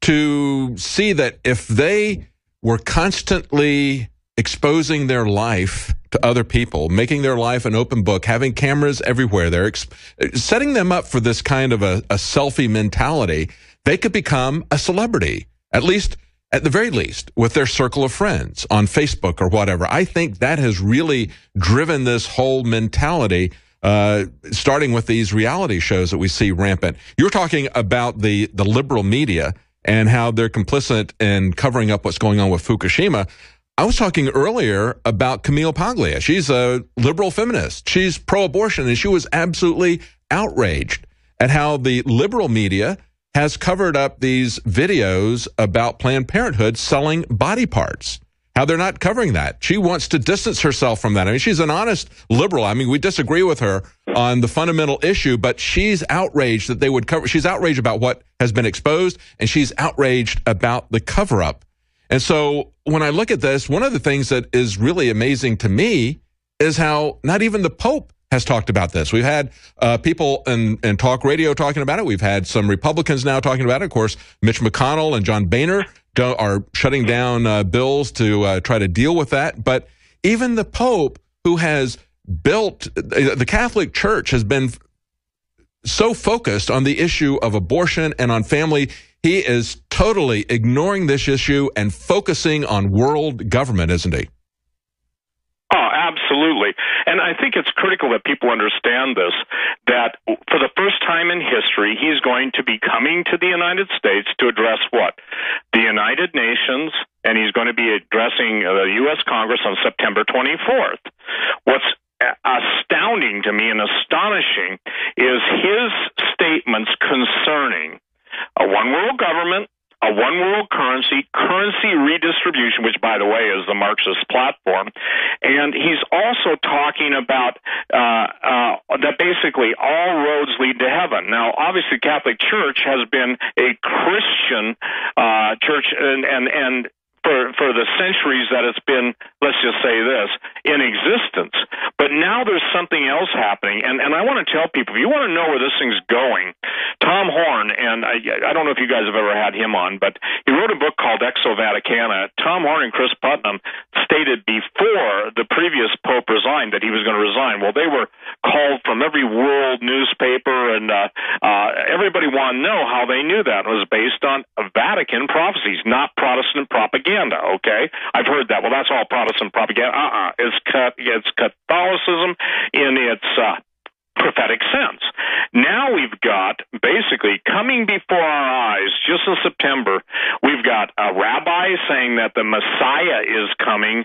to see that if they were constantly exposing their life to other people, making their life an open book, having cameras everywhere, they're setting them up for this kind of a selfie mentality, they could become a celebrity, at the very least, with their circle of friends on Facebook or whatever. I think that has really driven this whole mentality, starting with these reality shows that we see rampant. You're talking about the liberal media and how they're complicit in covering up what's going on with Fukushima. I was talking earlier about Camille Paglia. She's a liberal feminist. She's pro-abortion, and she was absolutely outraged at how the liberal media has covered up these videos about Planned Parenthood selling body parts, how they're not covering that. She wants to distance herself from that. I mean, she's an honest liberal. I mean, we disagree with her on the fundamental issue, but she's outraged that they would cover. She's outraged about what has been exposed, and she's outraged about the cover-up. And so when I look at this, one of the things that is really amazing to me is how not even the Pope has talked about this. We've had people in talk radio talking about it. We've had some Republicans now talking about it. Of course, Mitch McConnell and John Boehner are shutting down bills to try to deal with that. But even the Pope, who has built, the Catholic Church has been so focused on the issue of abortion and on family, he is totally ignoring this issue and focusing on world government, isn't he? Oh, absolutely. And I think it's critical that people understand this, that for the first time in history, he's going to be coming to the United States to address what? The United Nations, and he's going to be addressing the U.S. Congress on September 24th. What's astounding to me and astonishing is his statements concerning a one-world government, a one-world currency legacy redistribution, which, by the way, is the Marxist platform. And he's also talking about that basically all roads lead to heaven. Now, obviously, Catholic Church has been a Christian church, and for the centuries that it's been, let's just say this, in existence. But now there's something else happening, and I want to tell people, if you want to know where this thing's going, Tom Horn, and I don't know if you guys have ever had him on, but he wrote a book called Exo Vaticana. Tom Horn and Chris Putnam stated before the previous Pope resigned that he was going to resign. Well, they were called from every world newspaper, and everybody wanted to know how they knew that. It was based on Vatican prophecies, not Protestant propaganda. Okay, I've heard that. Well, that's all Protestant propaganda. It's Catholicism in its prophetic sense. Now we've got, basically, coming before our eyes, just in September, we've got a rabbi saying that the Messiah is coming,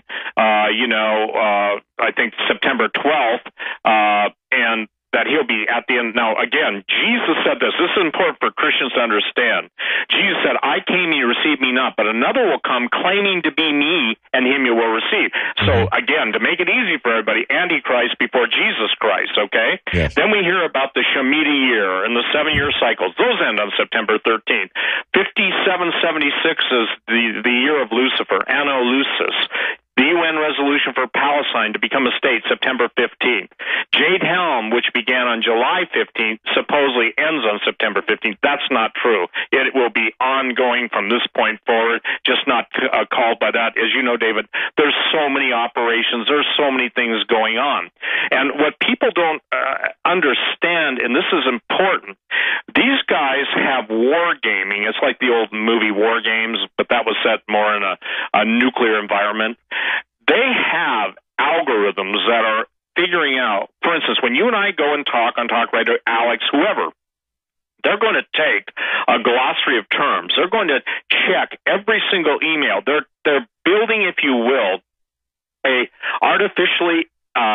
I think September 12th, and that he'll be at the end. Now, again, Jesus said this. This is important for Christians to understand. Jesus said, I came, you received me not, but another will come claiming to be me, and him you will receive. So, again, to make it easy for everybody, Antichrist before Jesus Christ, okay? Yes. Then we hear about the Shemitah year and the 7-year cycles. Those end on September 13th. 5776 is the year of Lucifer, Anno Lucis. The UN resolution for Palestine to become a state, September 15th. Jade Helm, which began on July 15th, supposedly ends on September 15th. That's not true. It will be ongoing from this point forward, just not called by that. As you know, David, there's so many operations. There's so many things going on. And what people don't understand, and this is important, these guys have war gaming. It's like the old movie War Games, but that was set more in a nuclear environment. They have algorithms that are figuring out, for instance, when you and I go and talk on Talk Radio, Alex, whoever, they're going to take a glossary of terms. They're going to check every single email. They're building, if you will, a artificially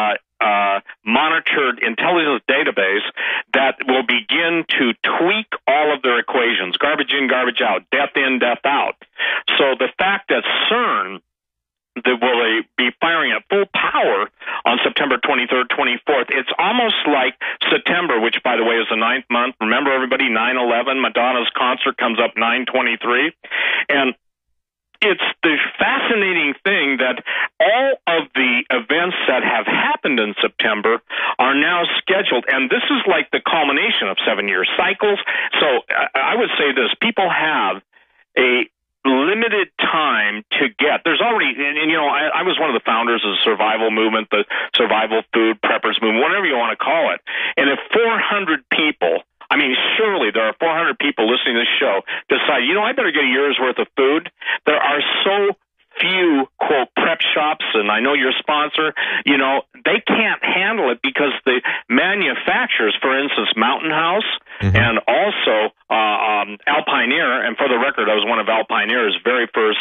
monitored intelligence database that will begin to tweak all of their equations, garbage in, garbage out, death in, death out. So the fact that CERN will be firing at full power on September 23rd, 24th. It's almost like September, which, by the way, is the 9th month. Remember, everybody, 9/11, Madonna's concert comes up 9/23. And it's the fascinating thing that all of the events that have happened in September are now scheduled, and this is like the culmination of 7-year cycles. So I would say this, people have a limited time to get. There's already, and I was one of the founders of the survival movement, the survival food preppers movement, whatever you want to call it. And if 400 people, I mean, surely there are 400 people listening to this show, decide, I better get a year's worth of food. There are so few, quote, prep shops, and I know your sponsor, they can't handle it because the manufacturers, for instance, Mountain House, and also Alpine Air, and for the record, I was one of Alpine Air's very first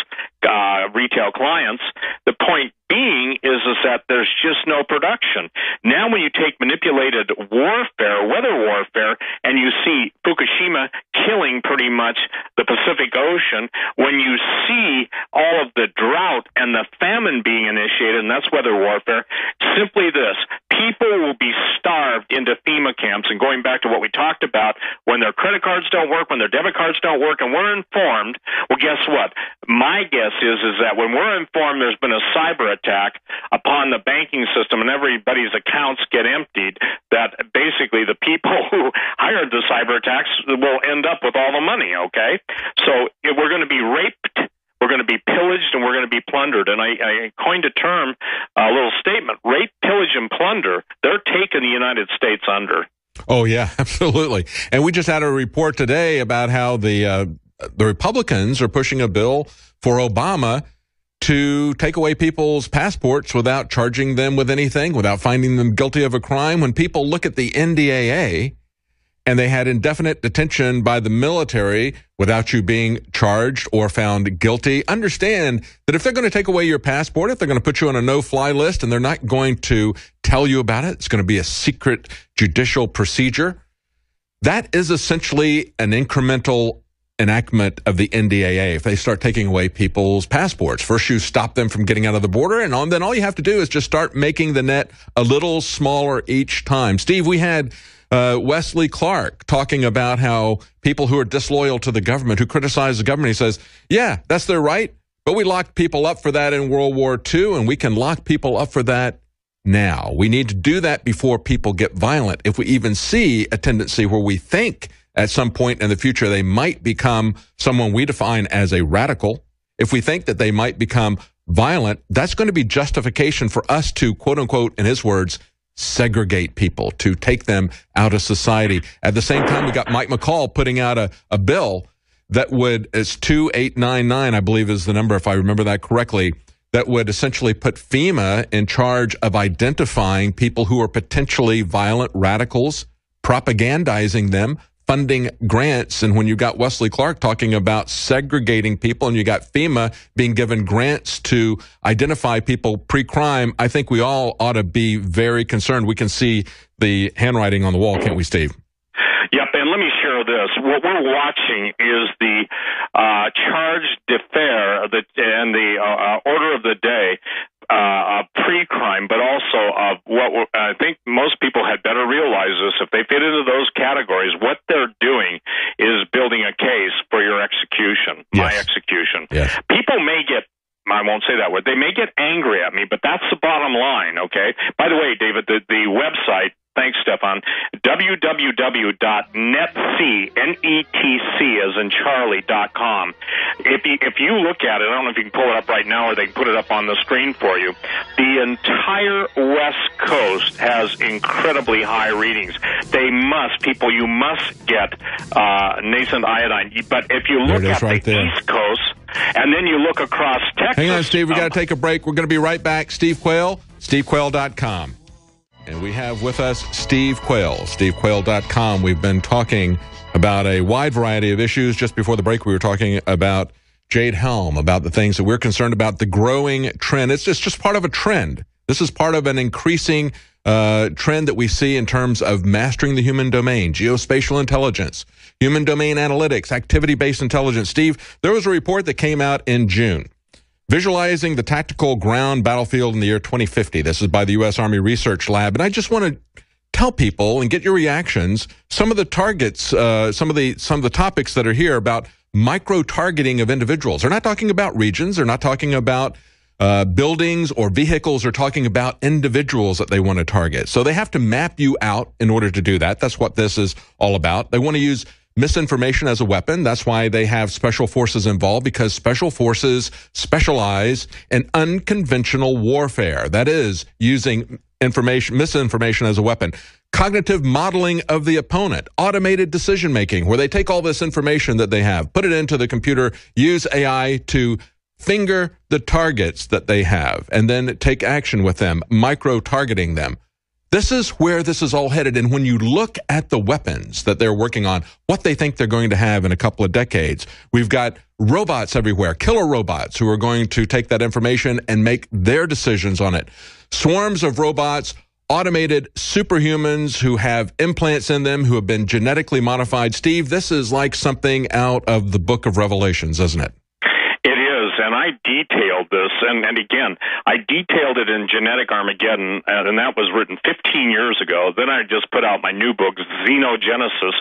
retail clients. The point being is that there's just no production. Now when you take manipulated warfare, weather warfare, and you see Fukushima killing pretty much the Pacific Ocean, when you see all of the drought and the famine being initiated, and that's weather warfare, simply this, people will be starved into FEMA camps. And going back to what we talked about, when their credit cards don't work, when their debit cards don't work, and we're informed, well, guess what? My guess is that when we're informed there's been a cyber attack upon the banking system and everybody's accounts get emptied, that basically the people who hired the cyber attacks will end up with all the money, okay? So if we're going to be raped, we're going to be pillaged, and we're going to be plundered. And I coined a term, a little statement, rape, pillage, and plunder. They're taking the United States under. Oh, yeah, absolutely. And we just had a report today about how the Republicans are pushing a bill for Obama to take away people's passports without charging them with anything, without finding them guilty of a crime. When people look at the NDAA and they had indefinite detention by the military without you being charged or found guilty, understand that if they're going to take away your passport, if they're going to put you on a no-fly list and they're not going to tell you about it, it's going to be a secret judicial procedure. That is essentially an incremental enactment of the NDAA, if they start taking away people's passports. First, you stop them from getting out of the border, and then all you have to do is just start making the net a little smaller each time. Steve, we had Wesley Clark talking about how people who are disloyal to the government, who criticize the government, he says, yeah, that's their right, but we locked people up for that in World War II, and we can lock people up for that now. We need to do that before people get violent. If we even see a tendency where we think at some point in the future they might become someone we define as a radical, if we think that they might become violent, that's going to be justification for us to, quote unquote, in his words, segregate people, to take them out of society. At the same time, we got Mike McCall putting out a bill that would, it's 2899, I believe is the number, if I remember that correctly, that would essentially put FEMA in charge of identifying people who are potentially violent radicals, propagandizing them, funding grants. And when you got Wesley Clark talking about segregating people, and you got FEMA being given grants to identify people pre-crime, I think we all ought to be very concerned. We can see the handwriting on the wall, can't we, Steve? Yep, and let me share this. What we're watching is the charge d'affaires and the order of the day pre-crime, but also of what I think most people had better realize this. If they fit into those categories, what they're doing is building a case for your execution, my execution. Yes. People may get, I won't say that word, they may get angry at me, but that's the bottom line, okay? By the way, David, the website, thanks, Stefan, www.netc, N-E-T-C as in Charlie.com. If you look at it, I don't know if you can pull it up right now or they can put it up on the screen for you, the entire West Coast has incredibly high readings. You must get nascent iodine. But if you look at the East Coast, and then you look across Texas. Hang on, Steve, we got to take a break. We're going to be right back. Steve Quayle, stevequayle.com. And we have with us Steve Quayle, stevequayle.com. We've been talking about a wide variety of issues. Just before the break, we were talking about Jade Helm, about the things that we're concerned about, the growing trend. It's just part of a trend. This is part of an increasing trend that we see in terms of mastering the human domain, geospatial intelligence, human domain analytics, activity-based intelligence. Steve, there was a report that came out in June visualizing the tactical ground battlefield in the year 2050. This is by the U.S. Army Research Lab. And I just want to tell people and get your reactions, some of the targets, some of the topics that are here about micro-targeting of individuals. They're not talking about regions. They're not talking about buildings or vehicles. They're talking about individuals that they want to target. So they have to map you out in order to do that. That's what this is all about. They want to use misinformation as a weapon. That's why they have special forces involved, because special forces specialize in unconventional warfare. That is, using misinformation as a weapon. Cognitive modeling of the opponent, automated decision making, where they take all this information that they have, put it into the computer, use AI to finger the targets that they have, and then take action with them, micro-targeting them. This is where this is all headed. And when you look at the weapons that they're working on, what they think they're going to have in a couple of decades, we've got robots everywhere, killer robots who are going to take that information and make their decisions on it. Swarms of robots, automated superhumans who have implants in them, who have been genetically modified. Steve, this is like something out of the book of Revelations, isn't it? It is, and I detailed this, and again, I detailed it in Genetic Armageddon, and that was written 15 years ago. Then I just put out my new book, Xenogenesis,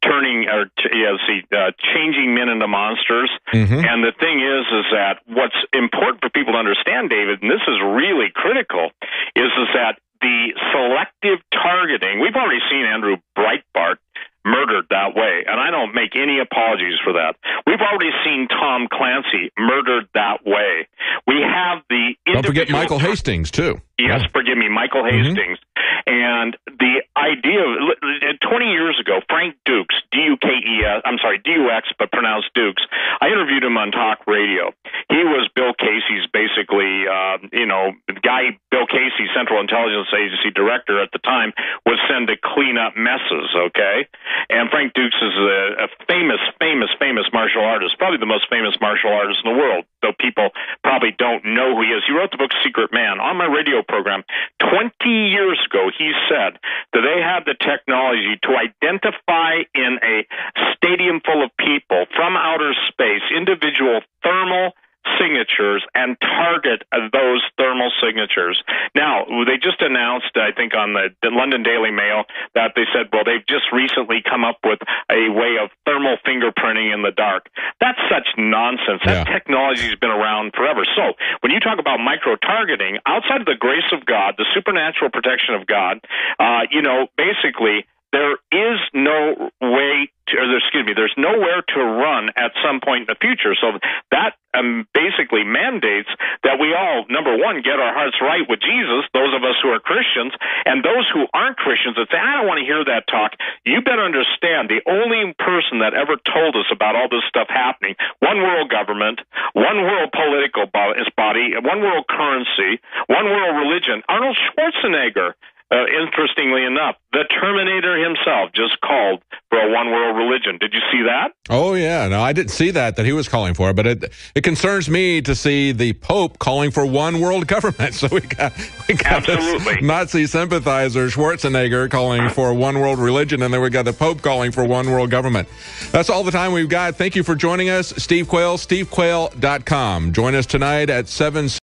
changing men into monsters. Mm-hmm. And the thing is that what's important for people to understand, David, and this is really critical, is that the selective targeting, we've already seen Andrew Breitbart murdered that way, and I don't make any apologies for that. We've already seen Tom Clancy murdered that way. We have the Don't forget Michael Hastings, too. Yes, forgive me, Michael Hastings. And the idea of 20 years ago, Frank Dukes, D-U-X, but pronounced Dukes, I interviewed him on talk radio. He was Bill Casey's basically, the guy Bill Casey, Central Intelligence Agency director at the time, would send to clean up messes, okay? And Frank Dukes is a famous martial artist, probably the most famous martial artist in the world, though people probably don't know who he is. He wrote the book Secret Man. On my radio program 20 years ago, he said that they had the technology to identify in a stadium full of people from outer space individual thermal signatures and target those thermal signatures. Now, they just announced, I think, on the London Daily Mail that they said, well, they've just recently come up with a way of thermal fingerprinting in the dark. That's such nonsense. That technology has been around forever. So when you talk about micro-targeting, outside of the grace of God, the supernatural protection of God, basically, there is no way to, there's nowhere to run at some point in the future. So that basically mandates that we all, number one, get our hearts right with Jesus, those of us who are Christians, and those who aren't Christians that say, I don't want to hear that talk. You better understand the only person that ever told us about all this stuff happening, one world government, one world political body, one world currency, one world religion, Arnold Schwarzenegger. Interestingly enough, the Terminator himself just called for a one-world religion. Did you see that? Oh, yeah. No, I didn't see that he was calling for it, but it concerns me to see the Pope calling for one world government. So we got Absolutely. This Nazi sympathizer, Schwarzenegger, calling for one world religion, and then we got the Pope calling for one world government. That's all the time we've got. Thank you for joining us. Steve Quayle, stevequayle.com. Join us tonight at 7.